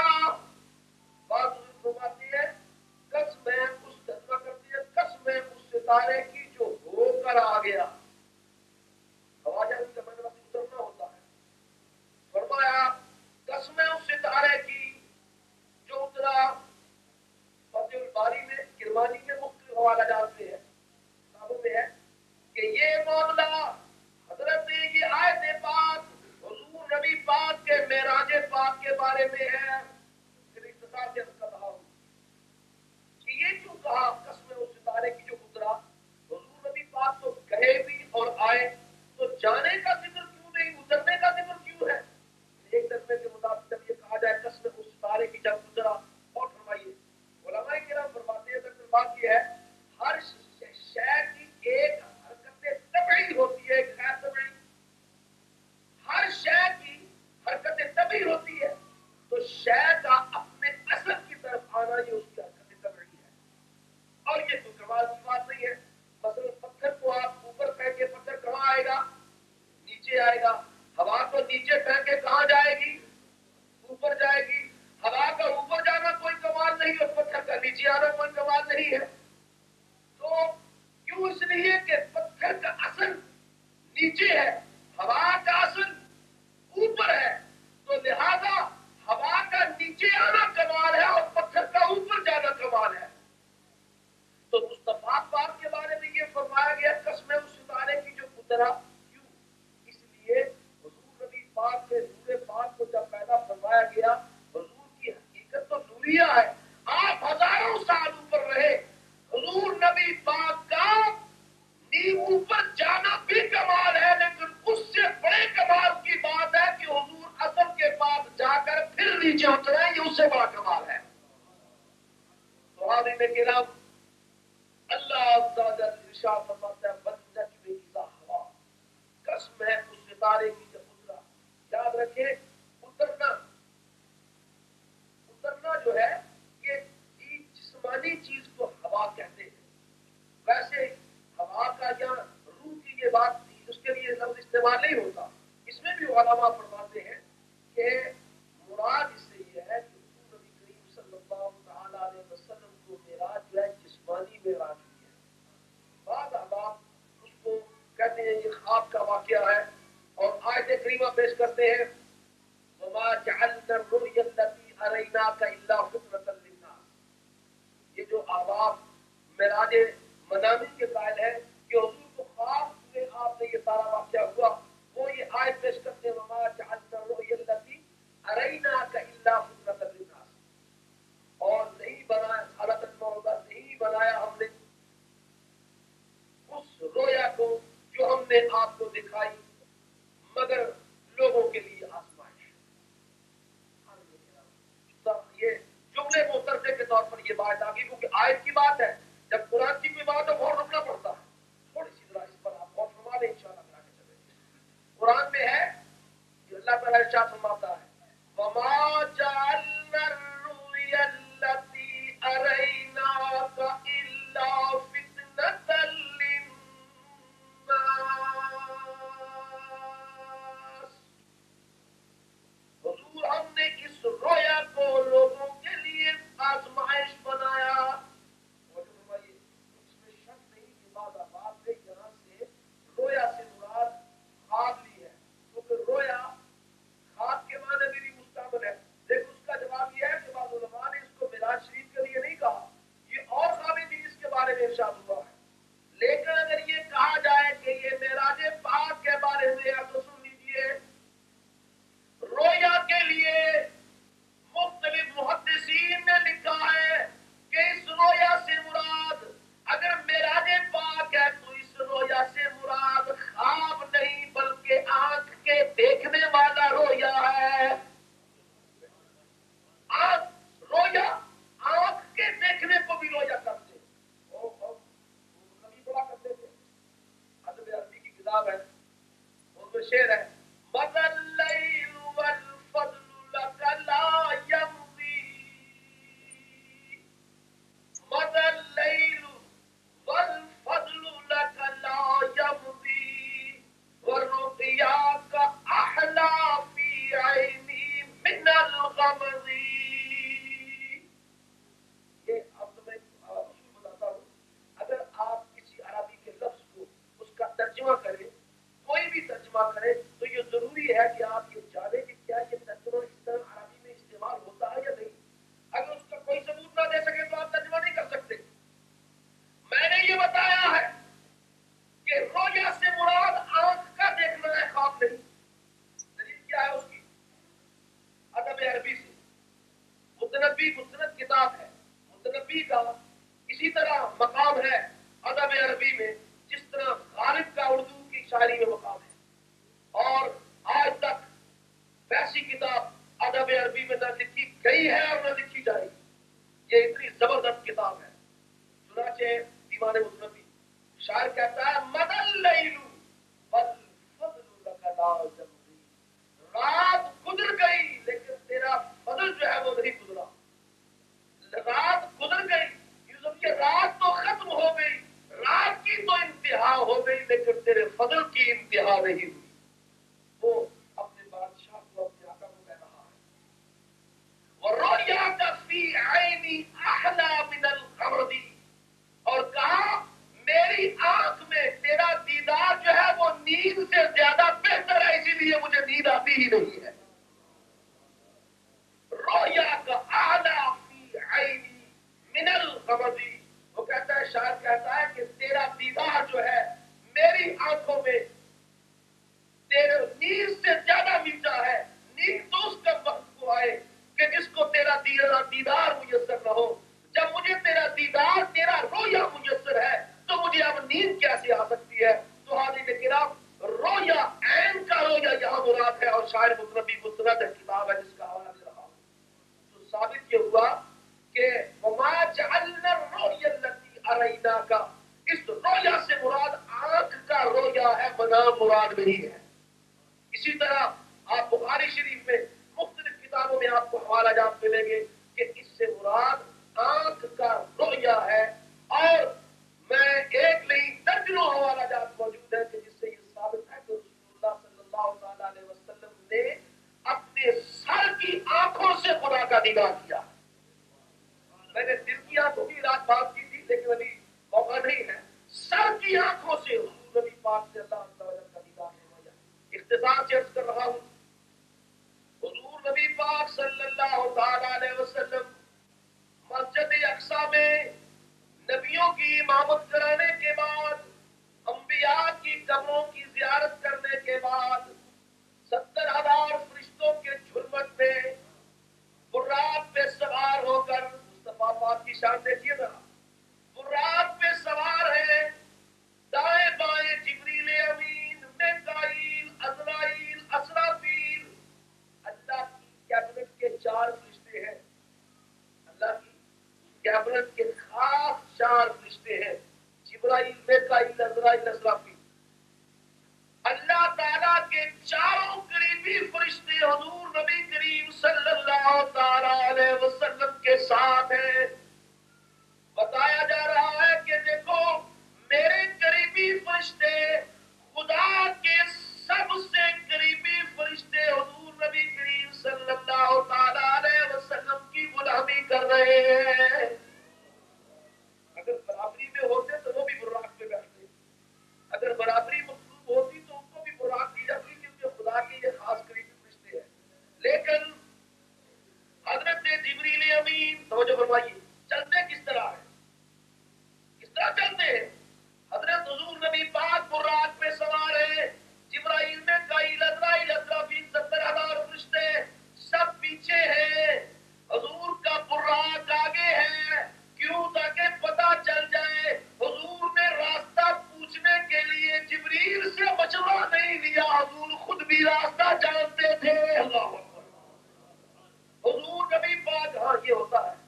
बात फरमाती है कसम है उस तर्जमा करती है कसम है उस सितारे की जो होकर आ गया। हवा जाने का मतलब उतरना होता है। फरमाया कसम है उस सितारे की जो उतरा। फतहुल बारी में किरमानी में मुख्तलिफ हवाला जानते हैं, किताबों में है कि ये मामला हजरत ये आयत पाक हुजूर नबी पाक के मेराज पाक के बारे में है। फिर इख्तिसार से कर रहा हूं कि ये क्यों कहा कसम उस सितारे की जो उतरा। हुजूर नबी पाक तो गए भी और आए, तो जाने का जिक्र क्यों नहीं, उतरने का जिक्र क्यों है? एक तर्जुमे के मुताबिक जब ये कहा जाए कसम उस सितारे की जब उतरा, और फरमाइए उलमाए किराम फरमाते हैं दरअसल बात ये है हर शय की एक हरकत तबई होती है, एक खैर तबई। हर शय की हरकत तबई होती है, तो शय का अपने असल की तरफ आना ये उसकी हरकत तबई है। और ये कोई कमाल की बात नहीं है। मसलन पत्थर को आप ऊपर फेंके, पत्थर कहाँ आएगा? नीचे आएगा। हवा को नीचे फेंके कहाँ जाएगी? ऊपर जाएगी। हवा का ऊपर जाना कोई कमाल नहीं और पत्थर का नीचे आना कोई कमाल नहीं है। तो क्यों? इसलिए कि पत्थर का असल नीचे है, हवा का असल ऊपर है। तो लिहाजा हवा का नीचे आना कमाल है और पत्थर का ऊपर जाना कमाल है। तो मुस्तफा पाक के बारे में ये फरमाया गया कसम उस सितारे की जो उतरा। क्यों? इसलिए हुजूर नबी पाक के नूरे पाक को जब पैदा फरमाया गया, हुजूर की हकीकत तो नूरिया है। आप हजारों साल ऊपर रहे, हुजूर नबी पाक का ऊपर जाना भी कमाल है, लेकिन उससे बड़े कमाल की बात है कि हुजूर असल के पास जाकर फिर नीचे उतरे, ये उससे बड़ा कमाल है। तो हाज़रीन किराम, अल्लाह इरशाद फरमाता है बन नज्म इज़ा हवा, कसम है उस सितारे की जब उतरा। याद रखें उतरना जो है ये जिस्मानी चीज को हवा कहते हैं। वैसे हवा का या रूह की ये बात उसके लिए लफ्ज इस्तेमाल नहीं होता। इसमें भी उलमा फरमाते हैं कि मुराद इससे ये है कि नबी करीम सल्लल्लाहु तआला अलैहि वसल्लम को मेराज जो है जिस्मानी मेराज हुई है। बाद अहबाब उसको कहते हैं ये ख्वाब का वाकया है और आयत करीमा पेश करते हैं वमा जअलना रुया अल्लती अरैनाका इल्ला फितरतन लिन्नास। ये जो अहबाब मेराज मनामी के कायल है कि हुजूर को ख्वाब में आपने ये सारा वाकया हुआ, वो ये आयत पेश करते हैं वमा जअलना रुया अल्लती अरैनाका इल्ला फितरतन लिन्नास। और नहीं बनाया खालतन मौदा, नहीं बनाया हमने उस रोया को जो हमने आपको दिखाई मगर लोगों के लिए आजमाइश। ये जुमले मुतरदे के तौर पर ये बात आ गई क्योंकि आयत की बात है। जब कुरान की कोई बात हो बहुत रुकना पड़ता है। थोड़ी सी जरा इस पर आप बहुत फरमा लें इंशाअल्लाह आगे चलेंगे। कुरान में है कि अल्लाह ताला इरशाद फरमाता है वमा जअलना रुया अल्लती अरैनाका इल्ला फितनतल हुजूर हमने इस रोया को लोगों के लिए आजमाइश बनाया। किताब है। मुतनब्बी का इसी तरह मकाम है अदब अरबी में, जिस तरह गालिब का उर्दू की शायरी में मकाम है। और आज तक वैसी किताब अदब अरबी में न लिखी गई है और न लिखी जाएगी। ये इतनी जबरदस्त किताब है। चुनाचे दीवाने मुतनब्बी शायर कहता है, मदल लैलू बल फज़लु लका ला जमरी, रात गुजर गई लेकिन तेरा फजल जो है वो नहीं गुजरा। रात गुजर गई, यूसुफ की रात तो खत्म हो गई, रात की तो इंतहा हो गई, लेकिन तेरे फजल की इंतहा नहीं हुई। वो अपने बादशाह को, अपने आका को कह रहा है, वो रोया का फी आईनी अहला मिनल गमरदी, और कहा मेरी आंख में तेरा दीदार जो है वो नींद से ज्यादा बेहतर है, इसीलिए मुझे नींद आती ही नहीं है। रोया का आला फी आईनी मिनल गमदी, वो कहता है, शायर कहता है कि तेरा दीदार जो है मेरी आंखों में तेरे नींद से ज्यादा मीठा है। नींद तो उसका वक्त को आए कि जिसको तेरा दीदार मुयस्सर न हो। जब मुझे तेरा दीदार, तेरा रोया मुयस्सर है, तो मुझे अब नींद कैसे आ सकती है। तो हाज़िर किराम, रोया ऐन का रोया यहाँ मुराद है, और शायर मुतनब्बी मुस्तनद किताब है जिसका हवाला दे रहा हूँ। तो साबित ये हुआ कि वमा जअलना रोया लती अरैना का, इस रोया से मुराद आंख का रोया है, मनाम मुराद नहीं है। इसी तरह आप बुखारी शरीफ में मुख्तलिफ किताबों में आपको हवाला जात मिलेंगे कि इससे मुराद आंख का रोया है। और मैं एक नहीं दर्जनों हवाला जात मौजूद है कि जिससे ये साबित है कि रसूलुल्लाह सल्लल्लाहु अलैहि वसल्लम ने अपने सर की आंखों से खुदा का दीदार किया। मैंने दिल की आंखों की रात बात की थी, लेकिन अभी मौका नहीं है। सर की आंखों से हुजूर नबी पाक से अल्लाह का दीदार हो। इख्तिसार से अर्ज कर रहा हूं, हुजूर नबी पाक सल्लल्लाहु अलैहि वसल्लम मस्जिद अक्सा में नबियों की इमामत कराने के बाद, अंबिया की कब्रों की जियारत करने के बाद 70,000 फरिश्तों के झुरमट में बुर्राक पे सवार होकर, मुस्तफा पाक की शान देखिए ना, बुर्राक पे सवार है, दाएं बाएं जिब्रील अमीन, मिकाईल, अज़राईल, असराफील, अल्लाह की कैबिनेट के 4 फरिश्ते हैं। अल्लाह की कैबिनेट के खास 4 फरिश्ते हैं, जिब्राईल, मिकाईल, अज़राईल, असराफील। अल्लाह ताला के चारों करीबी फरिश्ते हुजूर नबी करीम सल्लल्लाहु ताला अलैहि वसल्लम के साथ हैं। बताया जा रहा है कि देखो, मेरे करीबी फरिश्ते खुदा के सबसे करीबी फरिश्ते हुजूर नबी करीम सल्लल्लाहु ताला अलैहि वसल्लम की गुलामी कर रहे हैं। अगर बराबरी में होते तो वो भी बुर्राक पे बैठते, अगर बराबरी मखलूक होती तो उनको भी बुर्राक दी जाती, क्योंकि खुदा के ये खास करीबी फरिश्ते हैं। लेकिन हजरत जिब्रील अमीन, तवज्जो फरमाइए, चलते किस तरह है, किस तरह चलते हैं। हजरत हुजूर नबी पाक बुर्राक पे सवार है, जिब्राईल, मिकाईल, अज़राईल, असराफील, 70,000 फरिश्ते सब पीछे हैं। हुजूर का बुर्राक आगे है, क्यों? ताकि पता चल जाए। हुजूर ने रास्ता पूछने के लिए जिब्रील से मशवरा नहीं लिया, हुजूर खुद भी रास्ता जानते थे। अल्लाह अकबर। हुजूर नबी पाक, हाँ ये होता है,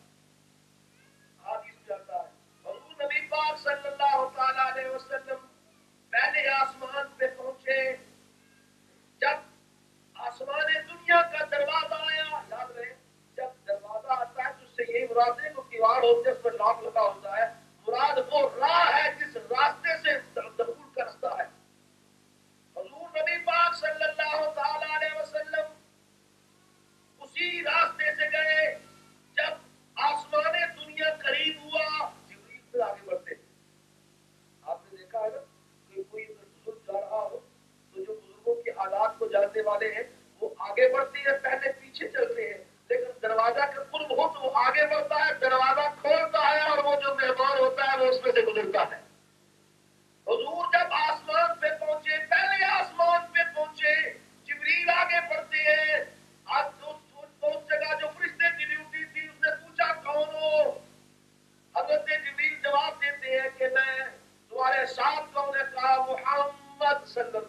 हादीस में आता है, हुजूर नबी पाक सल्लल्लाहु ताला अलैहि वसल्लम पहले आसमान पे पहुंचे। जब आसमान दुनिया का दरवाजा आया, याद रहे, जब दरवाजा आता है तो उससे यही मुराद है, वो किवाड़ होते हैं, उसमें लॉक लगा होता है, मुराद वो राह है जिस रास्ते से दखूल का रास्ता है। हुजूर नबी पाक सल्लल्लाहु ताला अलैहि वसल्लम उसी रास्ते से गए। जब आसमान दुनिया करीब हुआ, जिब्रील फिर आगे बढ़ते। आपने देखा है ना, कोई बुजुर्ग जा रहा हो तो जो बुजुर्गों की हालात को जानने वाले हैं वो आगे बढ़ते हैं, पहले पीछे चलते हैं। लेकिन दरवाजा का कुर्ब हो तो वो आगे बढ़ता है, दरवाजा खोलता है, और वो जो मेहमान होता है वो उसमें से गुजरता है। हुजूर जब आसमान पे पहुंचे, पहले आसमान पे पहुंचे, जिब्रील आगे बढ़ते हैं। आज उस जगह जो फरिश्ते की ड्यूटी थी, उसने पूछा कौन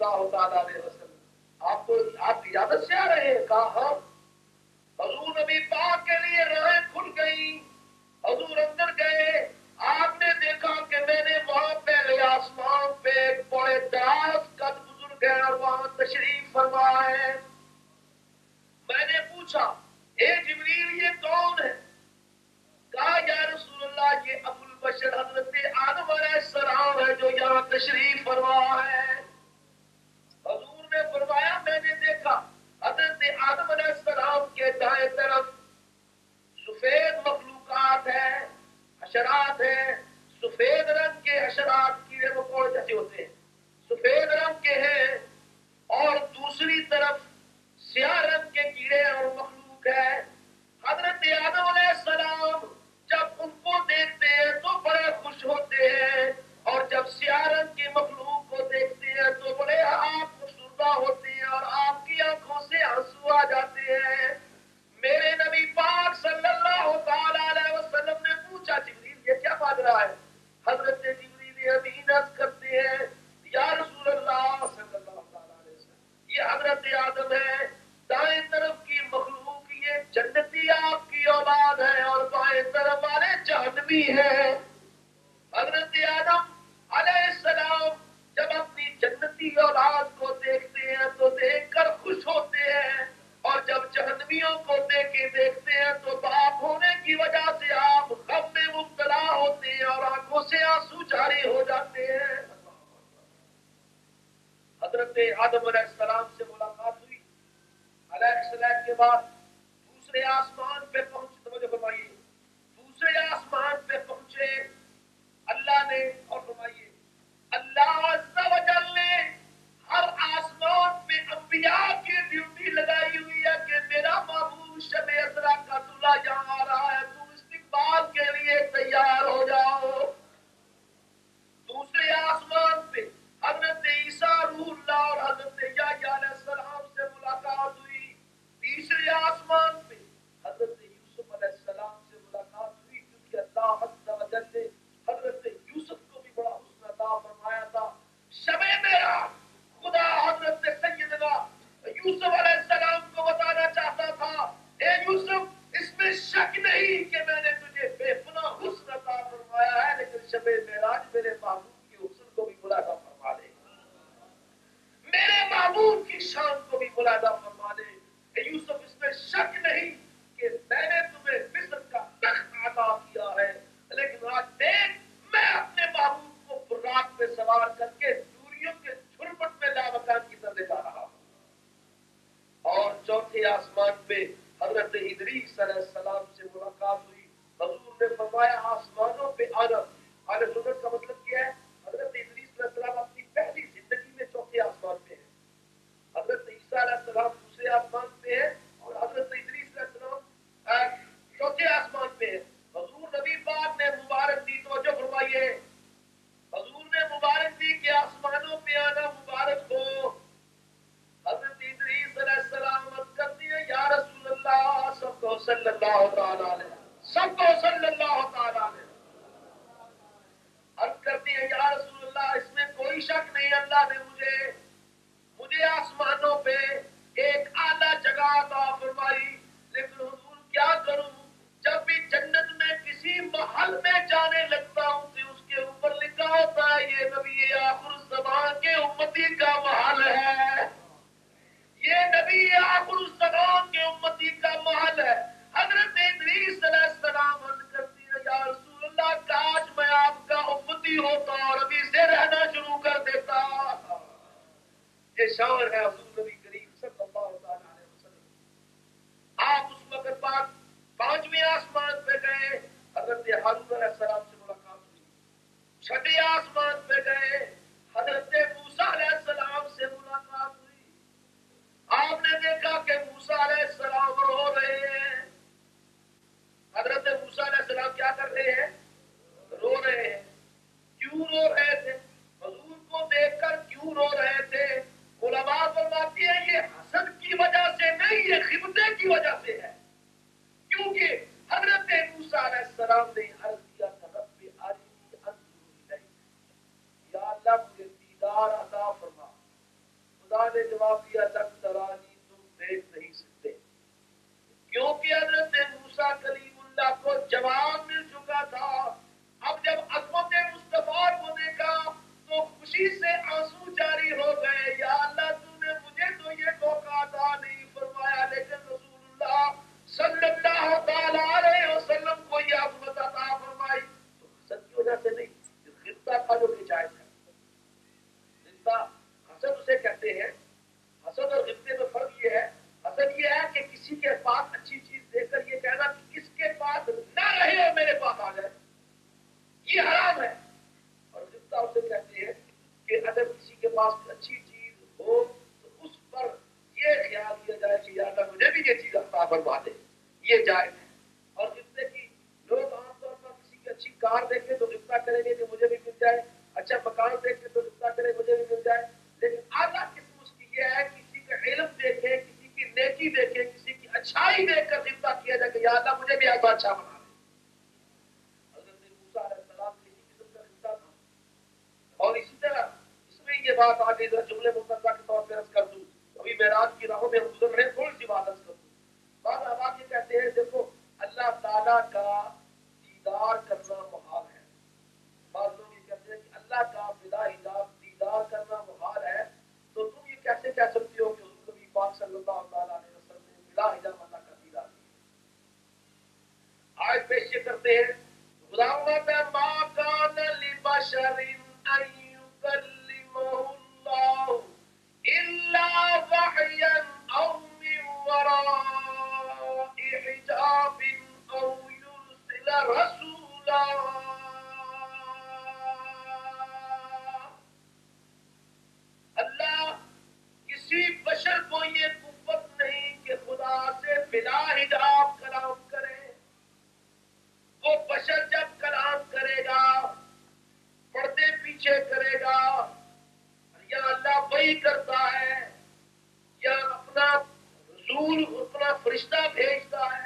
सल्लल्लाहु ताला अलैहि वसल्लम, आप इजाजत से आ रहे हैं? कहा हाँ। हजूर नबी पाक के लिए राहें खुल गई, हजूर अंदर गए, आपने देखा कि मैंने वहां पहले आसमान पे एक बड़े दराज कद बुजुर्ग है और वहां तशरीफ फरमा है। मैंने पूछा, ए जिब्रील ये कौन है? कहा या रसूलल्लाह ये अबुल बशर हजरत आदम अलैहिस्सलाम है जो यहाँ तशरीफ फरमा है। हजूर ने फरमाया मैंने देखा हजरत आदम अलैहिस्सलाम के दाएं तरफ सफेद मखलूकात है, हशरात है, सफेद रंग के हशरात, कीड़े मकोड़े जैसे होते हैं, सफेद रंग के हैं, और दूसरी तरफ स्याह रंग के कीड़े और मखलूक है। हजरत आदम अलैहिस्सलाम जब उनको देखते हैं तो बड़े खुश होते हैं, और जब स्याह रंग के मखलूक को देखते हैं तो बड़े आपशुदा होते हैं और आपकी आंखों से आंसू आ जाते हैं। मेरे नबी पाक सल्लल्लाहु ताला अलैहि वसल्लम ने पूछा, जिब्रील ये क्या बात रहा है? हजरत जिब्रील अमीन अर्ज करते हैं, या रसूल अल्लाह सल्लल्लाहु ताला अलैहि वसल्लम, ये हजरत आदम है, दाएं तरफ की मखलूक ये जन्नती आपकी औलाद है और बाएं तरफ वाले जहन्नमी है। हजरत आदम अलैहिस्सलाम जब अपनी जन्नती औलाद को देखते हैं तो देखकर खुश होते हैं, और जब जहन्नमियों को देखते हैं तो बाप होने की वजह से आप गम में मुब्तला होते हैं और आंखों से आंसू जारी हो जाते हैं। हजरत आदम अलैहिस्सलाम से मुलाकात हुई, अलैहिस्सलाम के बाद दूसरे आसमान पे पहुंचे, तवज्जो फरमाइए, दूसरे आसमान पे पहुंचे अल्लाह ने, और फरमाइए अल्लाह अज़्ज़ा व जल ने हर आसमान पे अंबिया की ड्यूटी लगाई हुई है कि मेरा महबूब शब असरा का दूल्हा यहाँ आ रहा है, तुम इस्तिकबाल के लिए तैयार हो जाओ। दूसरे आसमान पे हजरत ईसा रूहुल्लाह और हजरत याह्या अलैहिस्सलाम से मुलाकात हुई। तीसरे आसमान पे हजरत यूसुफ अलैहिस्सलाम से मुलाकात हुई, क्योंकि अल्लाह अज़्ज़ा व जल ने हजरत यूसुफ को भी बड़ा हुस्न अता फरमाया था। शबे मेरा खुदा हजरत सैयदना यूसुफ अलैहिस्सलाम को बताना चाहता था, ए यूसुफ इसमें शक नहीं कि मैंने तुझे बेपनाह हुस्न अता फरमाया है, लेकिन शबे मेराज मेरे महबूब के हुस्न को भी बुलादा फरमा दे, मेरे महबूब की शान को भी बुलादा फरमा दे। यूसुफ इसमें शक नहीं कि मैंने तुम्हें मिस्र का तख्त अता किया है, लेकिन आज देख मैं अपने महबूब को बुर्राक पे सवार करके दूरियों के झुरमुट में लामकान की तरफ ले जा रहा हूं। और चौथे आसमान पे हजरत इदरीस अलैहिस्सलाम से मुलाकात हुई। हजूर ने फरमाया आसमानों पे आना, आने सुन्नत का मतलब क्या है? हजरत इदरीस अलैहिस्सलाम अपनी पहली जिंदगी में चौथे आसमान पे है, हजरत ईसा अलैहिस्सलाम दूसरे आसमान पे है, और हजरत इदरीस अलैहिस्सलाम चौथे आसमान पे है। हजूर नबी पाक ने मुबारक दी, तवज्जो फरमाइए, हजूर ने मुबारक दी कि आसमानों पे आना मुबारक हो। हजरत इदरीस अलैहिस्सलाम मत करती है या रसूल अल्लाह, सबको सल्लल्लाहु ताला अलैहि, सबको सल्लल्लाहु ताला अलैहि अर्ज करती है या रसूल अल्लाह, इसमें कोई शक नहीं अल्लाह ने मुझे आसमानों पे एक आला जगह अता फरमाई, लेकिन हुजूर क्या करूं, जब भी जन्नत में किसी महल में जाने लगता हूं तो उसके ऊपर लिखा होता है ये नबी आखिर ज़मान के उम्मती का महल है, ये नबी आखिर ज़मान के उम्मती का महल है। हजरत इदरीस अलैहिस्सलाम अर्ज़ करती है या रसूल अल्लाह, काश मैं आपका उम्मती होता और अभी से रहना शुरू कर देता। ये शान है हुजूर नबी करीम सल्लल्लाहु अलैहि वसल्लम। आप उस वक्त बाद पांचवें आसमान पे गए, हजरत हारून अलैहिस्सलाम से मुलाकात हुई। छठे आसमान पे गए, हजरत मूसा अलैहिस्सलाम से मुलाकात हुई। आपने देखा कि मूसा अलैहिस्सलाम रो रहे हैं। हजरत मूसा अलैहिस्सलाम क्या कर रहे हैं? रो रहे हैं। क्यों रो रहे थे? हुजूर को देखकर क्यों रो रहे थे? उलमा फरमाती है ये हसद की वजह से नहीं, ये खिबते की वजह से है, क्योंकि हजरत मूसा अलैहिस्सलाम ने अर्ज किया था रब्बी अरिनी अंजुर इलैक, या अल्लाह मुझे दीदार अता फरमा, काफिया लग तरानी, तुम देख नहीं सकते, क्योंकि हजरत मूसा कलीमुल्लाह को जवाब मिल चुका था। अब जब अज़मत मुस्तफा को देखा तो खुशी से आंसू जारी हो गए। या अल्लाह, तूने मुझे तो ये मौका अता नहीं फरमाया, लेकिन रसूलुल्लाह सल्लल्लाहु तआला अलैहि वसल्लम को ये अज़मत अता फरमाई। तो हसद की वजह से नहीं, गिफ्ता था जो हिदायत है। गिफ्ता हसद उसे कहते हैं। हसद और गिफ्ते में फर्क ये है, हसद ये है कि किसी के पास अच्छी चीज देखकर ये कहना कि इसके पास ना रहे और मेरे पास आ जाए, ये हराम है। और गिफ्ता उसे कहते हैं कि अगर किसी के पास अच्छी चीज हो तो उस पर ये ख्याल किया जाए कि या अल्लाह मुझे भी ये चीज अता फरमा दे, ये जायज है। और गिफ्ते की लोग आमतौर पर किसी की अच्छी कार देखे तो गिफ्ता करेंगे कि मुझे भी मिल जाए, अच्छा मकान देखे तो गिफ्ता करे मुझे भी मिल जाए। लेकिन आला किस्म उसकी ये है, किसी का इल्म देखे, किसी की नेकी देखे, किसी की अच्छाई देखकर गिफ्ता किया जाए कि या अल्लाह मुझे भी ऐसा अच्छा बना दे। हज़रत मूसा अलैहिस्सलाम इसी किस्म का गिफ्ता था। और इसी तरह इसमें ये बात आ गई, जुमले मुक़द्दर के तौर पर अर्ज कर दूं, अभी मेराज की राहों में हम गुजर रहे हैं, थोड़ी सी बात अर्ज कर दूं। बाद अब ये कहते हैं, देखो अल्लाह ताला का दीदार करना मुहाल है। बाद लोग ये कहते हैं कि अल्लाह का बिला हिजाब दीदार करना मुहाल है, तो तुम ये कैसे कह सकते हो कि हुज़ूर नबी पाक सल्लल्लाहु अलैहि वसल्लम ने बिला हिजाब अल्लाह का दीदार किया। आज पेश ये करते हैं, खुदावंद मा कान लिबशरिन अन युकल्लिमहुल्लाहु इल्ला वहयन औ मिन वराइ हिजाबिन औ युरसिल रसूला। अल्लाह किसी बशर को ये कुव्वत नहीं कि खुदा से बिला हिजाब कलाम करे। वो बशर जब कलाम करेगा पर्दे पीछे करेगा, या अल्लाह वही करता है या अपना रसूल अपना फरिश्ता भेजता है,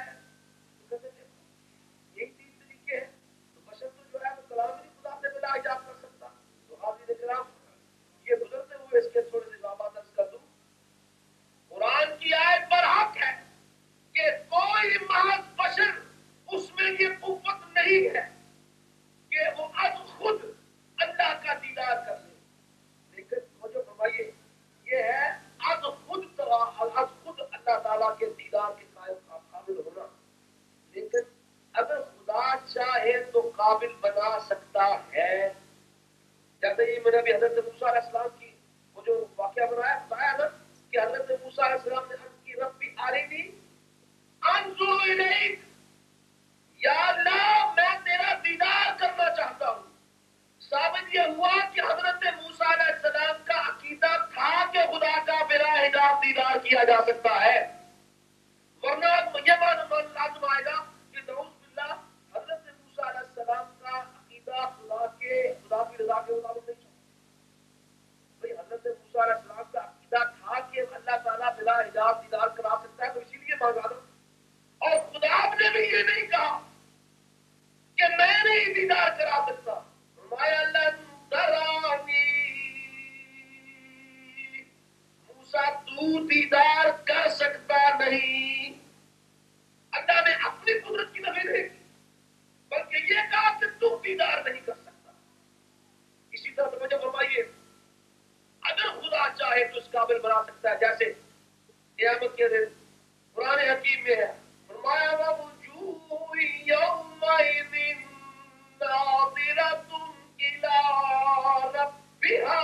यही तीन तरीके हैं। तो बशर तो जो है वो कलाम नहीं खुदा से बिला हिजाब कर सकता। तो हाज़िर किराम, ये गुजरते हुए इसके थोड़े से जवाब दर्ज कर दूं। कुरान की आयत पर हक है कि कोई महज बशर उसमें ये कुव्वत नहीं है कि वो अज खुद अल्लाह का दीदार कर ले। लेकिन जो फरमाइए ये है अज खुद अल्लाह ताला के दीदार के काबिल होना। लेकिन अगर खुदा चाहे तो काबिल बना सकता है। जैसे ही मैंने अभी हजरत मूसा अलैहिस्सलाम की वो जो वाकया बताया ना कि हजरत मूसा अलैहिस्सलाम ने अर्ज़ की, रब्बी अरिनी अंजुर इलैक, या अल्लाह मैं तेरा दीदार करना चाहता हूँ। साबित ये हुआ कि हजरत मूसा अलैहिस्सलाम का अकीदा था कि खुदा का बिला हिजाब दीदार किया जा सकता है, वरना ये बात लाज़िम आएगा कि नऊज़ बिल्लाह हजरत मूसा अलैहिस्सलाम का अकीदा खुदा की रज़ा के मुताबिक नहीं चला। भाई हजरत मूसा अलैहिस्सलाम का अकीदा था कि अल्लाह ताला बिला हिजाब दीदार करा सकता है, तो इसीलिए मांगा लो। और खुदा ने भी ये नहीं कहा कि मैं नहीं दीदार करा सकता। मूसा तू दीदार कर सकता नहीं। अल्लाह ने अपनी कुदरत की नफी नहीं की, बल्कि ये कहा कि तू दीदार नहीं कर सकता। इसी तरह से मुझे फरमाइए, अगर खुदा चाहे तो इस काबिल बना सकता है। जैसे क़यामत के दिन कुरान हकीम में है, फरमाया ववुजूह यौमइज़िन नाज़िरतुन इला रब्बिहा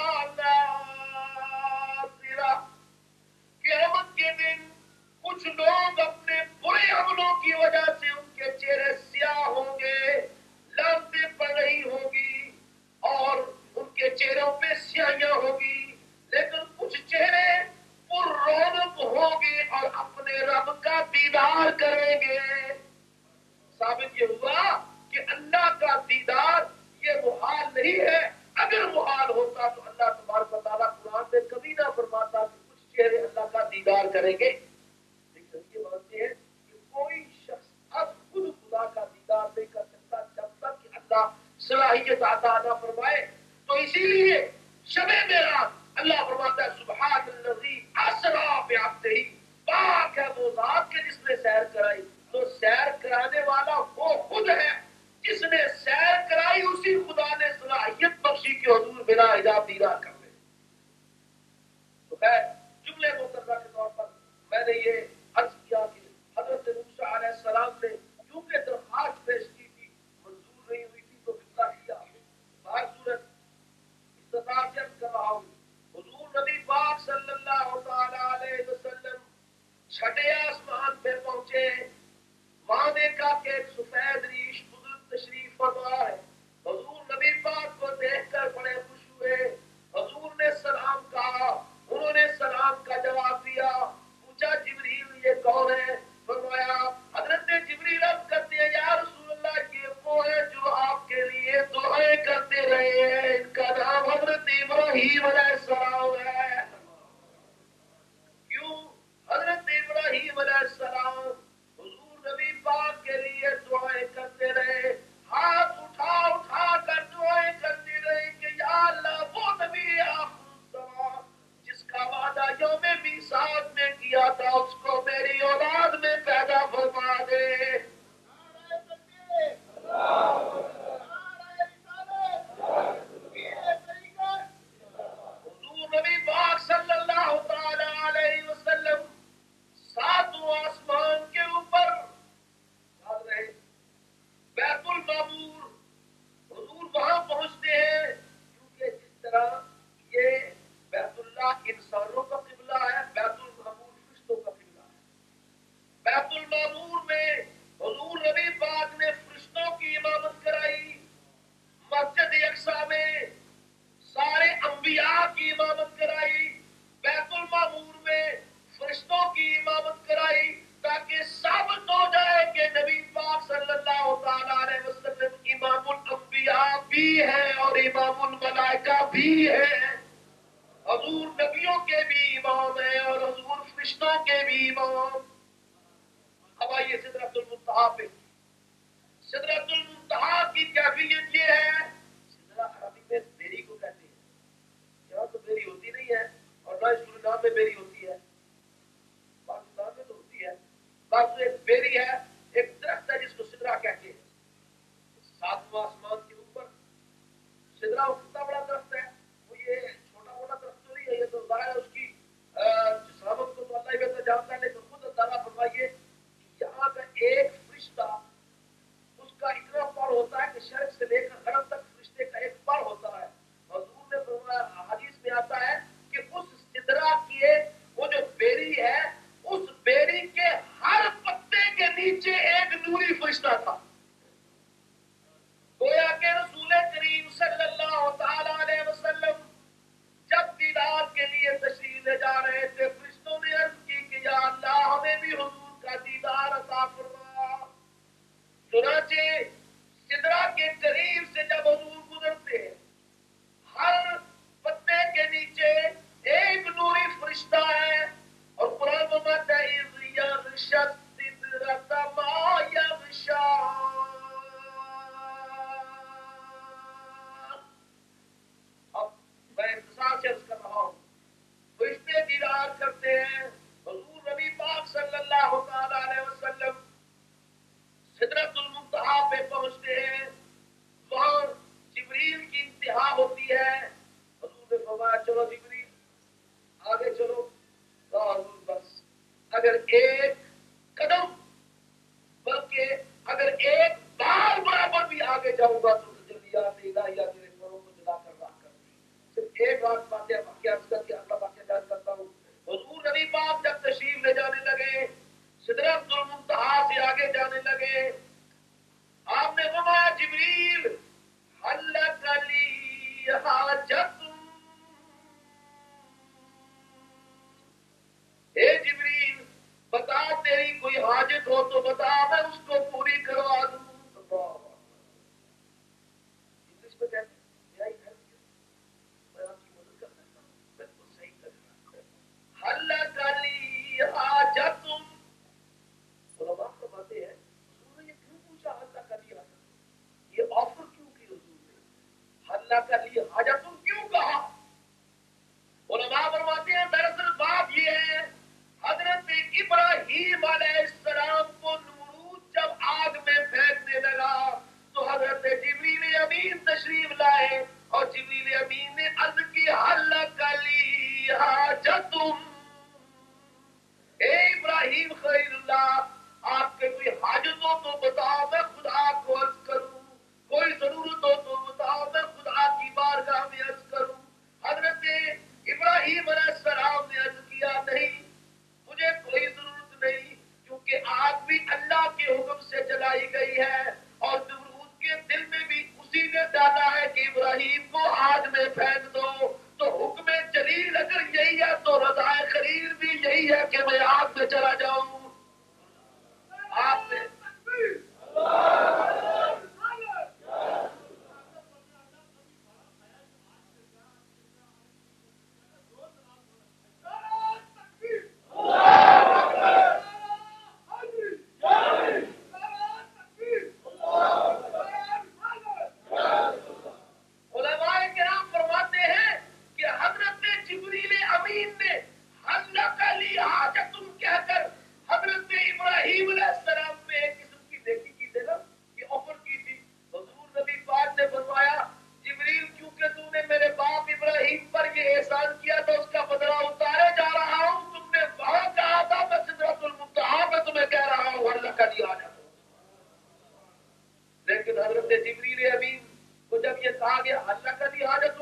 नाज़िरा। क़यामत के दिन कुछ लोग अपने बुरे अमलों की वजह से उनके चेहरे स्याह होंगे, लानतें पड़ रही होगी और उनके चेहरों पे स्याहियां होगी, लेकिन कुछ चेहरे पुररौनक होंगे और अपने रब का दीदार करेंगे। साबित ये हुआ कि अल्लाह का दीदार ये मुहाल नहीं है। अगर मुहाल होता तो अल्लाह तबारक व तआला कुरान में कभी ना फरमाता कि कुछ चेहरे अल्लाह का दीदार करेंगे। लेकिन ये मानते हैं कि कोई शख्स अब खुद खुदा का दीदार नहीं कर सकता जब तक कि अल्लाह सलाहियत अता ना फरमाए। तो इसीलिए शबे मेराज अल्लाह फरमाता है सुब्हानल्लज़ी पे आते ही पाक है वो ज़ात के जिसने सैर कराई। तो सैर कराने वाला वो खुद है जिसने सैर कराई, उसी खुदा ने सलाहियत बख्शी कि हुजूर बिना हिजाब दीदार कर ले। तो खैर जुमले मुकर्रर के तौर पर मैंने ये अर्ज किया कि हजरत मूसा अलैहिस्सलाम ने क्योंकि दरख्वास्त पेश की थी, मंजूर नहीं हुई थी, तो कितना किया। बाहर सूरत इस्तितार जब कर रहा हूँ, हुजूर नबी पाक सल्लल्लाहु तआला अलैहि वसल्लम छठे आसमान पे पहुंचे। वहां देखा कि एक सफेद रीश बुजुर्ग तशरीफ फरमा है। हुजूर नबी पाक को देखकर बड़े खुश हुए। हुजूर ने सलाम कहा, उन्होंने सलाम का जवाब दिया। पूछा जिब्रील ये कौन है? फरमाया हजरत जिब्रील अर्ज करते हैं या रसूलल्लाह ये वो है जो आपके लिए दुआएं करते रहे हैं, इनका नाम हजरत इब्राहीम अलैहिस्सलाम है। क्यों? हजरत इब्राहीम अलैहिस्सलाम हुजूर नबी पाक के लिए दुआएं करते रहे, हाथ उठा उठा कर दुआएं करते रहे कि या अल्लाह वो नबी आखिर जिसका वादा यौमे मीसाद में किया था उसको मेरी औलाद में पैदा फरमा दे। हुजूर नबी पाक सल्लल्लाहु तआला अलैहि वसल्लम सातों आसमान के ऊपर याद रहे बैतुल मामूर, हुजूर वहां पहुंचते हैं क्योंकि जिस तरह ये बैतुल्लाह इंसानों का किबला है, बैतुल मामूर फरिश्तों का किबला है। बैतुल मामूर में हुजूर नबी पाक ने फरिश्तों की इमामत कराई। मस्जिद अक्सा में सारे अंबिया की इमामत कराई। बैतुल मामूर में फरिश्तों की इमामत कराई ताकि साबित हो जाए कि नबी पाक सल्लल्लाहु तआला अलैहि वसल्लम इमामुल अंबिया भी है और इमामुल मलाइका भी है। हुजूर नबियों के भी इमाम है और हुजूर फरिश्तों के भी इमाम। अब आइए सिदरतुल मुंतहा पे। सिदरतुल मुंतहा की कैफियत ये है, सिदरा अरबी में बेरी को कहते हैं। यहाँ तो बेरी होती नहीं है और ना सूरीनाम में बेरी होती है, पाकिस्तान में तो होती है। बस एक बेरी है, एक दरख्त है जिसको सिदरा कहते हैं। सातवां आसमान के ऊपर सिदरा कितना बड़ा दरख्त है, वो ये छोटा मोटा दरख्त तो नहीं है, ये तो जाहिर है उसकी जिसामत को तो अल्लाह ही बेहतर जानता है। लेकिन खुद अंदाजा फरमाइए कि यहाँ का एक फरिश्ता उसका इतना पर होता है कि शर्क से लेकर गरब तक फरिश्ते का एक पर होता है। हुजूर ने फरमाया, हदीस में आता है कि उस सिदरा की वो जो बेरी है, उस बेरी के हर पत्ते के नीचे एक नूरी फरिश्ता था। गोया के रसूल करीम सल्लल्लाहु तआला अलैहि वसल्लम जब दीदार के लिए तशरीफ ले जा रहे थे, फरिश्तों ने अर्ज की कि या अल्लाह हमें भी हुजूर का दीदार अता फरमा। चुनांचे सिदरा के करीब से जब हुजूर गुजरते हैं, हर पत्ते के नीचे एक नूरी फरिश्ता है। और कुरान में कहता है इज़ यग़शा सिदरता मा यग़शा। अब मैं इंतजार से अर्ज कर रहा हूँ, फरिश्ते दीदार करते हैं। हुजूर नबी पाक सल्लल्लाहु तआला अलैहि वसल्लम सिदरतुल मुंतहा पे पहुंचते हैं। वहां जिब्रील की इंतहा होती है। हुजूर ने फरमाया चलो जिब्रील आगे चलो। तो हुजूर बस अगर एक कदम बल्कि अगर एक बार बराबर भी आगे जाऊंगा तो तजल्लियात इलाहिया मेरे परों को जला कर राख कर दी। सिर्फ एक बात वाकया करके अगला वाकया बयान करता हूँ। हुजूर नबी पाक जब तशरीफ ले जाने लगे, सिदरतुल मुंतहा से आगे जाने लगे, आपने फरमाया जिब्रील हल्लका ली हाजत। हे जिब्रील बता तेरी कोई हाजत हो तो बता, मैं उसको पूरी करवा दूं। इंग्लिश में कहते हैं मैं आपकी मदद कर सकता हूँ, बिल्कुल सही कर रहा हूँ। हल्लका ली हाजत। उलमा फरमाते हैं हुजूर ने ये क्यों पूछा हल्लका ली हाजत, ये ऑफर क्यों की हुजूर ने, हल्लका ली हाजत क्यों कहा? उलमा फरमाते हैं दरअसल बात ये है ابراہیم کو آگ میں پھینک دو، تو حکم جلیل اگر یہی ہے تو رضائے خلیل بھی یہی ہے کہ میں آگ میں چلا جاؤں. آپ نے علماء کرام فرماتے ہیں کہ حضرت جبریل امین نے حلق لی حاجتم کہہ کر حضرت ابراہیم علیہ السلام میں ایک قسم کی نیکی کی تھی نا، یہ آفر کی تھی. حضور نبی پاک نے فرمایا جبریل کیونکہ تو نے میرے باپ ابراہیم پر یہ احسان کیا تو اس کا بدلہ اتارے جا رہا ہوں. تم نے وہاں کہا تھا میں سدرۃ المنتہا میں تمہیں کہہ رہا ہوں حلق لی حاجتم. لیکن حضرت جبریل امین کو جب یہ کہا گیا اللہ کا دی حاجت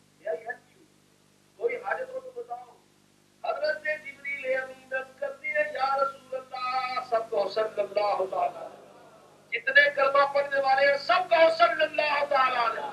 کوئی حاجت ہو تو بتاؤ. حضرت جبریل امین عرض کرتی ہے یا رسول اللہ سب کو صلی اللہ تعالی، جتنے کلمہ پڑھنے والے ہیں سب کو صلی اللہ تعالی.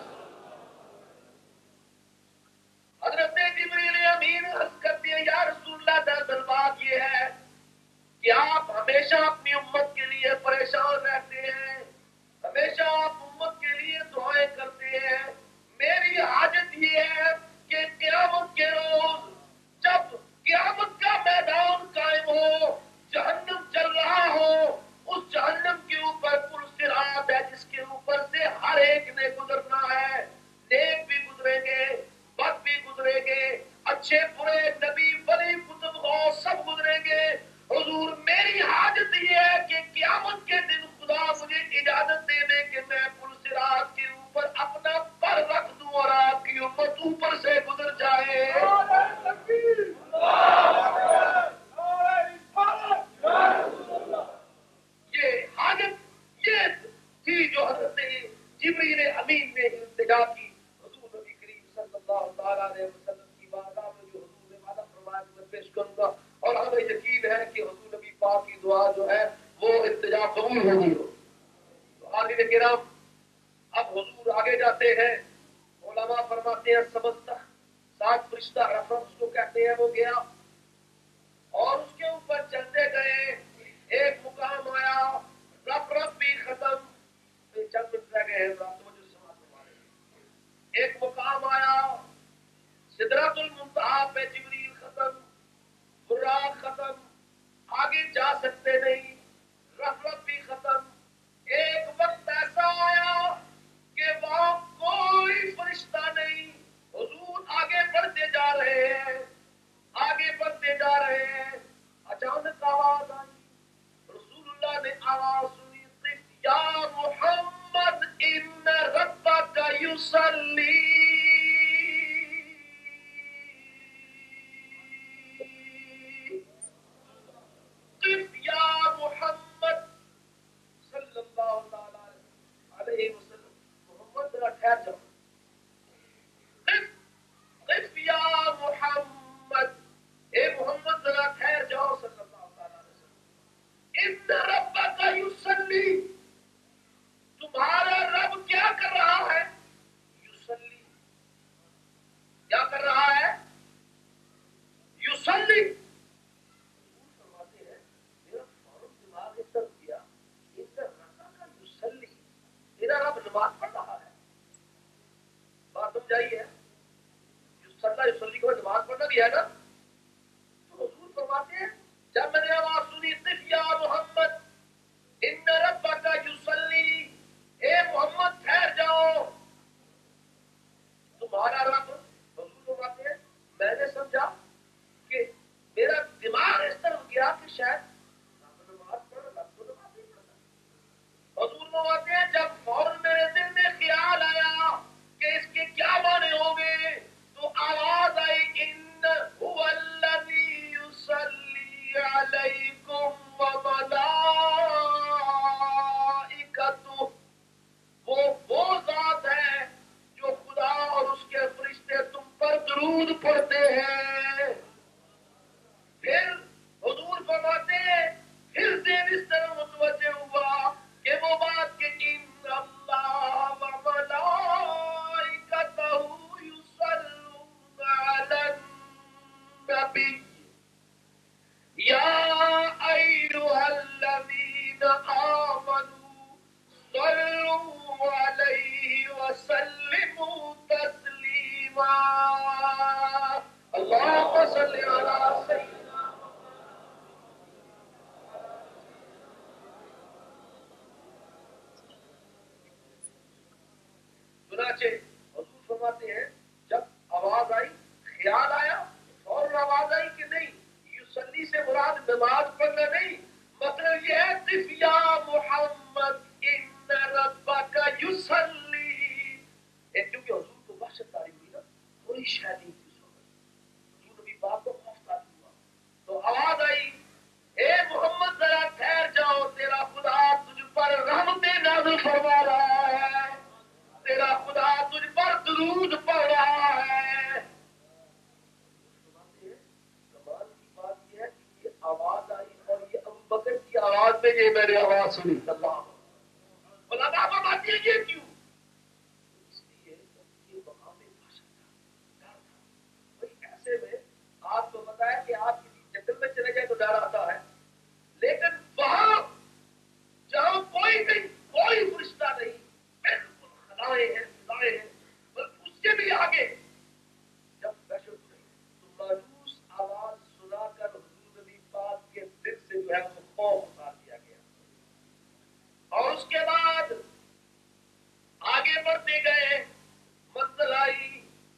حضرت جبریل امین عرض کرتی ہے یا رسول اللہ دراصل بات یہ ہے کہ آپ ہمیشہ اپنی امت کے لیے پریشان رہتے ہیں، ہمیشہ آپ امت کے لیے دعائیں کرتے ہیں. میری حاجت یہ ہے کہ قیامت کے روز جب قیامت کا میدان قائم ہو، جہنم چل رہا ہو، اس جہنم کے اوپر پل صراط ہے جس کے اوپر سے ہر ایک نے گزرنا ہے. نیک بھی گزریں گے، بد بھی گزریں گے، اچھے برے نبی ولی کتب غوث سب گزریں گے. حضور میری حاجت یہ ہے کہ قیامت کے دن خدا مجھے اجازت دے دے کہ میں پل صراط کے اوپر اپنا پر رکھ دوں اور آپ کی امت اوپر سے گزر جائے. یہ حاجت یہ تھی جو حضرت جبریل امین نے التجا کی. حضور نبی کریم صلی اللہ تعالی علیہ وسلم کی بارگاہ میں جو حضور نے وعدہ فرمایا کہ میں پیش کروں گا، اور ہمیں یقین ہے کہ حضور نبی پاک کی دعا جو ہے وہ التجا قبول ہوگی. حاضرین کرام اب حضور آگے جاتے ہیں. علماء فرماتے ہیں سمجھتا سات فرشتہ رفرف اس کو کہتے ہیں وہ گیا اور اس کے اوپر چلتے گئے. ایک مقام آیا رفرف بھی ختم، چند منٹ رہ گئے ہیں. ایک مقام آیا سدرۃ المنتہا پہ جبریل ختم، براق ختم، آگے جا سکتے نہیں، رفرف بھی ختم. ایک وقت ایسا آیا کہ وہاں کوئی فرشتہ نہیں. حضور آگے بڑھتے جا رہے ہیں، آگے بڑھتے جا رہے ہیں. اچانک آواز آئی، رسول اللہ نے آواز سنی، قف یا محمد ان ربک یصلی. قف یا محمد صلی اللہ تعالی علیہ وسلم. محمد ذرا ٹھہر جاؤ. قف یا محمد، اے محمد ذرا ٹھہر جاؤ صلی اللہ تعالی علیہ وسلم. ان ربک یصلی، تمہارا رب کیا کر رہا ہے؟ یصلی، کیا کر رہا ہے؟ یصلی. فرماتے ہیں میرا فوراً دماغ اس طرف گیا، میرا رب نماز پڑھ رہا ہے. بات سمجھ ہے؟ یصلی کو نماز پڑھنا بھی ہے نا. تو حضور فرماتے ہیں جب میں نے آواز سنی قف یا محمد ان ربک یصلی، اے محمد ٹھہر جاؤ تمہارا رب. حضور فرماتے ہیں میں نے سمجھا کہ میرا دماغ اس طرف گیا کہ شاید رب نماز پڑھ رہا، رب کو نماز نہیں پڑھتا. حضور فرماتے ہیں جب فوراً میرے دل میں خیال آیا کہ اس کے کیا معنی ہوں گے تو آواز آئی ان هو الذی یصلی علیکم وملائکتہ، وہ ذات ہے جو خدا اور اس کے فرشتے تم پر درود پڑھتے ہیں. پھر حضور فرماتے ہیں پھر دین اس طرح متوجہ ہوا کہ وہ بات کہ ان اللہ و ملائکتہ मैंने आवाज सुनी। अल्लाह उलमा फरमाती है ये क्यों? इसलिए ये मकाम भाषा था, डर था। भाई ऐसे में आपको बताया कि आप किसी जंगल में चले जाए तो डर आता है, लेकिन वहां जहां कोई नहीं, कोई फरिश्ता नहीं, बिल्कुल खलाएं हैं, फिजाएं हैं, बल्कि उससे भी आगे जब दहशत हुई तो मायूस आवाज सुनाकर हुजूर नबी पाक के दिल से जो है वो खौफ उतार दिया गया। और उसके बाद आगे बढ़ते गए, मंजिल आई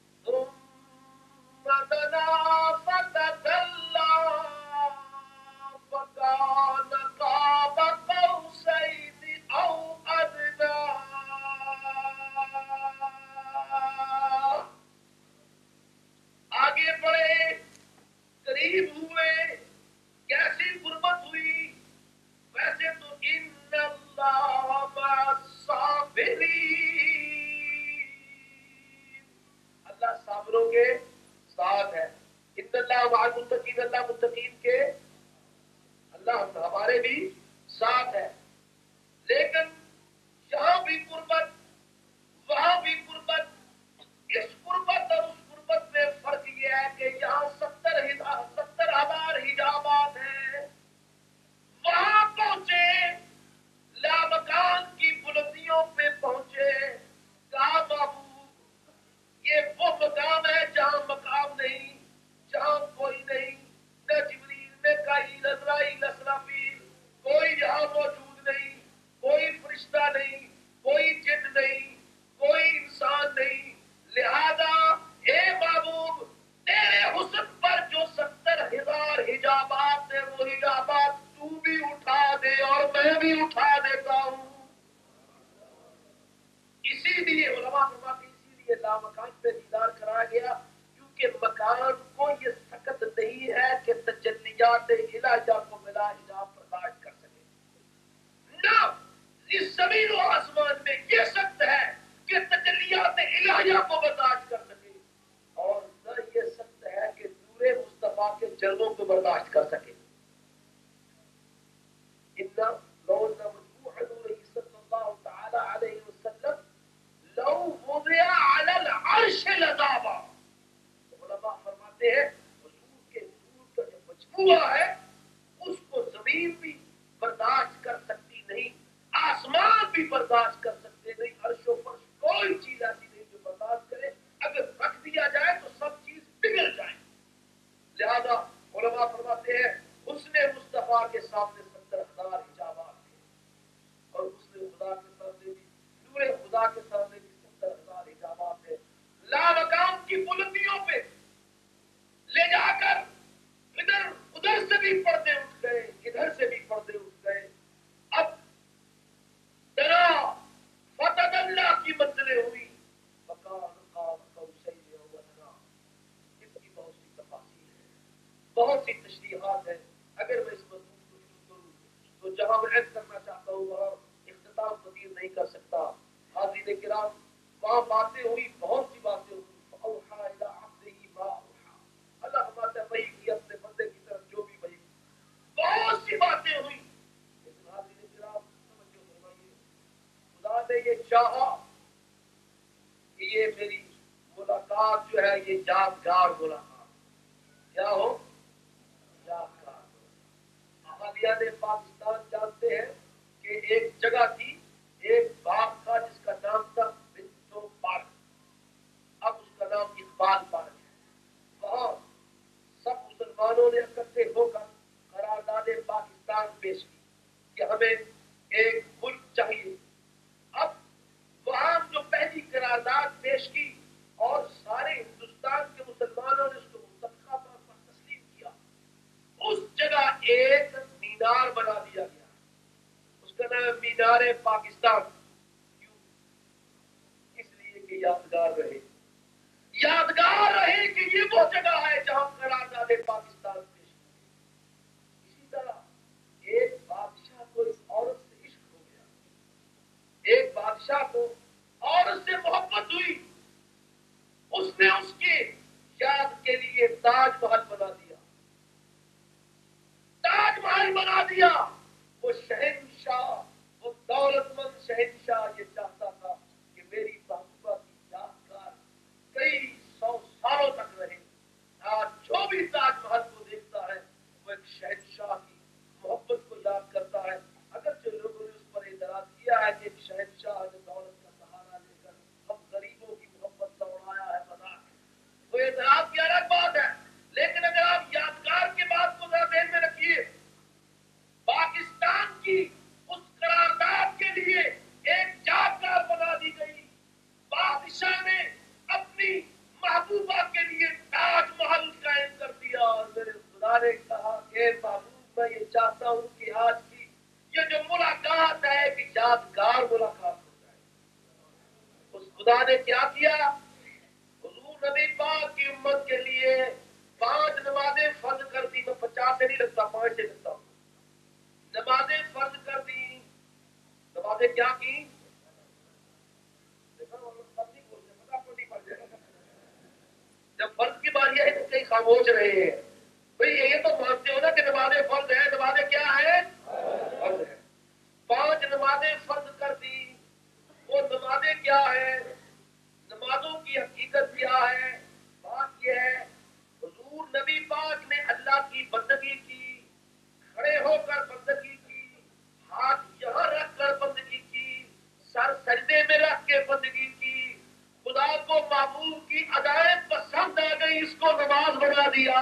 मदना फतदल्ला फकान काब कौसैन औ अदना। आगे बढ़े, करीब हुए, कैसी गुर्बत हुई? वैसे तो इन्नल्लाह मअस-साबिरीन, अल्लाह साबरों के साथ है। इन्नल्लाह मअल मुत्तकीन, अल्लाह मुत्तकीन के, अल्लाह हमारे भी साथ है। लेकिन यहाँ भी गुर्बत, वहां भी गुर्बत। इस गुर्बत और उस गुर्बत में फर्क यह है कि यहाँ 70,000 हिजाबात हैं। वहां पहुंचे, लामकान की बुलंदियों पे पहुंचे, कहा महबूब ये वो मकाम है जहां मकाम नहीं, जहां कोई नहीं, न जिब्रील, मीकाईल, अज़राईल, असराफील, कोई यहाँ मौजूद नहीं, कोई फरिश्ता नहीं, कोई जिन नहीं, कोई इंसान नहीं। लिहाजा हे महबूब, तेरे हुस्न पर जो 70,000 हिजाबात है, वो हिजाबात तू भी उठा दे और मैं भी उठा देता हूँ। इसीलिए उलमा फरमाते, इसीलिए लामकान पे दीदार कराया गया, क्योंकि मकान को ये सकत नहीं है कि तजल्लियात इलाहा को मिला हिजाब बर्दाश्त कर सके। ना इस जमीन और आसमान में ये सख्त है कि तजल्लियात इलाहा को बर्दाश्त कर सके, और न ये सख्त है कि नूरे मुस्तफा के जलवों को बर्दाश्त कर सके। इन्ना लौज़ा मजमूअ नूरिही सल्लल्लाहु तआला अलैहि वसल्लम लौ वुदिअ अलल अर्श लज़ाबा। उलमा फरमाते हैं हुजूर के नूर का जो मजमूआ है उसको जमीन भी बर्दाश्त कर सकती नहीं, आसमान भी बर्दाश्त कर सकते नहीं, अर्शों पर कोई चीज ऐसी नहीं जो बर्दाश्त करे। अगर रख दिया जाए तो सब चीज बिगड़ जाए। लिहाजा उलमा फरमाते हैं हुस्ने मुस्तफा के सामने 70,000 हिजाबात थे, और हुस्ने खुदा के सामने भी, नूरे खुदा के सामने भी 70,000 हिजाबात है। लामकाम की बुलंदियों पे ले जाकर इधर उधर से भी पर्दे उठ गए, इधर से भी पर्दे उठ गए। अब दरा फतदल्ला की मंजिलें हुई, फकान काब कौसैन औ अदना। इसकी बहुत सी तफासील है, बहुत सी तशरीहात है। अगर मैं इस मज़मून को शुरू करूं तो जहां मैं ऐड करना चाहता हूं वहां इख्तिताम पजीर नहीं कर सकता। हाज़िरीन किराम, वहां बातें हुई, बहुत सी बातें हुई। फअौहा इला अब्दिही मा औहा, अल्लाह फरमाता है वही की अपने बंदे की तरफ जो भी वही। बहुत सी बातें हुई, लेकिन हाज़िरीन किराम समझो फरमाइए, खुदा ने ये चाहा कि ये मेरी मुलाकात जो है ये यादगार मुलाकात, क्या हो, यादगार। अहलिया ने पाकिस्तान जानते हैं कि एक जगह थी, एक बाग था जिसका नाम था बिंतो पार्क, अब उसका नाम इकबाल पार्क है। वहां सब मुसलमानों ने इकट्ठे होकर करारदाद पाकिस्तान पेश की कि हमें एक मुल्क चाहिए। अब वहां जो पहली करारदाद पेश की और सारे हिंदुस्तान के मुसलमानों ने उसको मुतफ़क़ा तौर पर तस्लीम किया, उस जगह एक मीनार बना दिया गया, उसका नाम है मीनार पाकिस्तान। क्यों? इसलिए कि यादगार रहे, यादगार रहे कि ये वो जगह है जहां करारदाद पाकिस्तान पेश की। इसी तरह एक बादशाह को इस औरत से इश्क हो गया, एक बादशाह को औरत से मोहब्बत हुई, उसने उसके याद के लिए ताजमहल बना दिया, ताजमहल बना दिया। वो خدا نے کیا کیا؟ حضور نبی پاک کی امت کے لیے 5 نمازیں فرض کر دی. میں 50 سے نہیں لگتا، 5 سے لگتا ہوں. نمازیں فرض کر دی. نمازیں کیا کی؟ جب فرض کی باری ہے تو کئی خاموش رہے ہیں. بھئی یہ تو مانتے ہو نا کہ نمازیں فرض ہے. نمازیں کیا ہے؟ فرض ہے. 5 نمازیں فرض کر دی. وہ نمازیں کیا ہے؟ نمازوں کی حقیقت کیا ہے؟ بات یہ ہے حضور نبی پاک نے اللہ کی بندگی کی، کھڑے ہو کر بندگی کی، ہاتھ یہاں رکھ کر بندگی کی، سر سجدے میں رکھ کے بندگی کی. خدا کو معمول کی ادائیں پسند آ گئی، اس کو نماز بنا دیا،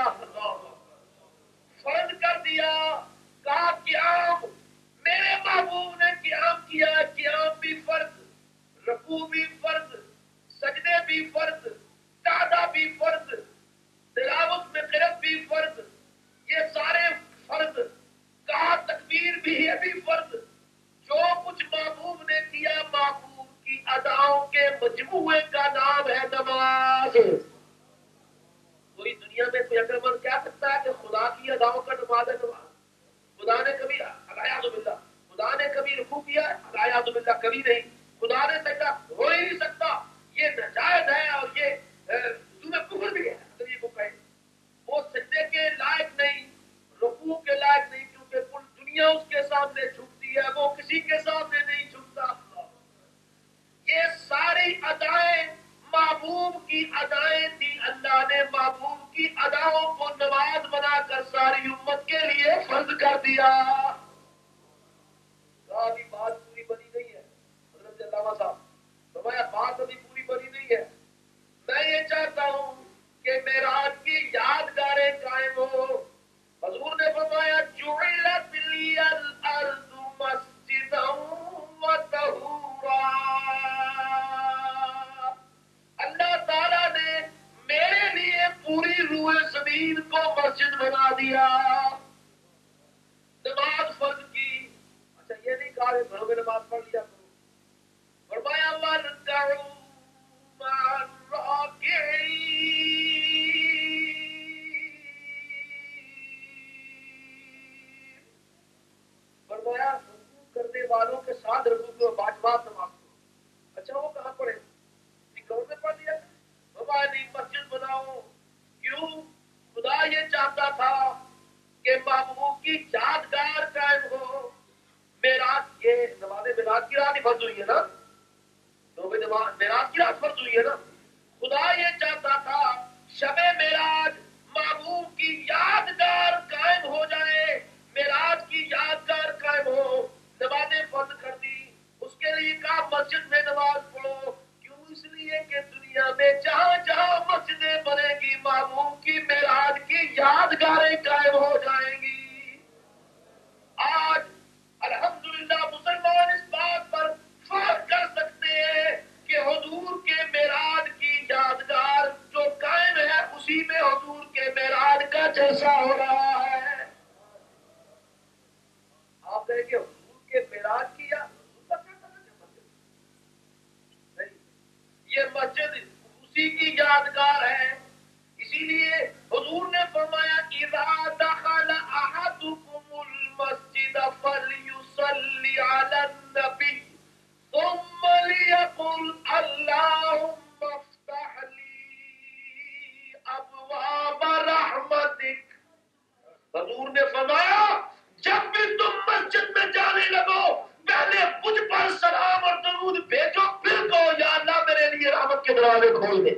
فرض کر دیا. کہا قیام، میرے محبوب نے قیام کیا. قیام بھی فرض، رکوع بھی فرض، سجدے بھی فرض، قعدہ بھی فرض، تلاوت میں قرأت بھی فرض، یہ سارے فرض. کہا تکبیر بھی ہے بھی فرض. جو کچھ محبوب نے کیا محبوب کی اداؤں کے مجموعے کا نام ہے نماز. کوئی دنیا میں کوئی عقل مند کہہ سکتا ہے کہ خدا کی اداؤں کا نماز ہے نماز؟ خدا نے کبھی الیاذ باللہ، خدا نے کبھی رکوع کیا ہے؟ الیاذ باللہ کبھی نہیں. خدا نے سجدہ ہو ہی نہیں سکتا. یہ ناجائز ہے اور یہ تمہیں کفر بھی ہے. تو یہ کو کہے وہ سجدے کے لائق نہیں، رکوع کے لائق نہیں، کیونکہ کل دنیا اس کے سامنے جھکتی ہے، وہ کسی کے سامنے نہیں جھکتا. یہ ساری ادائیں محبوب کی ادائیں تھی. اللہ نے محبوب کی اداؤں کو نماز بنا کر ساری امت کے لیے فرض کر دیا. ابھی بات پوری بنی نہیں ہے. حضرت علامہ صاحب فرمایا بات ابھی پوری بنی نہیں ہے. میں یہ چاہتا ہوں کہ معراج کی یادگاریں قائم ہو. حضور نے فرمایا جعلت لی الارض مسجدا وطہورا. اللہ تعالیٰ نے میرے لیے پوری روئے زمین کو مسجد بنا دیا. نماز فرض کی. اچھا یہ نہیں کہا کہ گھروں میں نماز پڑھ لیا کرو. فرمایا وارکعوا مع الراکعین. فرمایا رکوع کرنے والوں کے ساتھ رکوع کو باجماعت نماز پڑھو. اچھا وہ کہاں پڑھے؟ گھروں میں پڑھ لیا. نہیں مسجد بناؤ. کیوں؟ خدا یہ چاہتا تھا کہ محبوب کی یادگار قائم ہو. معراج، یہ نماز معراج کی رات ہی فرض ہوئی ہے نا؟ تو معراج کی رات فرض ہوئی ہے نا؟ خدا یہ چاہتا تھا شب معراج محبوب کی یادگار قائم ہو جائے، معراج کی یادگار قائم ہو. نمازیں فرض کر دی. اس کے لیے کہا مسجد میں نماز پڑھو. اس لیے کہ دنیا میں جہاں جہاں مسجدیں بنے گی محبوب کی معراج کی یادگاریں قائم ہو جائیں گی. آج الحمدللہ مسلمان اس بات پر فخر کر سکتے ہیں کہ حضور کے معراج کی یادگار جو قائم ہے اسی میں حضور کے معراج کا جلسہ ہو رہا ہے. آپ کہیں کہ حضور کے معراج کی یہ مسجد اسی کی یادگار ہے. اسی لیے حضور نے فرمایا اذا دخل احدكم المسجد فليصلي على النبي ثم ليقل اللهم افتح لي ابواب رحمتك. حضور نے فرمایا جب بھی تم مسجد میں جانے لگو پہلے مجھ پر سلام اور درود بھیجو، پھر کہو یا اللہ میرے لیے رحمت کے دروازے کھول دے.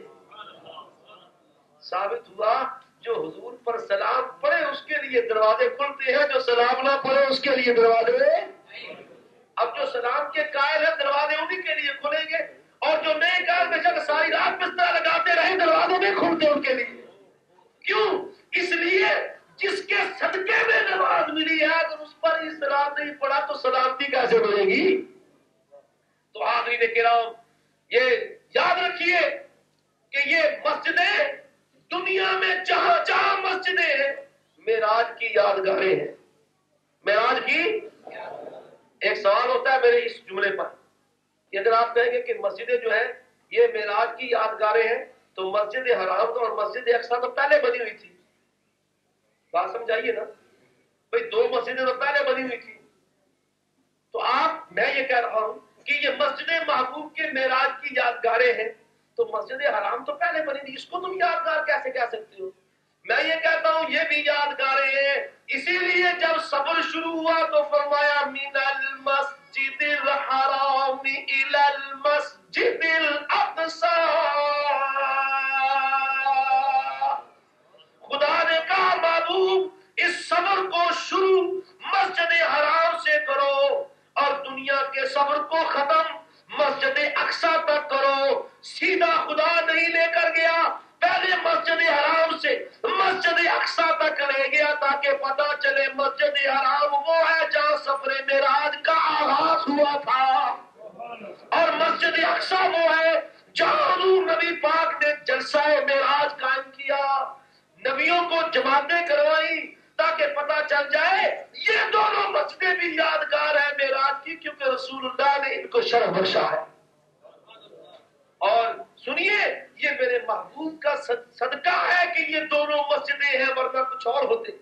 ثابت ہوا جو حضور پر سلام پڑھے اس کے لیے دروازے کھلتے ہیں، جو سلام نہ پڑھے اس کے لیے دروازے. اب جو سلام کے قائل ہیں دروازے انہیں کے لیے کھلیں گے، اور جو نئے قائل بے شک ساری رات بستر لگاتے رہے دروازے نہیں کھلتے ان کے لیے. کیوں؟ اس لیے جس کے صدقے میں نماز ملی ہے اگر اس پر ہی سلام نہیں پڑا تو سلامتی کیسے ملے گی؟ تو حاضرین کرام یہ یاد رکھیے کہ یہ مسجدیں دنیا میں جہاں جہاں مسجدیں ہیں معراج کی یادگاریں ہیں. معراج کی ایک سوال ہوتا ہے میرے اس جملے پر کہ اگر آپ کہیں گے کہ مسجدیں جو ہیں یہ معراج کی یادگاریں ہیں، تو مسجد حرام تو اور مسجد اقصی تو پہلے بنی ہوئی تھی. بات سمجھائیے نا بھئی، دو مسجدیں تو پہلے بنی ہوئی تھی. تو میں یہ کہہ رہا ہوں کہ یہ مسجد محبوب کے معراج کی یادگاریں ہیں، تو مسجد حرام تو پہلے بنی تھی، اس کو تم یادگار کیسے کہہ سکتے ہو؟ میں یہ کہتا ہوں یہ بھی یادگاریں ہیں. اسی لیے جب صبر شروع ہوا تو فرمایا من المسجد الحرام الى المسجد الاقصی. خدا نے کہا محبوب اس صبر کو شروع مسجد حرام سے کرو اور دنیا کے صبر کو ختم مسجد اقصی تک کرو. سیدھا خدا نہیں لے کر گیا، پہلے مسجد حرام سے مسجد اقصی تک لے گیا تاکہ پتا چلے مسجد حرام وہ ہے جہاں سفر معراج کا آغاز ہوا تھا، اور مسجد اقصی وہ ہے جہاں حضور نبی پاک نے جلسہ معراج قائم کیا، نبیوں کو جماعتیں کروائی تاکہ پتا چل جائے یہ دونوں مسجدیں بھی یادگار ہیں معراج کی، کیونکہ رسول اللہ نے ان کو شرف بخشا ہے. اور سنیے، یہ میرے محبوب کا صدقہ ہے کہ یہ دونوں مسجدیں ہیں، ورنہ کچھ اور ہوتے.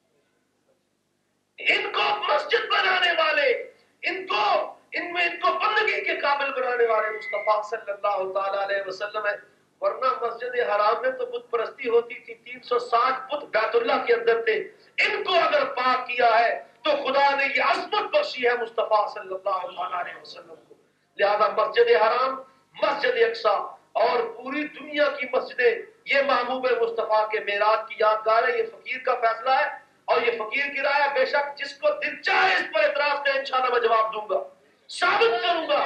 ان کو مسجد بنانے والے، ان کو بندگی کے قابل بنانے والے مصطفیٰ صلی اللہ تعالی علیہ وسلم ہے. ورنہ مسجد حرام میں تو بت پرستی ہوتی تھی، 360 بت بیت اللہ کے اندر تھے. ان کو اگر پاک کیا ہے تو خدا نے یہ عظمت بخشی ہے مصطفیٰ صلی اللہ علیہ وسلم کو. لہذا مسجد حرام، مسجد اقصی اور پوری دنیا کی مسجدیں یہ محبوب مصطفیٰ کے معراج کی یادگار ہے. یہ فقیر کا فیصلہ ہے اور یہ فقیر کی رائے ہے. بے شک جس کو دل چاہے اس پر اعتراض کرے، انشاءاللہ میں جواب دوں گا، ثابت کروں گا.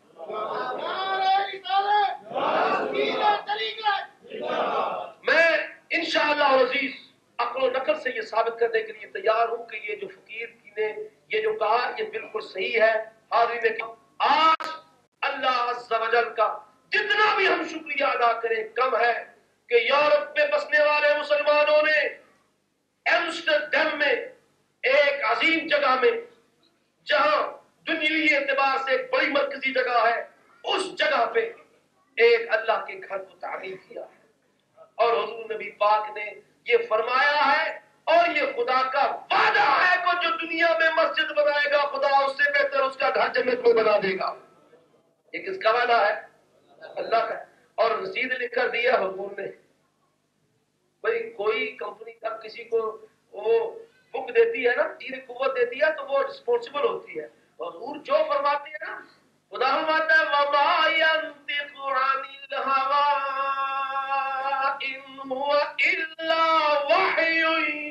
میں انشاءاللہ عزیز عقل و نقل سے یہ ثابت کرنے کے لیے تیار ہوں کہ یہ جو فقیر نے یہ جو کہا یہ بالکل صحیح ہے. حاضرین آج اللہ عز و جل کا جتنا بھی ہم شکریہ ادا کریں کم ہے کہ یورپ میں بسنے والے مسلمانوں نے ایمسٹرڈیم میں ایک عظیم جگہ میں جہاں دنیوی اعتبار سے ایک بڑی مرکزی جگہ ہے، اس جگہ پہ ایک اللہ کے گھر کو تعمیر کیا ہے. اور حضور نبی پاک نے یہ فرمایا ہے اور یہ خدا کا وعدہ ہے کہ جو دنیا میں مسجد بنائے گا خدا اس سے بہتر اس کا گھر جنت میں بنا دے گا. یہ کس کا وعدہ ہے؟ اللہ کا. اور رسید لکھ کر دیا حضور نے. بھئی کوئی کمپنی کا کسی کو وہ بک دیتی ہے نا، تیر قوت دیتی ہے تو وہ رسپونسبل ہوتی ہے. حضور جو فرماتے ہیں نا، خدا فرماتا ہے وَمَا يَنطِقُ عَنِ الْهَوَىٰ إِنْ هُوَ إِلَّا وَحْيٌ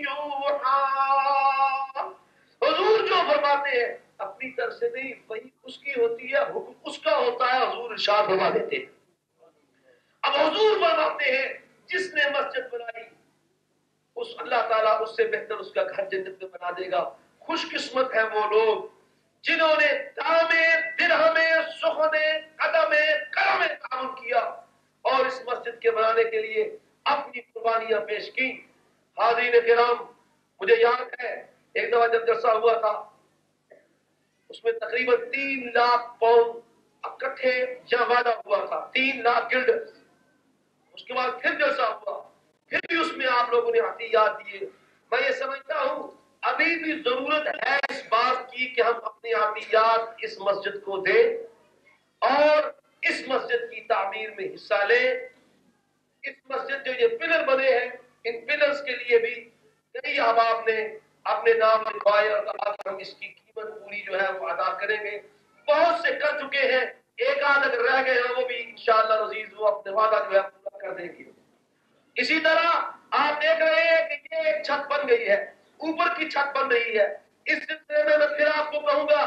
يُوحَىٰ. حضور جو فرماتے ہیں اپنی طرف سے نہیں، وہی اس کی ہوتی ہے، حکم اس کا ہوتا ہے. حضور ارشاد فرما دیتے ہیں. اب حضور فرماتے ہیں جس نے مسجد بنائی اس اللہ تعالیٰ اس سے بہتر اس کا گھر جنت میں بنا دے گا. خوش قسمت ہیں وہ لوگ جنہوں نے دامے درہمے سخنے قدمے کرمے تعاون کیا اور اس مسجد کے بنانے کے لیے اپنی قربانیاں پیش کی. حاضرین کرام، مجھے یاد ہے ایک دفعہ جب جلسہ ہوا تھا اس میں تقریباً 3 لاکھ پاؤنڈ اکٹھے جہاں وعدہ ہوا تھا، 3 لاکھ گلڈ. اس کے بعد پھر جلسہ ہوا، پھر بھی اس میں آپ لوگوں نے عطیات دیے. میں یہ سمجھتا ہوں ابھی بھی ضرورت ہے اس بات کی کہ ہم اپنی عطیات اس مسجد کو دیں اور اس مسجد کی تعمیر میں حصہ لیں. اس مسجد جو یہ پلر بنے ہیں ان پلرز کے لیے بھی کئی احباب نے اپنے نام لکھوائے اور کہا کہ ہم اس کی قیمت پوری جو ہے وہ ادا کریں گے. بہت سے کر چکے ہیں، ایک آدھ اگر رہ گئے ہیں وہ بھی انشاءاللہ عزیز وہ اپنے وعدہ جو ہے پورا کر دیں گے. اسی طرح آپ دیکھ رہے ہیں کہ یہ ایک چھت بن گئی ہے، اوپر کی چھت بن رہی ہے. اس سلسلے میں میں پھر آپ کو کہوں گا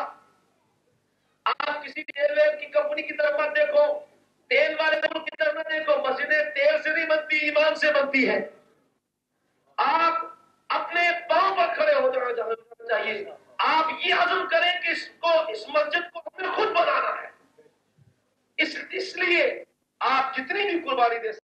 آپ کسی ریلوے کی کمپنی کی طرف مت دیکھو، تیل والے ملک کی طرف مت دیکھو. مسجدیں تیل سے نہیں بنتی، ایمان سے بنتی ہے. آپ اپنے پاؤں پر کھڑے ہو جانا چاہیے. آپ یہ عزم کریں کہ اس مسجد کو اپنے خود بنانا ہے. اس لیے آپ جتنی بھی قربانی دے